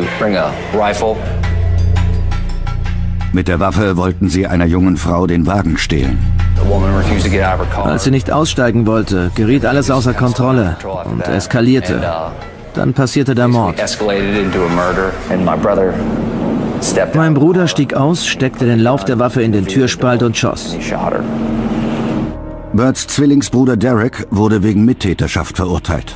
Mit der Waffe wollten sie einer jungen Frau den Wagen stehlen. Als sie nicht aussteigen wollte, geriet alles außer Kontrolle und eskalierte. Dann passierte der Mord. Mein Bruder stieg aus, steckte den Lauf der Waffe in den Türspalt und schoss. Burts Zwillingsbruder Derek wurde wegen Mittäterschaft verurteilt.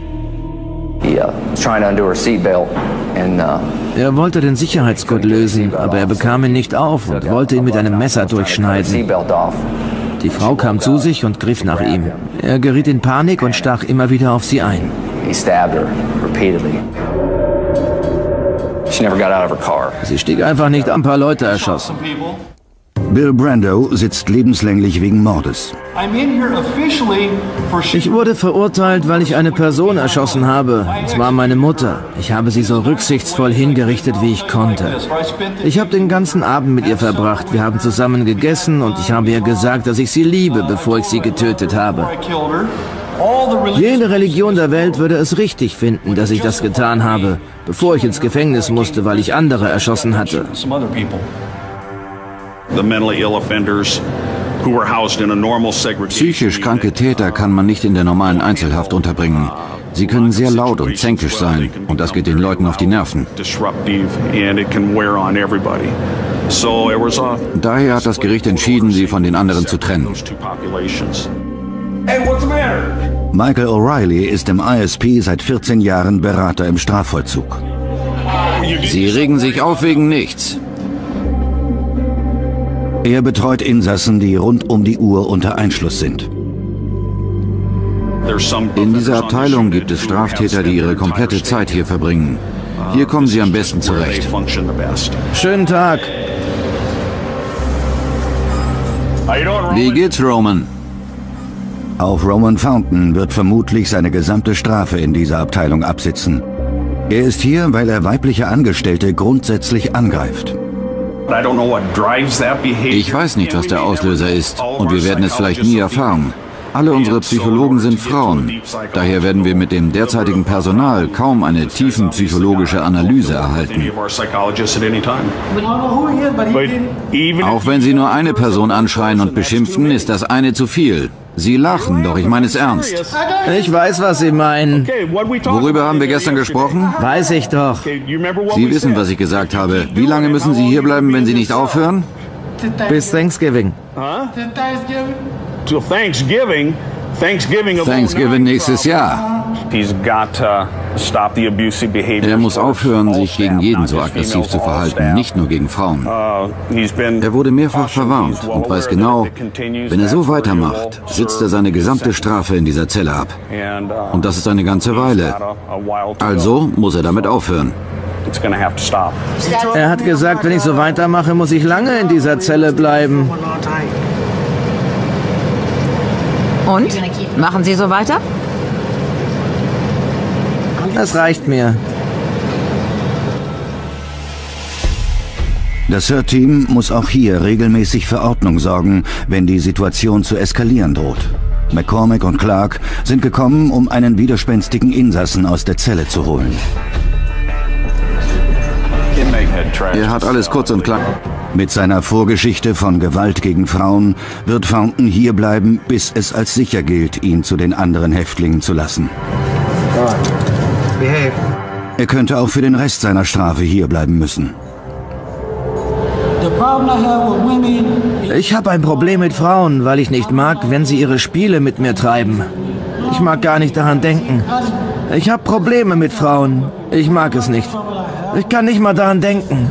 Er wollte den Sicherheitsgurt lösen, aber er bekam ihn nicht auf und wollte ihn mit einem Messer durchschneiden. Die Frau kam zu sich und griff nach ihm. Er geriet in Panik und stach immer wieder auf sie ein. Sie stieg einfach nicht, ein paar Leute erschossen. Bill Brando sitzt lebenslänglich wegen Mordes. Ich wurde verurteilt, weil ich eine Person erschossen habe. Und zwar meine Mutter. Ich habe sie so rücksichtsvoll hingerichtet, wie ich konnte. Ich habe den ganzen Abend mit ihr verbracht. Wir haben zusammen gegessen und ich habe ihr gesagt, dass ich sie liebe, bevor ich sie getötet habe. Jede Religion der Welt würde es richtig finden, dass ich das getan habe, bevor ich ins Gefängnis musste, weil ich andere erschossen hatte. Psychisch kranke Täter kann man nicht in der normalen Einzelhaft unterbringen. Sie können sehr laut und zänkisch sein und das geht den Leuten auf die Nerven. Daher hat das Gericht entschieden, sie von den anderen zu trennen. Michael O'Reilly ist im ISP seit 14 Jahren Berater im Strafvollzug. Sie regen sich auf wegen nichts. Er betreut Insassen, die rund um die Uhr unter Einschluss sind. In dieser Abteilung gibt es Straftäter, die ihre komplette Zeit hier verbringen. Hier kommen sie am besten zurecht. Schönen Tag. Wie geht's, Roman? Auch Roman Fountain wird vermutlich seine gesamte Strafe in dieser Abteilung absitzen. Er ist hier, weil er weibliche Angestellte grundsätzlich angreift. Ich weiß nicht, was der Auslöser ist und wir werden es vielleicht nie erfahren. Alle unsere Psychologen sind Frauen. Daher werden wir mit dem derzeitigen Personal kaum eine tiefenpsychologische Analyse erhalten. Auch wenn Sie nur eine Person anschreien und beschimpfen, ist das eine zu viel. Sie lachen, doch ich meine es ernst. Ich weiß, was Sie meinen. Worüber haben wir gestern gesprochen? Weiß ich doch. Sie wissen, was ich gesagt habe. Wie lange müssen Sie hier bleiben, wenn Sie nicht aufhören? Bis Thanksgiving. Till Thanksgiving? Thanksgiving nächstes Jahr. Er muss aufhören, sich gegen jeden so aggressiv zu verhalten, nicht nur gegen Frauen. Er wurde mehrfach verwarnt und weiß genau, wenn er so weitermacht, sitzt er seine gesamte Strafe in dieser Zelle ab. Und das ist eine ganze Weile. Also muss er damit aufhören. Er hat gesagt, wenn ich so weitermache, muss ich lange in dieser Zelle bleiben. Und? Machen Sie so weiter? Das reicht mir. Das SIRT-Team muss auch hier regelmäßig für Ordnung sorgen, wenn die Situation zu eskalieren droht. McCormick und Clark sind gekommen, um einen widerspenstigen Insassen aus der Zelle zu holen. Er hat alles kurz und klar. Mit seiner Vorgeschichte von Gewalt gegen Frauen wird Fountain hier bleiben, bis es als sicher gilt, ihn zu den anderen Häftlingen zu lassen. Er könnte auch für den Rest seiner Strafe hier bleiben müssen. Ich habe ein Problem mit Frauen, weil ich nicht mag, wenn sie ihre Spiele mit mir treiben. Ich mag gar nicht daran denken. Ich habe Probleme mit Frauen. Ich mag es nicht. Ich kann nicht mal daran denken.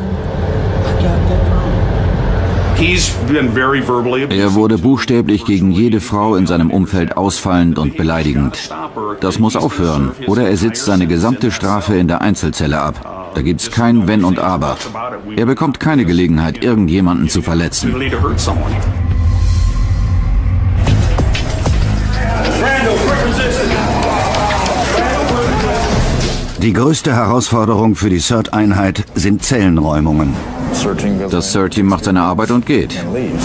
Er wurde buchstäblich gegen jede Frau in seinem Umfeld ausfallend und beleidigend. Das muss aufhören, oder er sitzt seine gesamte Strafe in der Einzelzelle ab. Da gibt's kein Wenn und Aber. Er bekommt keine Gelegenheit, irgendjemanden zu verletzen. Die größte Herausforderung für die SIRT-Einheit sind Zellenräumungen. Das SIRT-Team macht seine Arbeit und geht.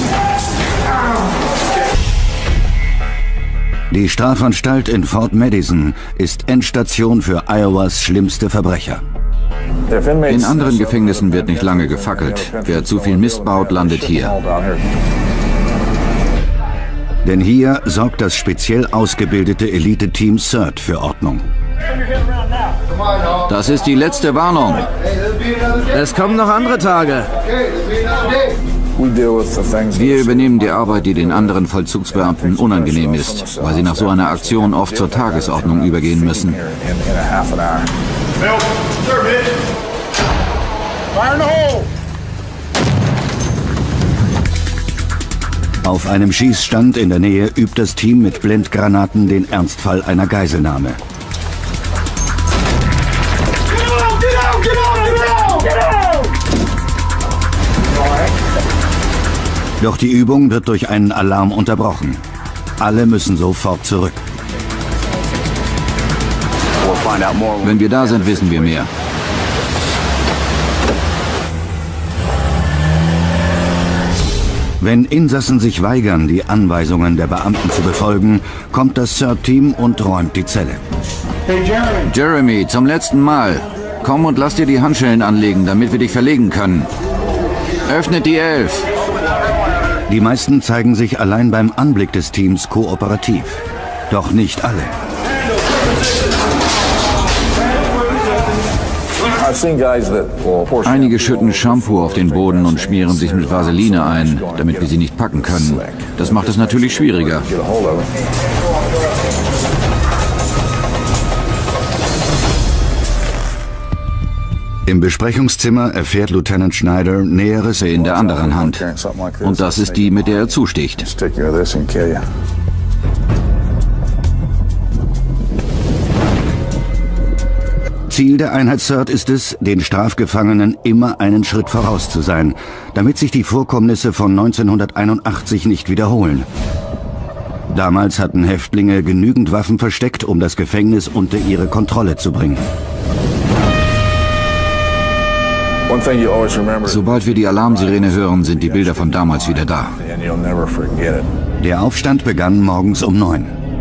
Die Strafanstalt in Fort Madison ist Endstation für Iowas schlimmste Verbrecher. In anderen Gefängnissen wird nicht lange gefackelt. Wer zu viel Mist baut, landet hier. Denn hier sorgt das speziell ausgebildete Elite-Team SIRT für Ordnung. Das ist die letzte Warnung. Es kommen noch andere Tage. Wir übernehmen die Arbeit, die den anderen Vollzugsbeamten unangenehm ist, weil sie nach so einer Aktion oft zur Tagesordnung übergehen müssen. Auf einem Schießstand in der Nähe übt das Team mit Blendgranaten den Ernstfall einer Geiselnahme. Doch die Übung wird durch einen Alarm unterbrochen. Alle müssen sofort zurück. Wenn wir da sind, wissen wir mehr. Wenn Insassen sich weigern, die Anweisungen der Beamten zu befolgen, kommt das SIRT-Team und räumt die Zelle. Jeremy, zum letzten Mal. Komm und lass dir die Handschellen anlegen, damit wir dich verlegen können. Öffnet die 11. Die meisten zeigen sich allein beim Anblick des Teams kooperativ. Doch nicht alle. Einige schütten Shampoo auf den Boden und schmieren sich mit Vaseline ein, damit wir sie nicht packen können. Das macht es natürlich schwieriger. Im Besprechungszimmer erfährt Lieutenant Schneider Näheres in der anderen Hand. Und das ist die, mit der er zusticht. Ziel der Einheit SIRT ist es, den Strafgefangenen immer einen Schritt voraus zu sein, damit sich die Vorkommnisse von 1981 nicht wiederholen. Damals hatten Häftlinge genügend Waffen versteckt, um das Gefängnis unter ihre Kontrolle zu bringen. Sobald wir die Alarmsirene hören, sind die Bilder von damals wieder da. Der Aufstand begann morgens um 9.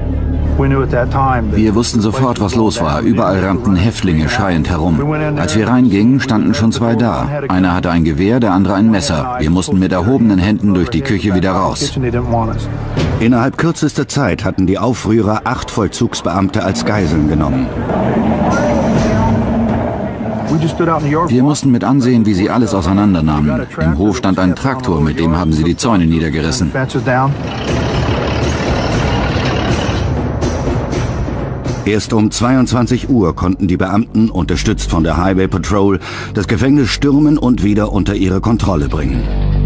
Wir wussten sofort, was los war. Überall rannten Häftlinge schreiend herum. Als wir reingingen, standen schon zwei da. Einer hatte ein Gewehr, der andere ein Messer. Wir mussten mit erhobenen Händen durch die Küche wieder raus. Innerhalb kürzester Zeit hatten die Aufrührer 8 Vollzugsbeamte als Geiseln genommen. Wir mussten mit ansehen, wie sie alles auseinandernahmen. Im Hof stand ein Traktor, mit dem haben sie die Zäune niedergerissen. Erst um 22 Uhr konnten die Beamten, unterstützt von der Highway Patrol, das Gefängnis stürmen und wieder unter ihre Kontrolle bringen.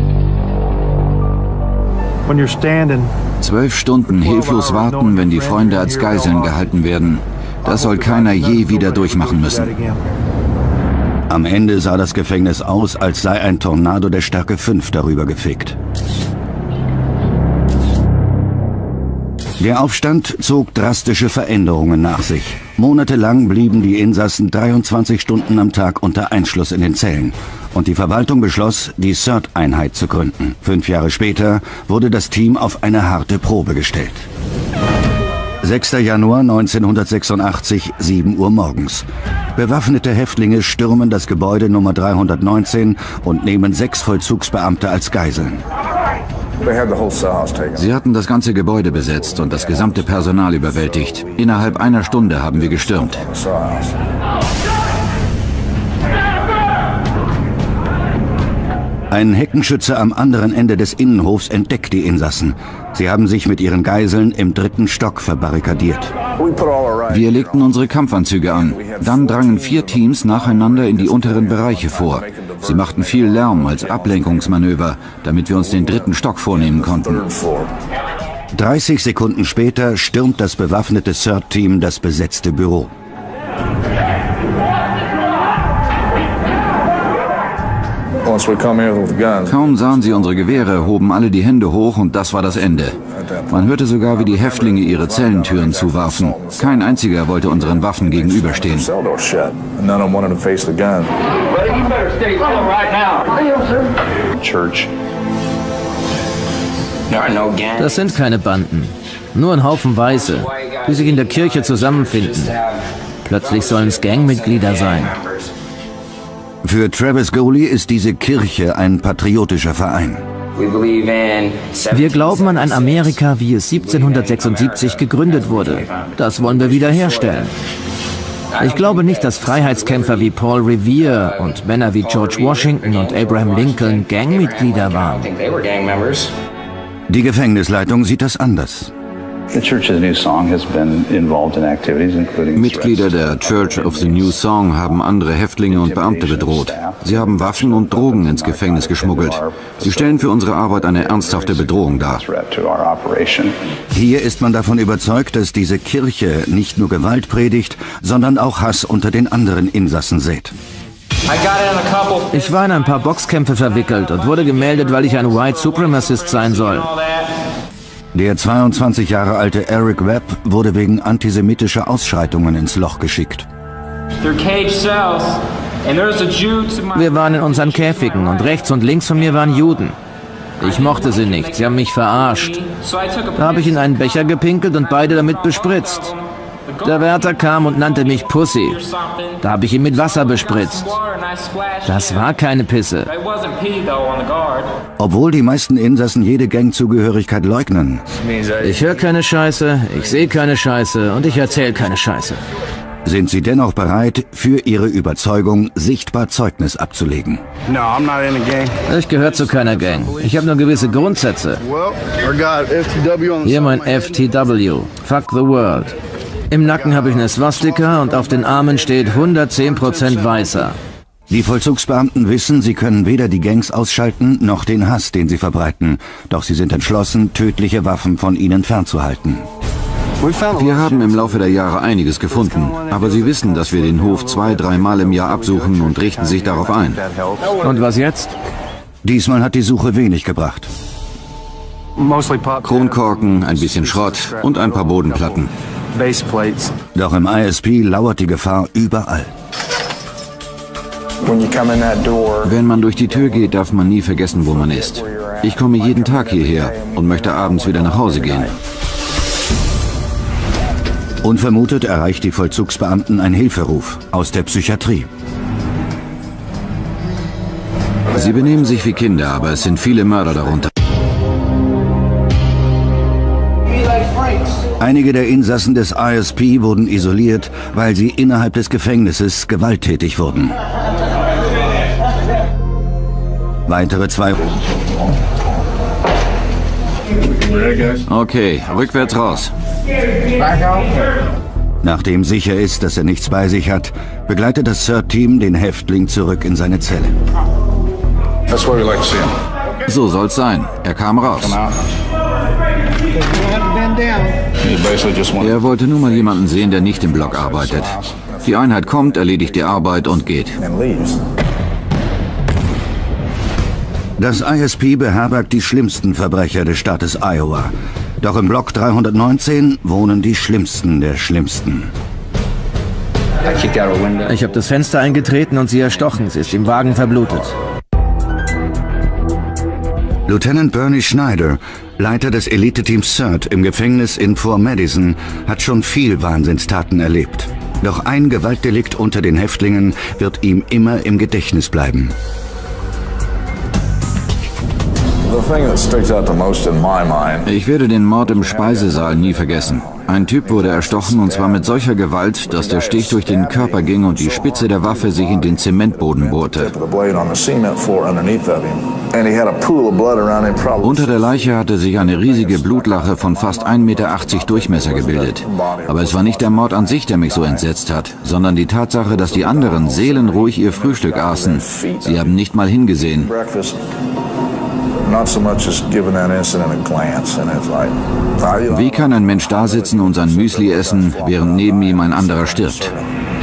12 Stunden hilflos warten, wenn die Freunde als Geiseln gehalten werden. Das soll keiner je wieder durchmachen müssen. Am Ende sah das Gefängnis aus, als sei ein Tornado der Stärke 5 darüber gefegt. Der Aufstand zog drastische Veränderungen nach sich. Monatelang blieben die Insassen 23 Stunden am Tag unter Einschluss in den Zellen. Und die Verwaltung beschloss, die CERT-Einheit zu gründen. 5 Jahre später wurde das Team auf eine harte Probe gestellt. 6. Januar 1986, 7 Uhr morgens. Bewaffnete Häftlinge stürmen das Gebäude Nummer 319 und nehmen 6 Vollzugsbeamte als Geiseln. Sie hatten das ganze Gebäude besetzt und das gesamte Personal überwältigt. Innerhalb einer Stunde haben wir gestürmt. Ein Heckenschütze am anderen Ende des Innenhofs entdeckt die Insassen. Sie haben sich mit ihren Geiseln im 3. Stock verbarrikadiert. Wir legten unsere Kampfanzüge an. Dann drangen 4 Teams nacheinander in die unteren Bereiche vor. Sie machten viel Lärm als Ablenkungsmanöver, damit wir uns den 3. Stock vornehmen konnten. 30 Sekunden später stürmt das bewaffnete CERT-Team das besetzte Büro. Kaum sahen sie unsere Gewehre, hoben alle die Hände hoch und das war das Ende. Man hörte sogar, wie die Häftlinge ihre Zellentüren zuwarfen. Kein einziger wollte unseren Waffen gegenüberstehen. Das sind keine Banden. Nur ein Haufen Weiße, die sich in der Kirche zusammenfinden. Plötzlich sollen es Gangmitglieder sein. Für Travis Goley ist diese Kirche ein patriotischer Verein. Wir glauben an ein Amerika, wie es 1776 gegründet wurde. Das wollen wir wiederherstellen. Ich glaube nicht, dass Freiheitskämpfer wie Paul Revere und Männer wie George Washington und Abraham Lincoln Gangmitglieder waren. Die Gefängnisleitung sieht das anders. Mitglieder der Church of the New Song haben andere Häftlinge und Beamte bedroht. Sie haben Waffen und Drogen ins Gefängnis geschmuggelt. Sie stellen für unsere Arbeit eine ernsthafte Bedrohung dar. Hier ist man davon überzeugt, dass diese Kirche nicht nur Gewalt predigt, sondern auch Hass unter den anderen Insassen sät. Ich war in ein paar Boxkämpfe verwickelt und wurde gemeldet, weil ich ein White Supremacist sein soll. Der 22 Jahre alte Eric Webb wurde wegen antisemitischer Ausschreitungen ins Loch geschickt. Wir waren in unseren Käfigen und rechts und links von mir waren Juden. Ich mochte sie nicht, sie haben mich verarscht. Da habe ich in einen Becher gepinkelt und beide damit bespritzt. Der Wärter kam und nannte mich Pussy. Da habe ich ihn mit Wasser bespritzt. Das war keine Pisse. Obwohl die meisten Insassen jede Gangzugehörigkeit leugnen. Ich höre keine Scheiße, ich sehe keine Scheiße und ich erzähle keine Scheiße. Sind sie dennoch bereit, für ihre Überzeugung sichtbar Zeugnis abzulegen? Ich gehöre zu keiner Gang. Ich habe nur gewisse Grundsätze. Hier mein FTW. Fuck the world. Im Nacken habe ich eine Swastika und auf den Armen steht 110% Weißer. Die Vollzugsbeamten wissen, sie können weder die Gangs ausschalten, noch den Hass, den sie verbreiten. Doch sie sind entschlossen, tödliche Waffen von ihnen fernzuhalten. Wir haben im Laufe der Jahre einiges gefunden, aber sie wissen, dass wir den Hof 2-3 Mal im Jahr absuchen und richten sich darauf ein. Und was jetzt? Diesmal hat die Suche wenig gebracht. Kronkorken, ein bisschen Schrott und ein paar Bodenplatten. Doch im ISP lauert die Gefahr überall. Wenn man durch die Tür geht, darf man nie vergessen, wo man ist. Ich komme jeden Tag hierher und möchte abends wieder nach Hause gehen. Unvermutet erreicht die Vollzugsbeamten ein Hilferuf aus der Psychiatrie. Sie benehmen sich wie Kinder, aber es sind viele Mörder darunter. Einige der Insassen des ISP wurden isoliert, weil sie innerhalb des Gefängnisses gewalttätig wurden. Weitere 2... Okay, rückwärts raus. Nachdem sicher ist, dass er nichts bei sich hat, begleitet das CERT-Team den Häftling zurück in seine Zelle. That's where we like to see him. So soll's sein. Er kam raus. Er wollte nur mal jemanden sehen, der nicht im Block arbeitet. Die Einheit kommt, erledigt die Arbeit und geht. Das ISP beherbergt die schlimmsten Verbrecher des Staates Iowa. Doch im Block 319 wohnen die Schlimmsten der Schlimmsten. Ich habe das Fenster eingetreten und sie erstochen. Sie ist im Wagen verblutet. Lieutenant Bernie Schneider, Leiter des Elite-Teams CERT im Gefängnis in Fort Madison, hat schon viel Wahnsinnstaten erlebt. Doch ein Gewaltdelikt unter den Häftlingen wird ihm immer im Gedächtnis bleiben. Ich werde den Mord im Speisesaal nie vergessen. Ein Typ wurde erstochen und zwar mit solcher Gewalt, dass der Stich durch den Körper ging und die Spitze der Waffe sich in den Zementboden bohrte. Unter der Leiche hatte sich eine riesige Blutlache von fast 1,80 Meter Durchmesser gebildet. Aber es war nicht der Mord an sich, der mich so entsetzt hat, sondern die Tatsache, dass die anderen seelenruhig ihr Frühstück aßen. Sie haben nicht mal hingesehen. Wie kann ein Mensch da sitzen und sein Müsli essen, während neben ihm ein anderer stirbt?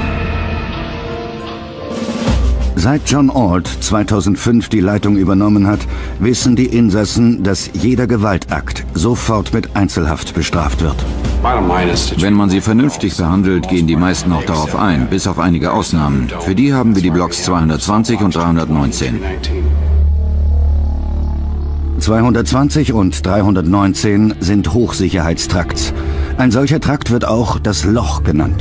Seit John Ault 2005 die Leitung übernommen hat, wissen die Insassen, dass jeder Gewaltakt sofort mit Einzelhaft bestraft wird. Wenn man sie vernünftig behandelt, gehen die meisten auch darauf ein, bis auf einige Ausnahmen. Für die haben wir die Blocks 220 und 319. 220 und 319 sind Hochsicherheitstrakts. Ein solcher Trakt wird auch das Loch genannt.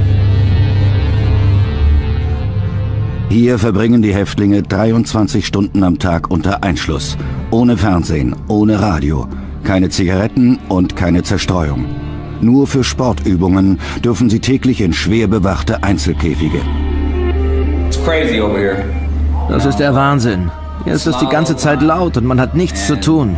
Hier verbringen die Häftlinge 23 Stunden am Tag unter Einschluss. Ohne Fernsehen, ohne Radio, keine Zigaretten und keine Zerstreuung. Nur für Sportübungen dürfen sie täglich in schwer bewachte Einzelkäfige. Das ist der Wahnsinn. Hier ist es die ganze Zeit laut und man hat nichts zu tun.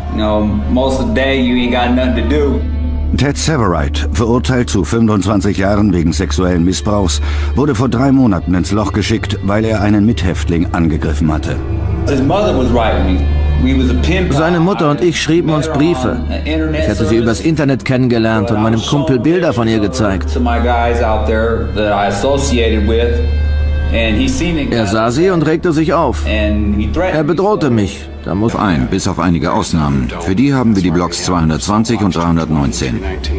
Ted Severide, verurteilt zu 25 Jahren wegen sexuellen Missbrauchs, wurde vor 3 Monaten ins Loch geschickt, weil er einen Mithäftling angegriffen hatte. Seine Mutter und ich schrieben uns Briefe. Ich hatte sie übers Internet kennengelernt und meinem Kumpel Bilder von ihr gezeigt. Er sah sie und regte sich auf. Er bedrohte mich. Da muss bis auf einige Ausnahmen. Für die haben wir die Blocks 220 und 319.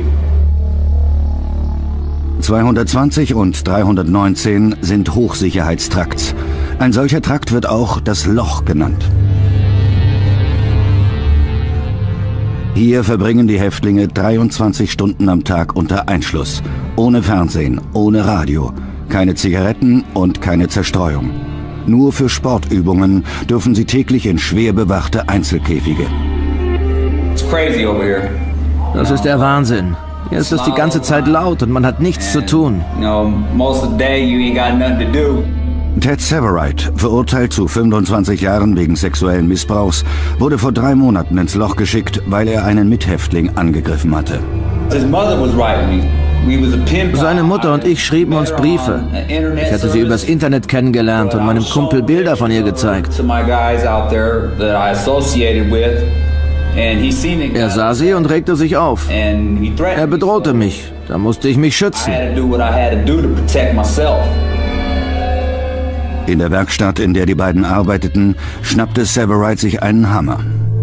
220 und 319 sind Hochsicherheitstrakts. Ein solcher Trakt wird auch das Loch genannt. Hier verbringen die Häftlinge 23 Stunden am Tag unter Einschluss. Ohne Fernsehen, ohne Radio. Keine Zigaretten und keine Zerstreuung. Nur für Sportübungen dürfen sie täglich in schwer bewachte Einzelkäfige. Das ist der Wahnsinn. Hier ist es die ganze Zeit laut und man hat nichts zu tun. Ted Severide, verurteilt zu 25 Jahren wegen sexuellen Missbrauchs, wurde vor 3 Monaten ins Loch geschickt, weil er einen Mithäftling angegriffen hatte. Seine Mutter und ich schrieben uns Briefe. Ich hatte sie übers Internet kennengelernt und meinem Kumpel Bilder von ihr gezeigt. Er sah sie und regte sich auf. Er bedrohte mich. Da musste ich mich schützen. In der Werkstatt, in der die beiden arbeiteten, schnappte Severide sich einen Hammer.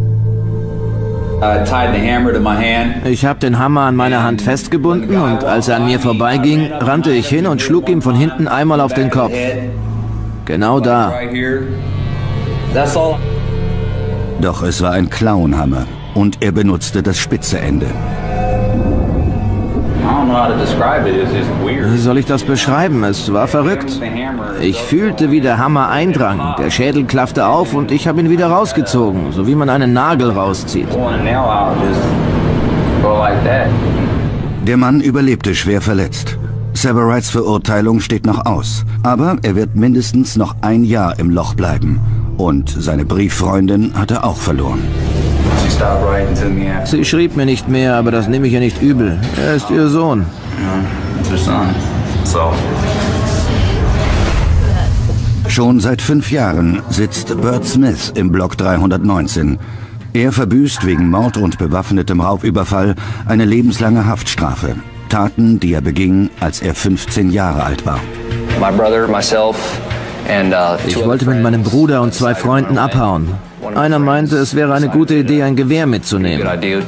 Ich habe den Hammer an meiner Hand festgebunden und als er an mir vorbeiging, rannte ich hin und schlug ihm von hinten einmal auf den Kopf. Genau da. Doch es war ein Clownhammer und er benutzte das spitze Ende. Wie soll ich das beschreiben? Es war verrückt. Ich fühlte, wie der Hammer eindrang. Der Schädel klaffte auf und ich habe ihn wieder rausgezogen, so wie man einen Nagel rauszieht. Der Mann überlebte schwer verletzt. Severides Verurteilung steht noch aus, aber er wird mindestens noch 1 Jahr im Loch bleiben. Und seine Brieffreundin hat er auch verloren. Sie schrieb mir nicht mehr, aber das nehme ich ihr nicht übel. Er ist ihr Sohn. Schon seit 5 Jahren sitzt Burt Smith im Block 319. Er verbüßt wegen Mord und bewaffnetem Raubüberfall eine lebenslange Haftstrafe. Taten, die er beging, als er 15 Jahre alt war. Ich wollte mit meinem Bruder und 2 Freunden abhauen. Einer meinte, es wäre eine gute Idee, ein Gewehr mitzunehmen.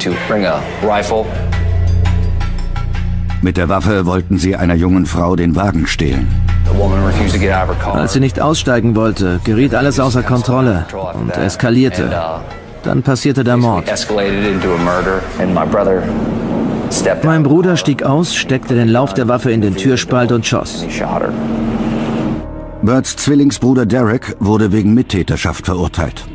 Mit der Waffe wollten sie einer jungen Frau den Wagen stehlen. Als sie nicht aussteigen wollte, geriet alles außer Kontrolle und eskalierte. Dann passierte der Mord. Mein Bruder stieg aus, steckte den Lauf der Waffe in den Türspalt und schoss. Burts Zwillingsbruder Derek wurde wegen Mittäterschaft verurteilt.